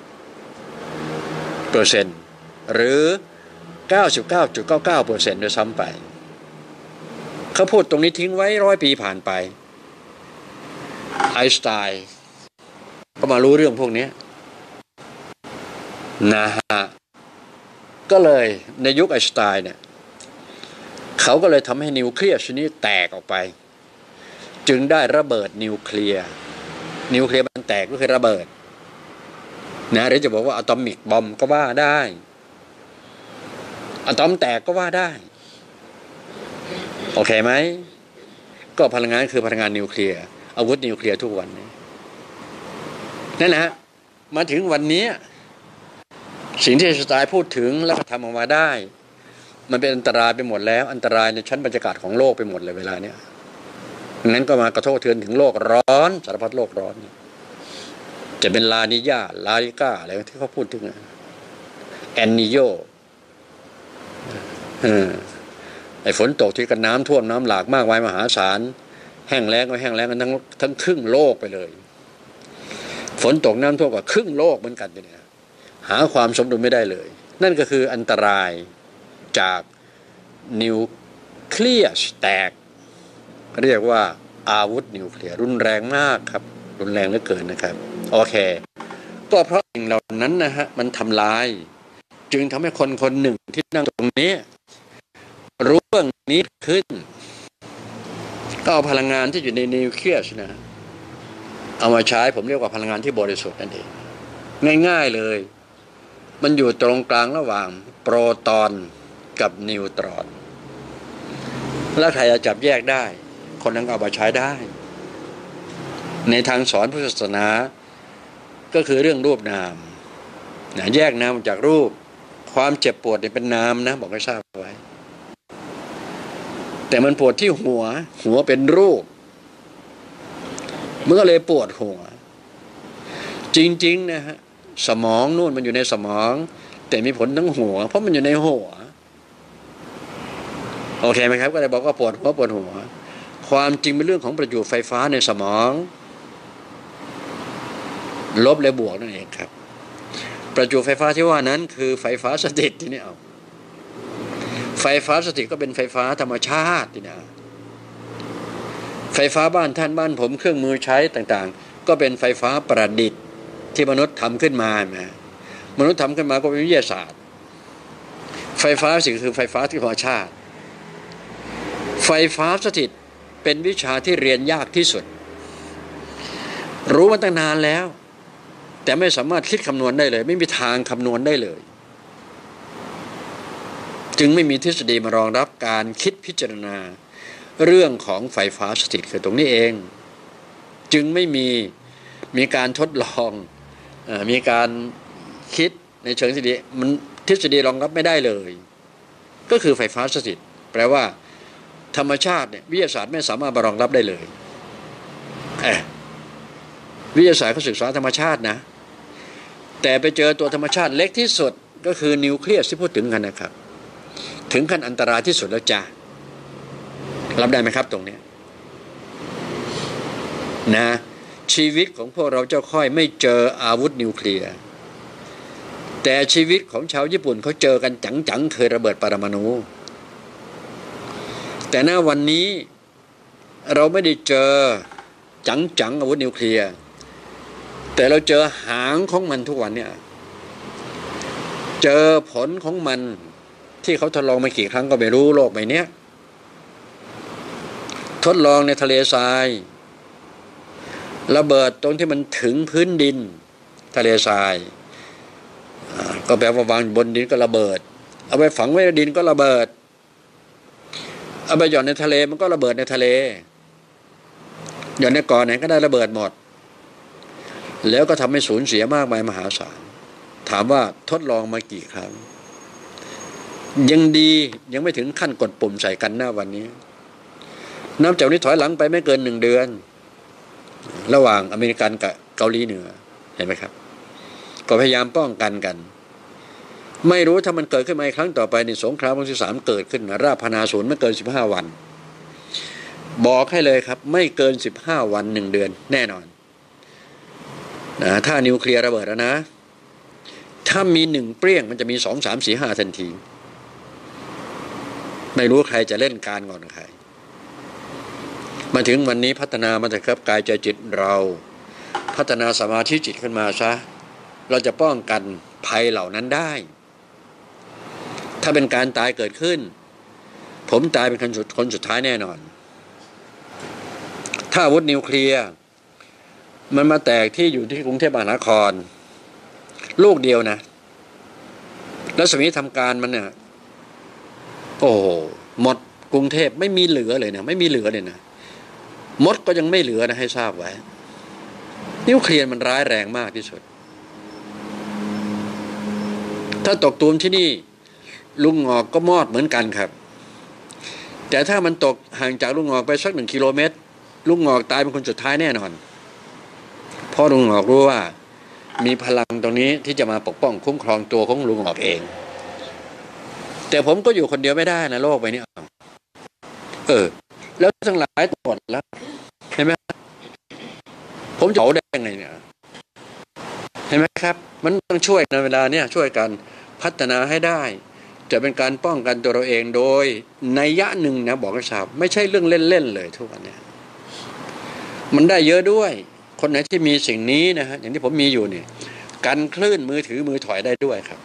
เปอร์เซ็นต์ หรือ เก้าสิบเก้าจุดเก้าเก้าเปอร์เซ็นต์ ด้วยซ้ำไปเขาพูดตรงนี้ทิ้งไว้ร้อยปีผ่านไปไอน์สไตน์ก็มารู้เรื่องพวกนี้นะฮะก็เลยในยุคไอน์สไตน์เนี่ยเขาก็เลยทำให้นิวเคลียสชนิดแตกออกไปจึงได้ระเบิดนิวเคลียร์นิวเคลียร์มันแตกก็คือระเบิดนะหรือจะบอกว่าอะตอมิกบอมก็ว่าได้อะตอมแตกก็ว่าได้โอเคไหมก็พลังงานคือพลังงานนิวเคลียร์อาวุธนิวเคลียร์ทุกวันนี้นั่นนะมาถึงวันนี้สิ่งที่ไอน์สไตน์พูดถึงแล้วก็ทำออกมาได้มันเป็นอันตรายไปหมดแล้วอันตรายในชั้นบรรยากาศของโลกไปหมดเลยเวลาเนี้ยนั้นก็มากระทบกระเทือนถึงโลกร้อนสารพัดโลกร้อนจะเป็นลานิญาลาลิก้าอะไรที่เขาพูดถึงแอนนิโยไอ้ฝนตกที่กันน้ำท่วมน้ำหลากมากมายมหาศาลแห้งแล้งก็แห้งแล้งกันทั้งทั้งครึ่งโลกไปเลยฝนตกน้ำท่วมกว่าครึ่งโลกเหมือนกันเนี่ยหาความสมดุลไม่ได้เลยนั่นก็คืออันตรายจากนิวเคลียสแตกเรียกว่าอาวุธนิวเคลียร์รุนแรงมากครับรุนแรงเหลือเกินนะครับโอเคก็เพราะสิ่งเหล่านั้นนะฮะมันทำลายจึงทำให้คนคนหนึ่งที่นั่งตรงนี้รู้เรื่องนี้ขึ้นก็เอาพลังงานที่อยู่ในนิวเคลียสนะเอามาใช้ผมเรียกว่าพลังงานที่บริสุทธิ์นั่นเองง่ายๆเลยมันอยู่ตรงกลางระหว่างโปรตอนกับนิวตรอนแล้วใครจะจับแยกได้คนนั้นเอามาใช้ได้ในทางสอนพุทธศาสนาก็คือเรื่องรูปนามนะแยกนามจากรูปความเจ็บปวดเนี่ยเป็นนามนะบอกให้ทราบไว้แต่มันปวดที่หัวหัวเป็นรูปมันก็เลยปวดหัวจริงๆนะฮะสมองนู่นมันอยู่ในสมองแต่มีผลทั้งหัวเพราะมันอยู่ในหัวโอเคไหมครับก็เลยบอกว่าปวดหัวปวดหัวความจริงเป็นเรื่องของประจุไฟฟ้าในสมองลบและบวกนั่นเองครับประจุไฟฟ้าที่ว่านั้นคือไฟฟ้าสถิตที่นี่เอาไฟฟ้าสถิตก็เป็นไฟฟ้าธรรมชาติที่นะไฟฟ้าบ้านท่านบ้านผมเครื่องมือใช้ต่างๆก็เป็นไฟฟ้าประดิษฐ์ที่มนุษย์ทำขึ้นมานะมนุษย์ทำขึ้นมาก็เป็นวิทยาศาสตร์ไฟฟ้าสิ่งคือไฟฟ้าที่ธรรมชาติไฟฟ้าสถิตเป็นวิชาที่เรียนยากที่สุดรู้มาตั้งนานแล้วแต่ไม่สามารถคิดคำนวณได้เลยไม่มีทางคำนวณได้เลยจึงไม่มีทฤษฎีมารองรับการคิดพิจารณาเรื่องของไฟฟ้าสถิตคือตรงนี้เองจึงไม่มีมีการทดลองเอ่อมีการคิดในเชิงทฤษฎีมันทฤษฎีรองรับไม่ได้เลยก็คือไฟฟ้าสถิตแปลว่าธรรมชาติเนี่ยวิทยาศาสตร์ไม่สามารถรองรับได้เลยเออวิทยาศาสตร์เขาศึกษาธรรมชาตินะแต่ไปเจอตัวธรรมชาติเล็กที่สุดก็คือนิวเคลียสที่พูดถึงกันนะครับถึงขั้นอันตรายที่สุดแล้วจ้ารับได้ไหมครับตรงนี้นะชีวิตของพวกเราเจ้าค่อยไม่เจออาวุธนิวเคลียร์แต่ชีวิตของชาวญี่ปุ่นเขาเจอกันจังๆเคยระเบิดปรมาณูแต่ณวันนี้เราไม่ได้เจอจังๆอาวุธนิวเคลียร์แต่เราเจอหางของมันทุกวันเนี่ยเจอผลของมันที่เขาทดลองมากี่ครั้งก็ไม่รู้โลกใบนี้ทดลองในทะเลทรายระเบิดตรงที่มันถึงพื้นดินทะเลทรายก็แปลว่าวางบนดินก็ระเบิดเอาไปฝังไว้ในดินก็ระเบิดเอาไปหย่อนในทะเลมันก็ระเบิดในทะเลหย่อนในเกาะไหนก็ได้ระเบิดหมดแล้วก็ทำให้สูญเสียมากมายมหาศาลถามว่าทดลองมากี่ครั้งยังดียังไม่ถึงขั้นกดปุ่มใส่กันหน้าวันนี้นับจากนี้ถอยหลังไปไม่เกินหนึ่งเดือนระหว่างอเมริกันกับเกาหลีเหนือเห็นไหมครับก็พยายามป้องกันกันไม่รู้ถ้ามันเกิดขึ้นมาอีกครั้งต่อไปในสงครามโลกที่สามเกิดขึ้นราพนาศูนย์ไม่เกินสิบห้าวันบอกให้เลยครับไม่เกินสิบห้าวันหนึ่งเดือนแน่นอนนะถ้านิวเคลียร์ระเบิดแล้วนะถ้ามีหนึ่งเปรี้ยงมันจะมีสองสามสี่ห้าทันทีไม่รู้ใครจะเล่นการก่อนใครมาถึงวันนี้พัฒนามาแต่ครับกายใจจิตเราพัฒนาสมาธิจิตขึ้นมาซะเราจะป้องกันภัยเหล่านั้นได้ถ้าเป็นการตายเกิดขึ้นผมตายเป็นคนสุดคนสุดท้ายแน่นอนถ้าอาวุธนิวเคลียร์มันมาแตกที่อยู่ที่กรุงเทพมหานครลูกเดียวนะแล้วสมัยทำการมันเนี่ยโอ้หมดกรุงเทพไม่มีเหลือเลยนะไม่มีเหลือเลยนะมดก็ยังไม่เหลือนะให้ทราบไว้นิวเคลียร์มันร้ายแรงมากที่สุดถ้าตกตูมที่นี่ลุงงอกก็มอดเหมือนกันครับแต่ถ้ามันตกห่างจากลุงงอกไปสักหนึ่งกิโลเมตรลุงงอกตายเป็นคนสุดท้ายแน่นอนเพราะลุงงอกรู้ว่ามีพลังตรงนี้ที่จะมาปกป้องคุ้มครองตัวของลุงงอกเองแต่ผมก็อยู่คนเดียวไม่ได้นะโลกใบนี้เออแล้วทั้งหลายหมดแล้วเห็นไหมผมจะเผาได้ยังไงเนี่ยเห็นไหมครับมันต้องช่วยในเวลาเนี้ยช่วยกันพัฒนาให้ได้จะเป็นการป้องกันตัวเราเองโดยนัยยะหนึ่งนะบอกให้ทราบไม่ใช่เรื่องเล่นๆเลยทุกวันเนี่ยมันได้เยอะด้วยคนไหนที่มีสิ่งนี้นะฮะอย่างที่ผมมีอยู่เนี่ยกันคลื่นมือถือมือถอยได้ด้วยครับ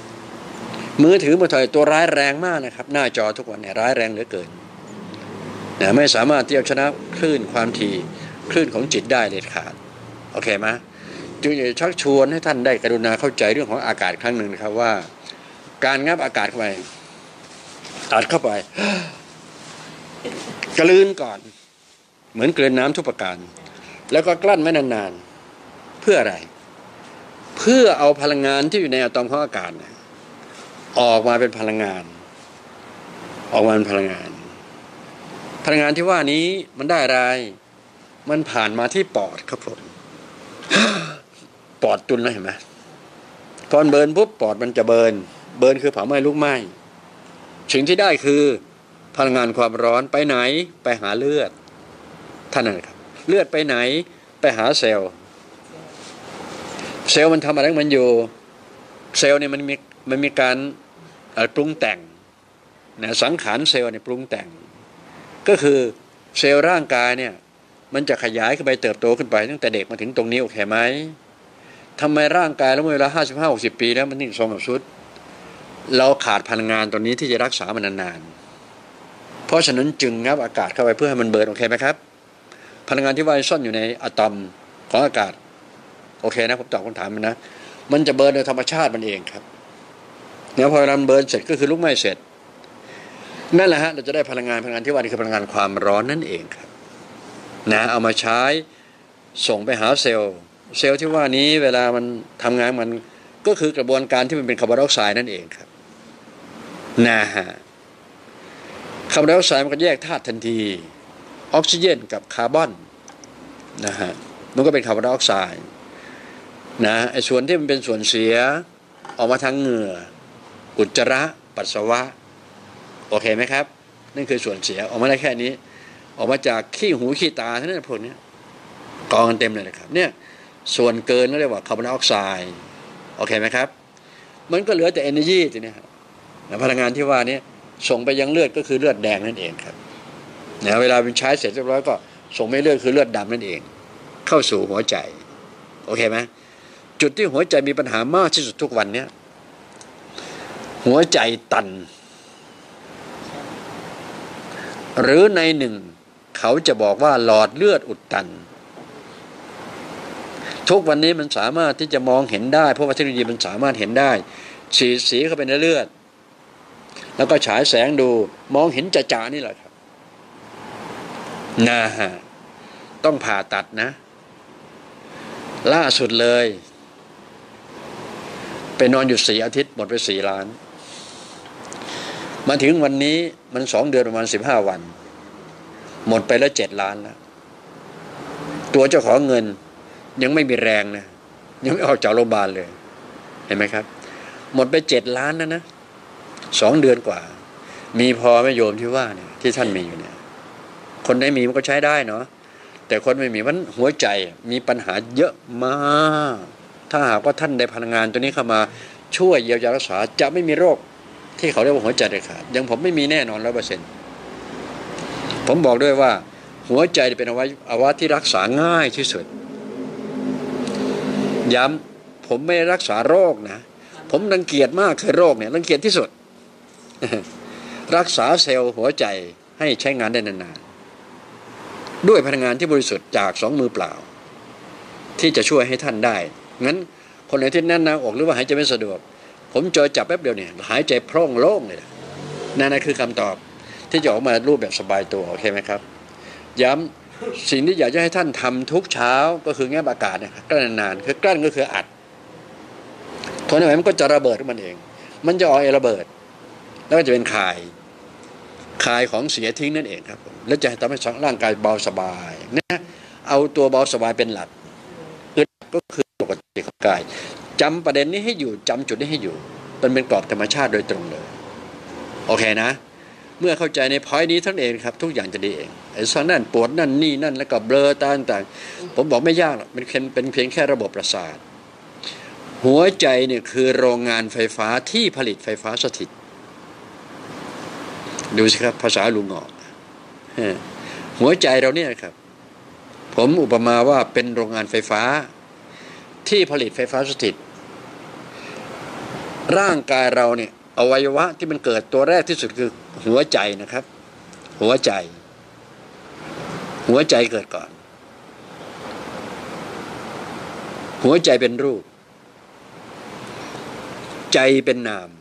มือถือมือถอยตัวร้ายแรงมากนะครับหน้าจอทุกวันเนี่ยร้ายแรงเหลือเกินนะไม่สามารถที่จะชนะคลื่นความถี่คลื่นของจิตได้เด็ดขาดโอเคไหมจึงชักชวนให้ท่านได้กรุณาเข้าใจเรื่องของอากาศครั้งหนึ่งนะครับว่าการงับอากาศเข้าไปอัดเข้าไปกลืนก่อนเหมือนกลืนน้ำทุกประการแล้วก็กลั้นไว้นานๆเพื่ออะไรเพื่อเอาพลังงานที่อยู่ในอะตอมของอากาศเนี่ยออกมาเป็นพลังงานออกมาเป็นพลังงานพลังงานที่ว่านี้มันได้อะไรมันผ่านมาที่ปอดครับผมปอดตุนแล้วเห็นไหมพอเบิร์นปุ๊บปอดมันจะเบิร์นเบิร์นคือเผาไหม้ลุกไหม้สิ่งที่ได้คือพลังงานความร้อนไปไหนไปหาเลือดท่านนั่นครับเลือดไปไหนไปหาเซลล์เซลล์มันทำอะไรมันอยู่เซลล์เนี่ยมันมีมันมีการปรุงแต่งนะสังขารเซลล์เนี่ยปรุงแต่งก็คือเซลล์ร่างกายเนี่ยมันจะขยายขึ้นไปเติบโตขึ้นไปตั้งแต่เด็กมาถึงตรงนี้โอเคไหมทำไมร่างกายแล้วเมื่อเวลาห้าสิบห้าหกสิบปีแล้วมันถึงทรงแบบชุดเราขาดพลังงานตัวนี้ที่จะรักษามันนานๆเพราะฉะนั้นจึงงับอากาศเข้าไปเพื่อให้มันเบิร์นโอเคไหมครับพลังงานที่ว่ายซ่อนอยู่ในอะตอมของอากาศโอเคนะผมตอบคำถามมันนะมันจะเบิร์นโดยธรรมชาติมันเองครับเนี่ยพอมันเบิร์นเสร็จก็คือลุกไหม้เสร็จนั่นแหละฮะเราจะได้พลังงานพลังงานที่ว่านี่คือพลังงานความร้อนนั่นเองครับนะเอามาใช้ส่งไปหาเซลล์เซลล์ที่ว่านี้เวลามันทำงานมันก็คือกระบวนการที่มันเป็นคาร์บอนไดออกไซด์นั่นเองครับนะฮะคาร์บอนไดออกไซด์มันก็แยกธาตุทันทีออกซิเจนกับคาร์บอนนะฮะมันก็เป็นคาร์บอนไดออกไซด์นะไอ้ส่วนที่มันเป็นส่วนเสียออกมาทางเหงื่ออุจจาระปัสสาวะโอเคไหมครับนั่นคือส่วนเสียออกมาได้แค่นี้ออกมาจากขี้หูขี้ตาทั้งนั้นพวกนี้กองกันเต็มเลยนะครับเนี่ยส่วนเกินเรียกว่าคาร์บอนไดออกไซด์โอเคไหมครับมันก็เหลือแต่ energy ทีนี้ครับพลังงานที่ว่านี้ส่งไปยังเลือดก็คือเลือดแดงนั่นเองครับเนี่ยเวลาเป็นใช้เสร็จเรียบร้อยก็ส่งไปเลือดคือเลือดดำนั่นเองเข้าสู่หัวใจโอเคไหมจุดที่หัวใจมีปัญหามากที่สุดทุกวันนี้หัวใจตันหรือในหนึ่งเขาจะบอกว่าหลอดเลือดอุดตันทุกวันนี้มันสามารถที่จะมองเห็นได้เพราะว่าเทคโนโลยีมันสามารถเห็นได้ฉีดสีเข้าไปในเลือดแล้วก็ฉายแสงดูมองเห็นจ่าๆนี่แหละครับนะฮะต้องผ่าตัดนะล่าสุดเลยไปนอนอยู่สี่อาทิตย์หมดไปสี่ล้านมาถึงวันนี้มันสองเดือนประมาณสิบห้าวันหมดไปแล้วเจ็ดล้านแล้วตัวเจ้าของเงินยังไม่มีแรงนะยังไม่ออกจากโรงพยาบาลเลยเห็นไหมครับหมดไปเจ็ดล้านนะนะสองเดือนกว่ามีพอไหมโยมที่ว่าเนี่ยที่ท่านมีอยู่เนี่ยคนได้มีมันก็ใช้ได้เนาะแต่คนไม่มีมันหัวใจมีปัญหาเยอะมากถ้าหากว่าท่านได้พลังงานตัวนี้เข้ามาช่วยเยียวยารักษาจะไม่มีโรคที่เขาเรียกว่าหัวใจเด็ดขาดอย่างผมไม่มีแน่นอนร้อยเปอร์เซ็นต์ผมบอกด้วยว่าหัวใจเป็นอวัยวะที่รักษาง่ายที่สุดย้ำผมไม่รักษาโรคนะผมรังเกียจมากคือโรคเนี่ยรังเกียจที่สุด รักษาเซลล์หัวใจให้ใช้งานได้นานๆด้วยพลังงานที่บริสุทธิ์จากสองมือเปล่าที่จะช่วยให้ท่านได้งั้นคนไหนที่แน่นหน้าอกหรือว่าหายใจไม่สะดวกผมเจอจับแป๊บเดียวเนี่ยหายใจโพร่งโล่งเลยนั่นคือคำตอบที่จะออกมารูปแบบสบายตัวโอเคไหมครับย้ำสิ่งที่อยากจะให้ท่านทำทุกเช้าก็คือแง่อากาศนะครับกลั้นนานๆคือกลั้นก็คืออัดทนไม่ไหวมันก็จะระเบิดขึ้นมันเองมันจะออกระเบิดแล้วก็จะเป็นคายคายของเสียทิ้งนั่นเองครับแล้วจะทำให้ร่างกายเบาสบายนะเอาตัวเบาสบายเป็นหลักอึดก็คือปกติของกายจำประเด็นนี้ให้อยู่จำจุดนี้ให้อยู่มันเป็นกรอบธรรมชาติโดยตรงเลยโอเคนะเมื่อเข้าใจในพอยต์นี้ทั้งเองครับทุกอย่างจะดีเองไอ้ส่วนนั่นปวดนั่นนี่นั่นแล้วก็เบลอต่างๆผมบอกไม่ยากหรอกมันเป็นเพียงแค่ระบบประสาทหัวใจเนี่ยคือโรงงานไฟฟ้าที่ผลิตไฟฟ้าสถิตดูสิครับภาษาลุงออกหัวใจเราเนี่ยครับผมอุปมาว่าเป็นโรงงานไฟฟ้าที่ผลิตไฟฟ้าสถิตร่างกายเราเนี่ยอวัยวะที่มันเกิดตัวแรกที่สุดคือหัวใจนะครับหัวใจหัวใจเกิดก่อนหัวใจเป็นรูปใจเป็นนาม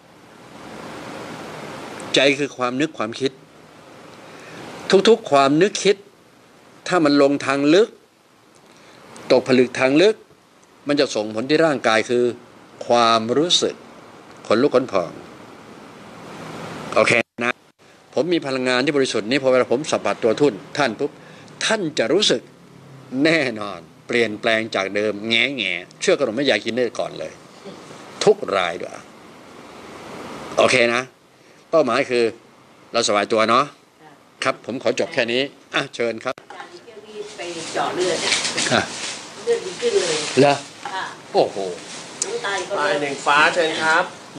ใจคือความนึกความคิดทุกๆความนึกคิดถ้ามันลงทางลึกตกผลึกทางลึกมันจะส่งผลที่ร่างกายคือความรู้สึกขนลุกขนพองโอเคนะผมมีพลังงานที่บริสุทธิ์นี้พอเวลาผมสัมผัสตัวทุนท่านปุ๊บท่านจะรู้สึกแน่นอนเปลี่ยนแปลงจากเดิมแง่แง่เชื่อขนมไม่อยากกินได้ก่อนเลยทุกรายด้วยโอเคนะเป้าหมายคือเราสบายตัวเนาะครับผมขอจบแค่นี้อ่ะเชิญครับอาจารย์เที่ยวนี้ไปเจาะเลือดค่ะเลือดดีขึ้นเลยเหรอค่ะโอ้โหน้ำตาลก็ไปลดหนึ่งฟ้าเชิญครับ